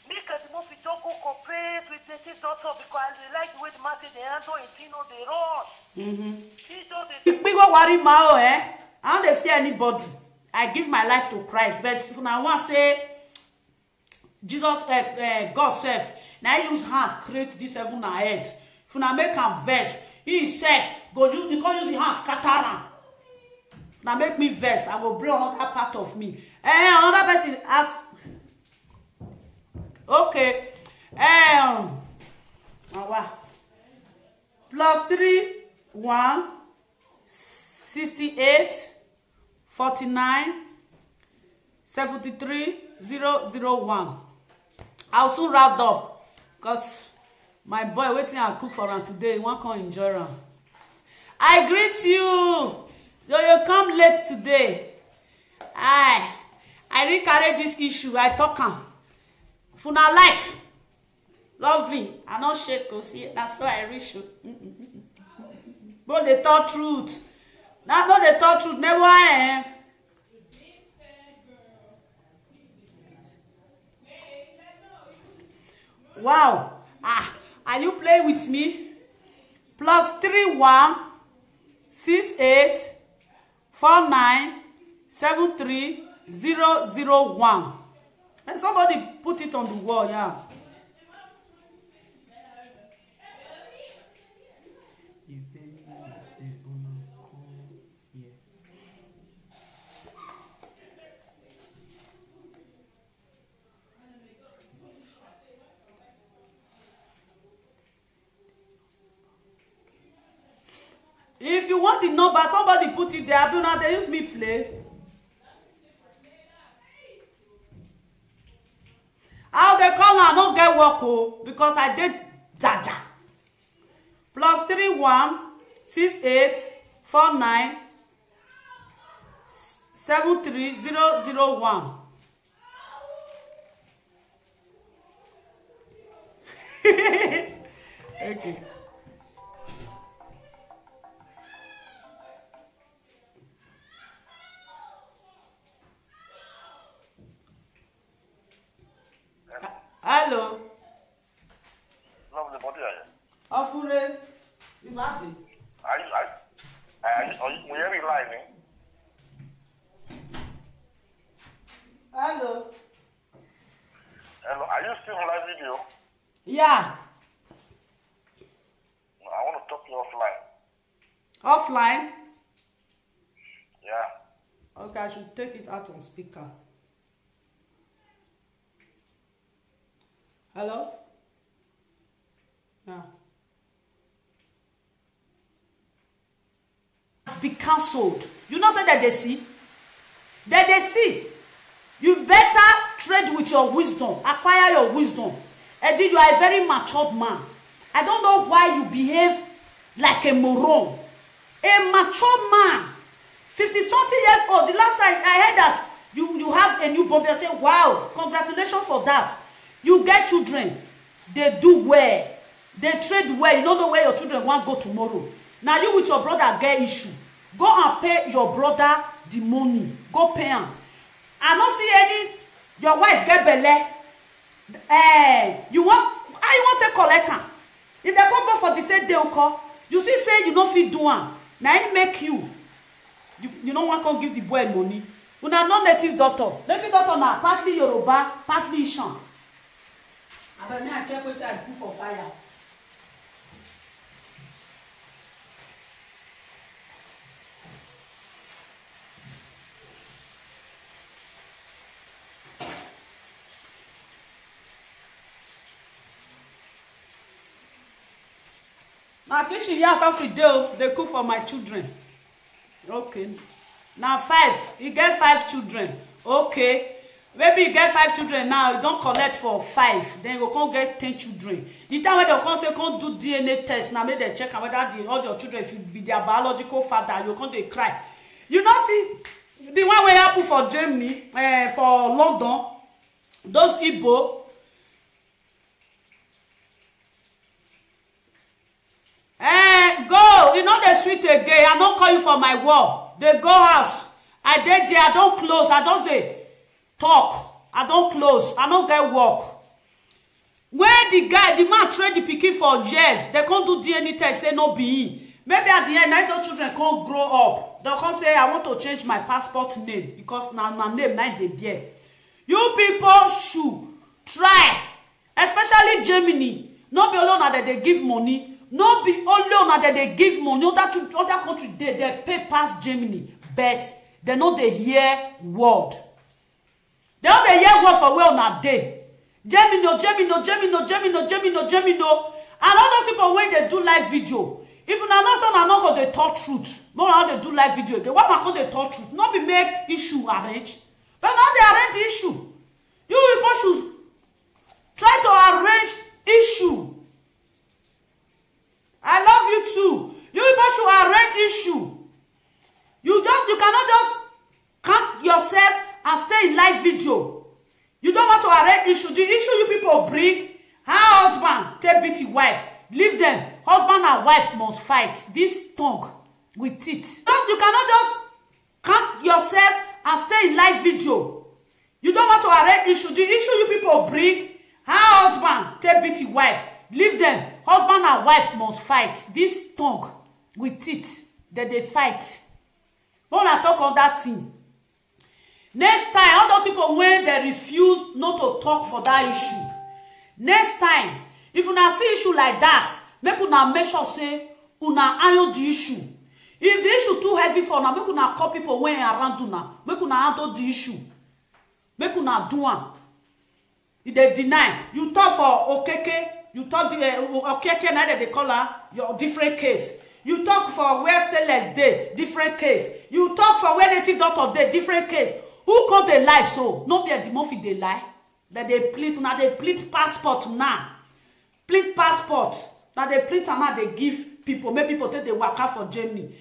B: Make the movie don't go cooperate with the doctor because they like the way the man say they handle it, you know, they rush. She does it.
A: Big worry mao, I don't fear anybody. I give my life to Christ. But if I want to say Jesus, God self, now use hand create this heaven and earth. If I make a verse, he self go use, you can't use the hand scatter. Now make me verse, I will bring another part of me. Another person ask. Okay. Plus 3 1 68 49 73 001. I'll soon wrap up because my boy waiting and cook for him today. He won't come enjoy him. I greet you. So you come late today. I didn't carry this issue. I talk him. Funa like lovely. I not shake to see. That's why I reach you. But they talk truth. Now not they talk truth. Never I am. Wow. Are you playing with me? Plus 3 1 6 8 4 9 7 3 0 1. And somebody put it on the wall, yeah. If you want the number, somebody put it there. I do not, they use me play. How they call I don't get work because I did Jaja. Plus 3 1 6 8 4 9 7 3 0 1. Okay. Hello.
C: Lovely body,
A: Afure, you happy?
C: Are you hearing live?
A: Hello.
C: Hello, are you still on live video?
A: Yeah.
C: I want to talk to you offline.
A: Offline?
C: Yeah.
A: Okay, I should take it out on speaker. Hello? Yeah. Be cancelled. You know say that they see? That they see. You better trade with your wisdom. Acquire your wisdom. And then you are a very matured man. I don't know why you behave like a moron. A mature man. 50-something years old. The last time I heard that you have a new baby. I say, wow, congratulations for that. You get children, they do well, they trade well. You don't know where your children want to go tomorrow. Now you with your brother get issue. Go and pay your brother the money. Go pay him. I don't see any. Your wife get belle. You want? I want to collect her. If they come back for the same day, you see say you don't fit do one. Now it make you. You don't want to give the boy money. You are not native doctor. Native doctor now partly Yoruba, partly Ishan. But now I check what I put for fire. Now kitchen here every day they cook for my children. Okay. Now 5. You get 5 children. Okay. Maybe you get 5 children now, you don't collect for 5, then you can't get 10 children. The time when they can't say can't do DNA test, now maybe they check whether all your children, if you be their biological father, you can't they cry. You know, see, the one way happen for Germany, for London, those Igbo, go, you know they sweet again, I don't call you for my wall. They go house, I did there, I don't close, I just say, talk. I don't close. I don't get work. when the man train the pikin for years, they can't do DNA test, say no be him. Maybe at the end, now those children can't grow up. They can't say, I want to change my passport name because now my name now they bear. You people should try, especially Germany. Not be alone that they give money. Not be only that they give money. Other country they pay past Germany, but they know they hear word. They know they hear word for where on a day. Germany. And all those people when they do live video. If you not so not how they talk truth, more how they do live video. They want to how they talk truth. Not be make issue arrange, but now they arrange the issue. You people should try to arrange issue. I love you too. You people should arrange issue. You cannot just count yourself and stay in live video. You don't want to arrange issue. The issue you people bring, how husband take beat his wife, leave them. Husband and wife must fight. This tongue with teeth. You cannot just count yourself and stay in live video. You don't want to arrange issue. The issue you people bring, how husband take beat his wife, leave them. Husband and wife must fight. This tongue with teeth that they fight. When I talk on that thing. Next time, all those people when they refuse not to talk for that issue. Next time, if you not see issue like that, make una make sure say una iron the issue. If the issue too heavy for una, make una call people when around una. Make una handle the issue. Make una do one. If they deny, you talk for Okeke, you talk the Okeke now that they call her your different case. You talk for where Stainless Day, different case. You talk for where Native Doctor Day, different case. Who called they lie so? Not be a demorphic they lie. That they plead now, they plead passport now. Plead passport. Now they plead and now they give people. Make people take the work out for Germany.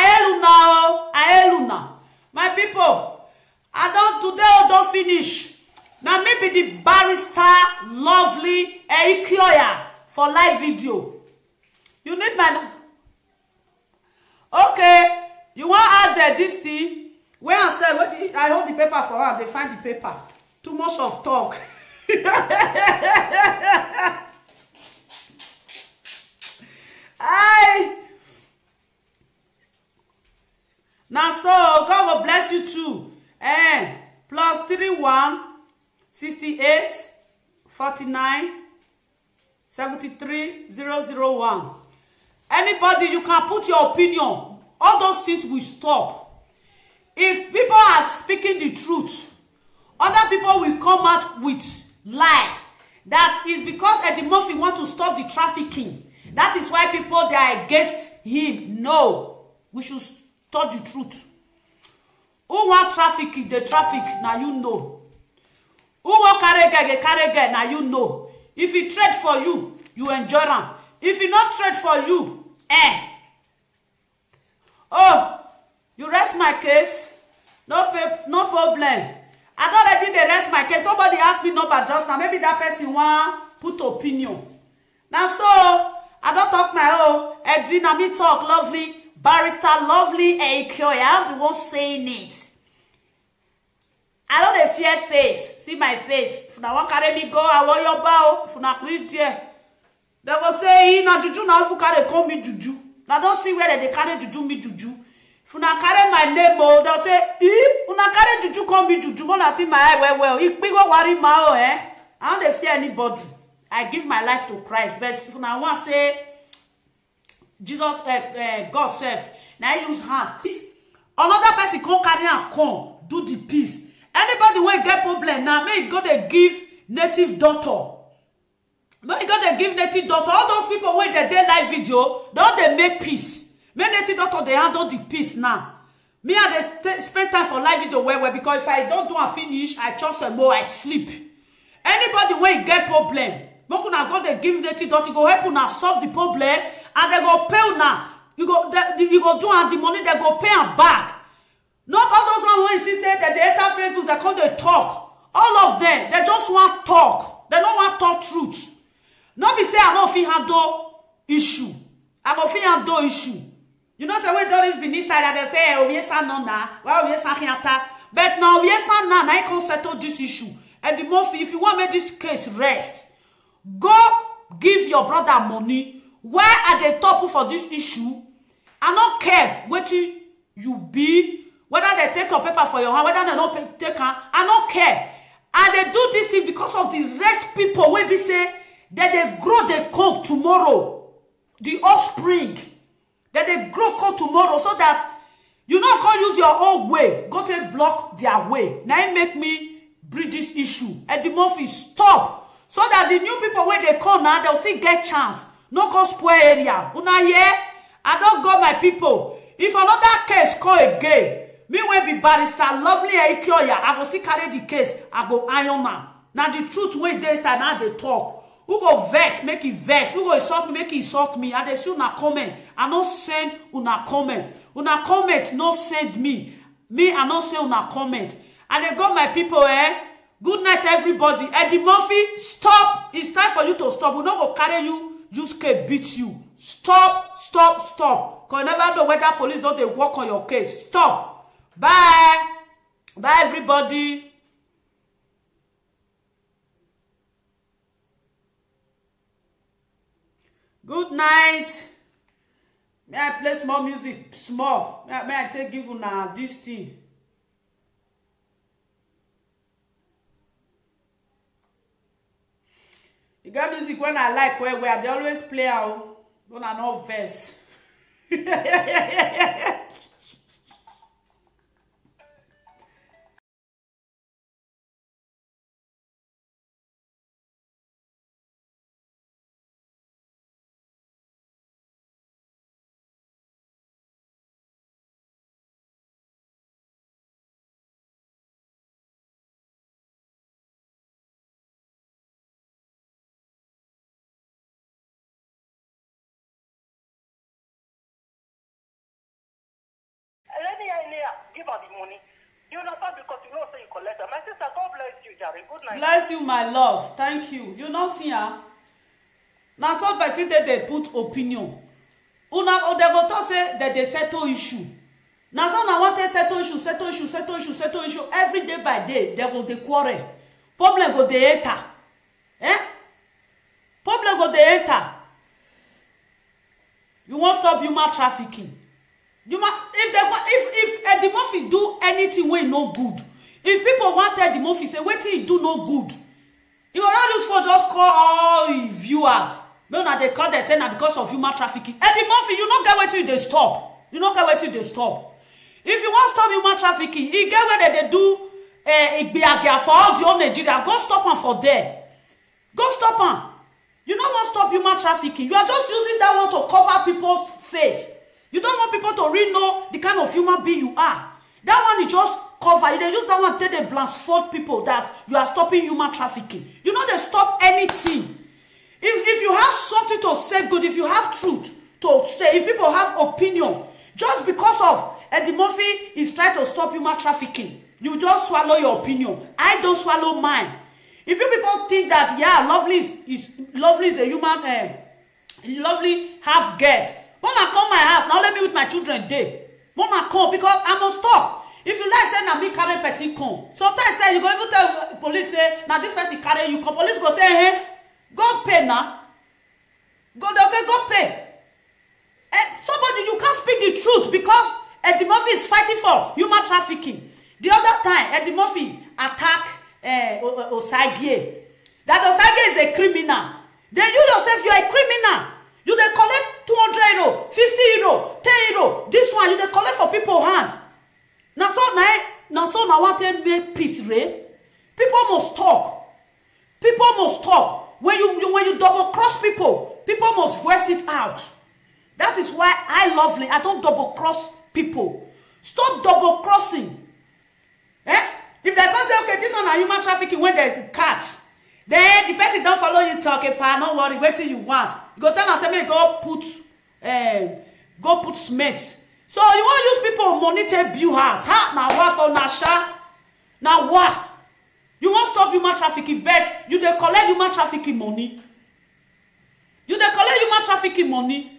A: I Luna. My people, today I don't finish. Now maybe the barrister, lovely, Eikioya for live video. You need my... Okay, you want to add this thing? Where I say, I hold the paper for her, they find the paper. Too much of talk. Now so, God will bless you too. Plus 31 68 49 73 001. Anybody, you can put your opinion. All those things will stop. If people are speaking the truth, other people will come out with lie. That is because Eddie Murphy want to stop the trafficking. That is why people they are against him. No, we should tell the truth. Who want traffic is the traffic, now you know. Who want carry guy, now you know. If he trade for you, you enjoy him. If he not trade for you, oh, you rest my case? No problem. I don't already rest my case. Somebody asked me number just now. Maybe that person want put opinion. Now so, I don't talk my own. Edina me talk lovely. Barrister lovely Eikioya. I'm the one saying it. I don't fear face. See my face. If I want to carry me go, I want your bow. If I reach there. They will say, na juju now if you carry call me juju. Now don't see where they carry juju me juju. If you carry my name, they'll say, you carry juju call me juju. Wanna see my eye well. If people worry my I don't fear anybody. I give my life to Christ. But if you want to say Jesus, God self, now use hand. Another person come carry and come do the peace. Anybody when get problem now, may go they give native doctor. When you go they give native doctor, all those people when they live video, don't they make peace? When native doctor they handle the peace now. Me and they spend time for live video well because if I don't do and finish, I just more I sleep. Anybody when you get problem, but when I go they give native doctor, go help you solve the problem, and they go pay you now. You go do and the money they go pay and back. Not all those ones when you see say that they enter Facebook, they come they talk. All of them, they just want talk. They don't want talk truth. Not be say I don't feel handle issue. I don't feel handle issue. You know, say when Doris be inside and they say, oh yes, no na, well yes, but now yes, no, I can't settle this issue. And the most, if you want to make this case rest, go give your brother money. Why are they top for this issue? I don't care wetin you be, whether they take your paper for your hand, whether they don't take am, I don't care. And they do this thing because of the rest people wey be say that they grow, they come tomorrow, the offspring that they grow come tomorrow, so that you not can use your own way, go to block their way. Now it make me bridge this issue. And the Murphy stop, so that the new people when they come now, they'll still get chance. No go spoil area. Una here, I don't go my people. If another case come again, me will be barrister Lovely Aikoya, I go see carry the case, I go iron man. Now the truth when they say now they talk. Who go vex, make it vex. Who go insult me, make it insult me. And they see una comment. I no send una comment. Una comment no send me. Me, I no send una comment. And they go my people, Good night, everybody. Eddie Murphy, stop. It's time for you to stop. We not go carry you, just can beat you. Stop, stop, stop. Because you never know whether police don't they work on your case. Stop. Bye. Bye, everybody. Good night. May I play small music? Small. May I take give you now this thing? You got music when I like where they always play out when I know verse.
B: Give her the money. You understand, because you know say you collect her. My sister, God bless you, Jerry. Good night.
A: Bless you, my love. Thank you. You not see her. Now some person they put opinion. Una they go to say that they settle issue. Now some I want to settle issue. Every day by day they go dey quarrel. Problem go dey enter. Problem go dey enter. You want stop human trafficking? If Eddie Murphy do anything wey no good, if people want Eddie Murphy say wetin he do no good, you will not use for just call all viewers. No, na they call them say na because of human trafficking. Eddie Murphy, you no get wetin they stop. You no get wetin they stop. If you want stop human trafficking, you get where they do igbiagia for all the whole Nigeria. Go stop am for there. Go stop am. You no want stop human trafficking. You are just using that one to cover people's face. You don't want people to really know the kind of human being you are. That one is just cover. You dey use that one to they blindfold people that you are stopping human trafficking. You know they stop anything. If you have something to say good, if you have truth to say, if people have opinion, just because of Eddie Murphy is trying to stop human trafficking, you just swallow your opinion. I don't swallow mine. If you people think that, yeah, Lovely is a human, Lovely have guests. Wanna come my house now? Let me with my children there. Wanna come because I must talk. If you like say na me carry person come. Sometimes say you go even tell police say now this person carry you come. Police go say hey, go pay now. Go they say go pay. Somebody you can't speak the truth because Eddie Murphy is fighting for human trafficking. The other time Eddie Murphy attack Osagie. That Osagie is a criminal. Then you yourself you are a criminal. You dey collect 200 euro, 50 euro, 10 euro. This one you dey collect for people hand. Now so now want to make peace, right? People must talk. People must talk. When you double cross people, people must voice it out. That is why I Lovely. I don't double cross people. Stop double crossing. If they come say okay, this one are human trafficking when they catch. Then the person don't follow you talking, pa. No worry, wait till you want. You go tell them say, go put cement. So you want use people money to build house? Ha? Now what for Nasha? Now what? You want stop human trafficking? Bet you dey collect human trafficking money. You dey collect human trafficking money.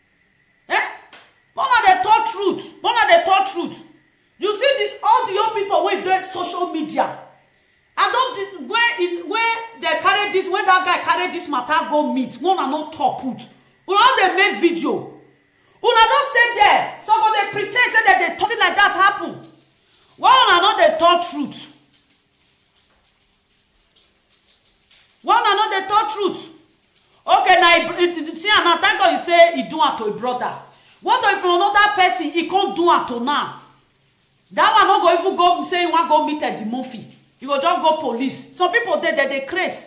A: One of the thought truth. One of the thought truth. You see all the young people wey do social media. I don't when they carry this, when that guy carry this matter go meet, una no talk put. Una dey make video. Una don't stay there. So when they pretend say that they something like that happen. Why una no dey talk truth? Why una no dey talk truth? Okay, now see, and thank God you say he do it to a brother. What if another person he can't do it to now? That one not go even go say he want go meet at the Murphy. He will just go police. Some people they crazy.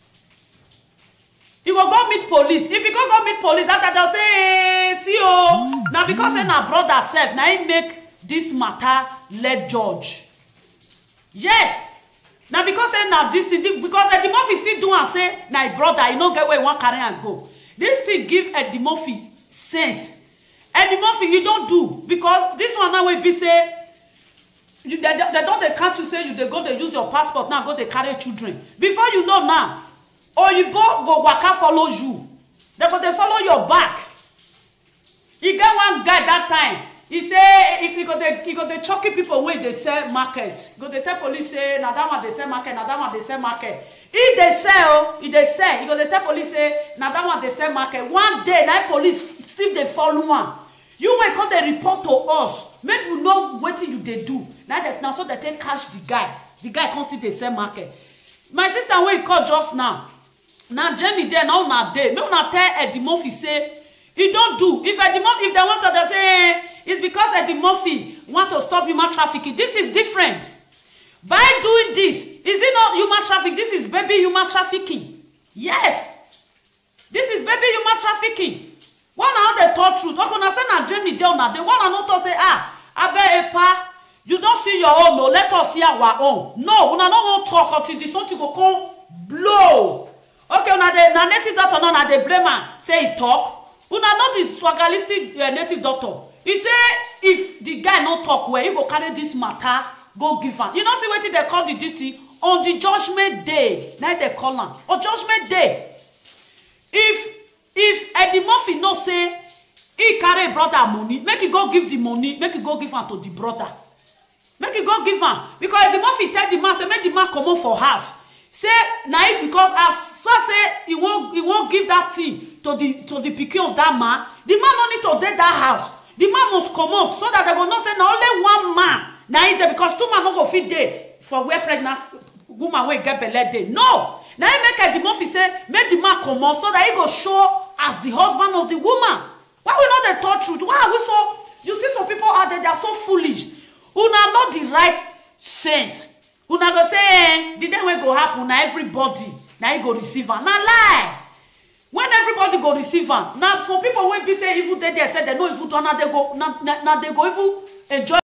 A: He will go meet police. If he go meet police, that they'll say, hey, see oh. Now because say na brother self, now he make this matter let judge. Yes. Now because say now this thing, because Eddie Murphy still do and say na brother, he no get where he want carry and go. This thing give Eddie Murphy sense. Eddie Murphy, you don't do because this one now will be say they don't they can't you say you they go they use your passport now go they carry children. Before you know now, or you go waka follow you. They go they follow your back. He get one guy that time. He say he go the chucky people when they sell market. Go they tell police say na that one they sell market, na that one they sell market. If they sell, if they sell, he go they tell police say na that one they sell market. One day that police still they follow one. You might come they report to us. Make we know what you they do. Now so they take catch the guy. The guy comes to the same market. My sister when he called just now. Now Jenny there now na day. Me una tell Eddie Murphy say he don't do. If Eddie Murphy if they want to they say it's because Eddie Murphy want to stop human trafficking. This is different. By doing this, is it not human trafficking? This is baby human trafficking. Yes. This is baby human trafficking. One how they talk truth. Okay, now say na Jenny there na they want to not say abe epa. You don't see your own, no. Let us see our own. No, una no want talk until this something go come blow. Okay, una the native doctor no na the blame say he talk. Una know the swagalistic native doctor. He say if the guy no talk well, he go carry this matter, go give am. You know see wetin they call the DC on the judgment day. Now they call am on judgment day. If Eddie Murphy no say he carry brother money, make he go give the money, make he go give am to the brother. Make he go give am because Eddie Murphy tell the man say make the man come out for house. Say na because as so say he won't give that thing to the pikin of that man. The man no need to dey that house. The man must come out so that they go not say na only one man na it there because two man no go fit dey for where pregnant woman wey get belle dey. No, na him make Eddie Murphy say make the man come out so that he go show as the husband of the woman. Why we know the thought truth? Why are we so? You see some people out there they are so foolish. Una know the right sense. Una go say the day when go happen na everybody na he go receive am. Na lie. When everybody go receive am, now some people wey be say even they say they no even do, now they go even enjoy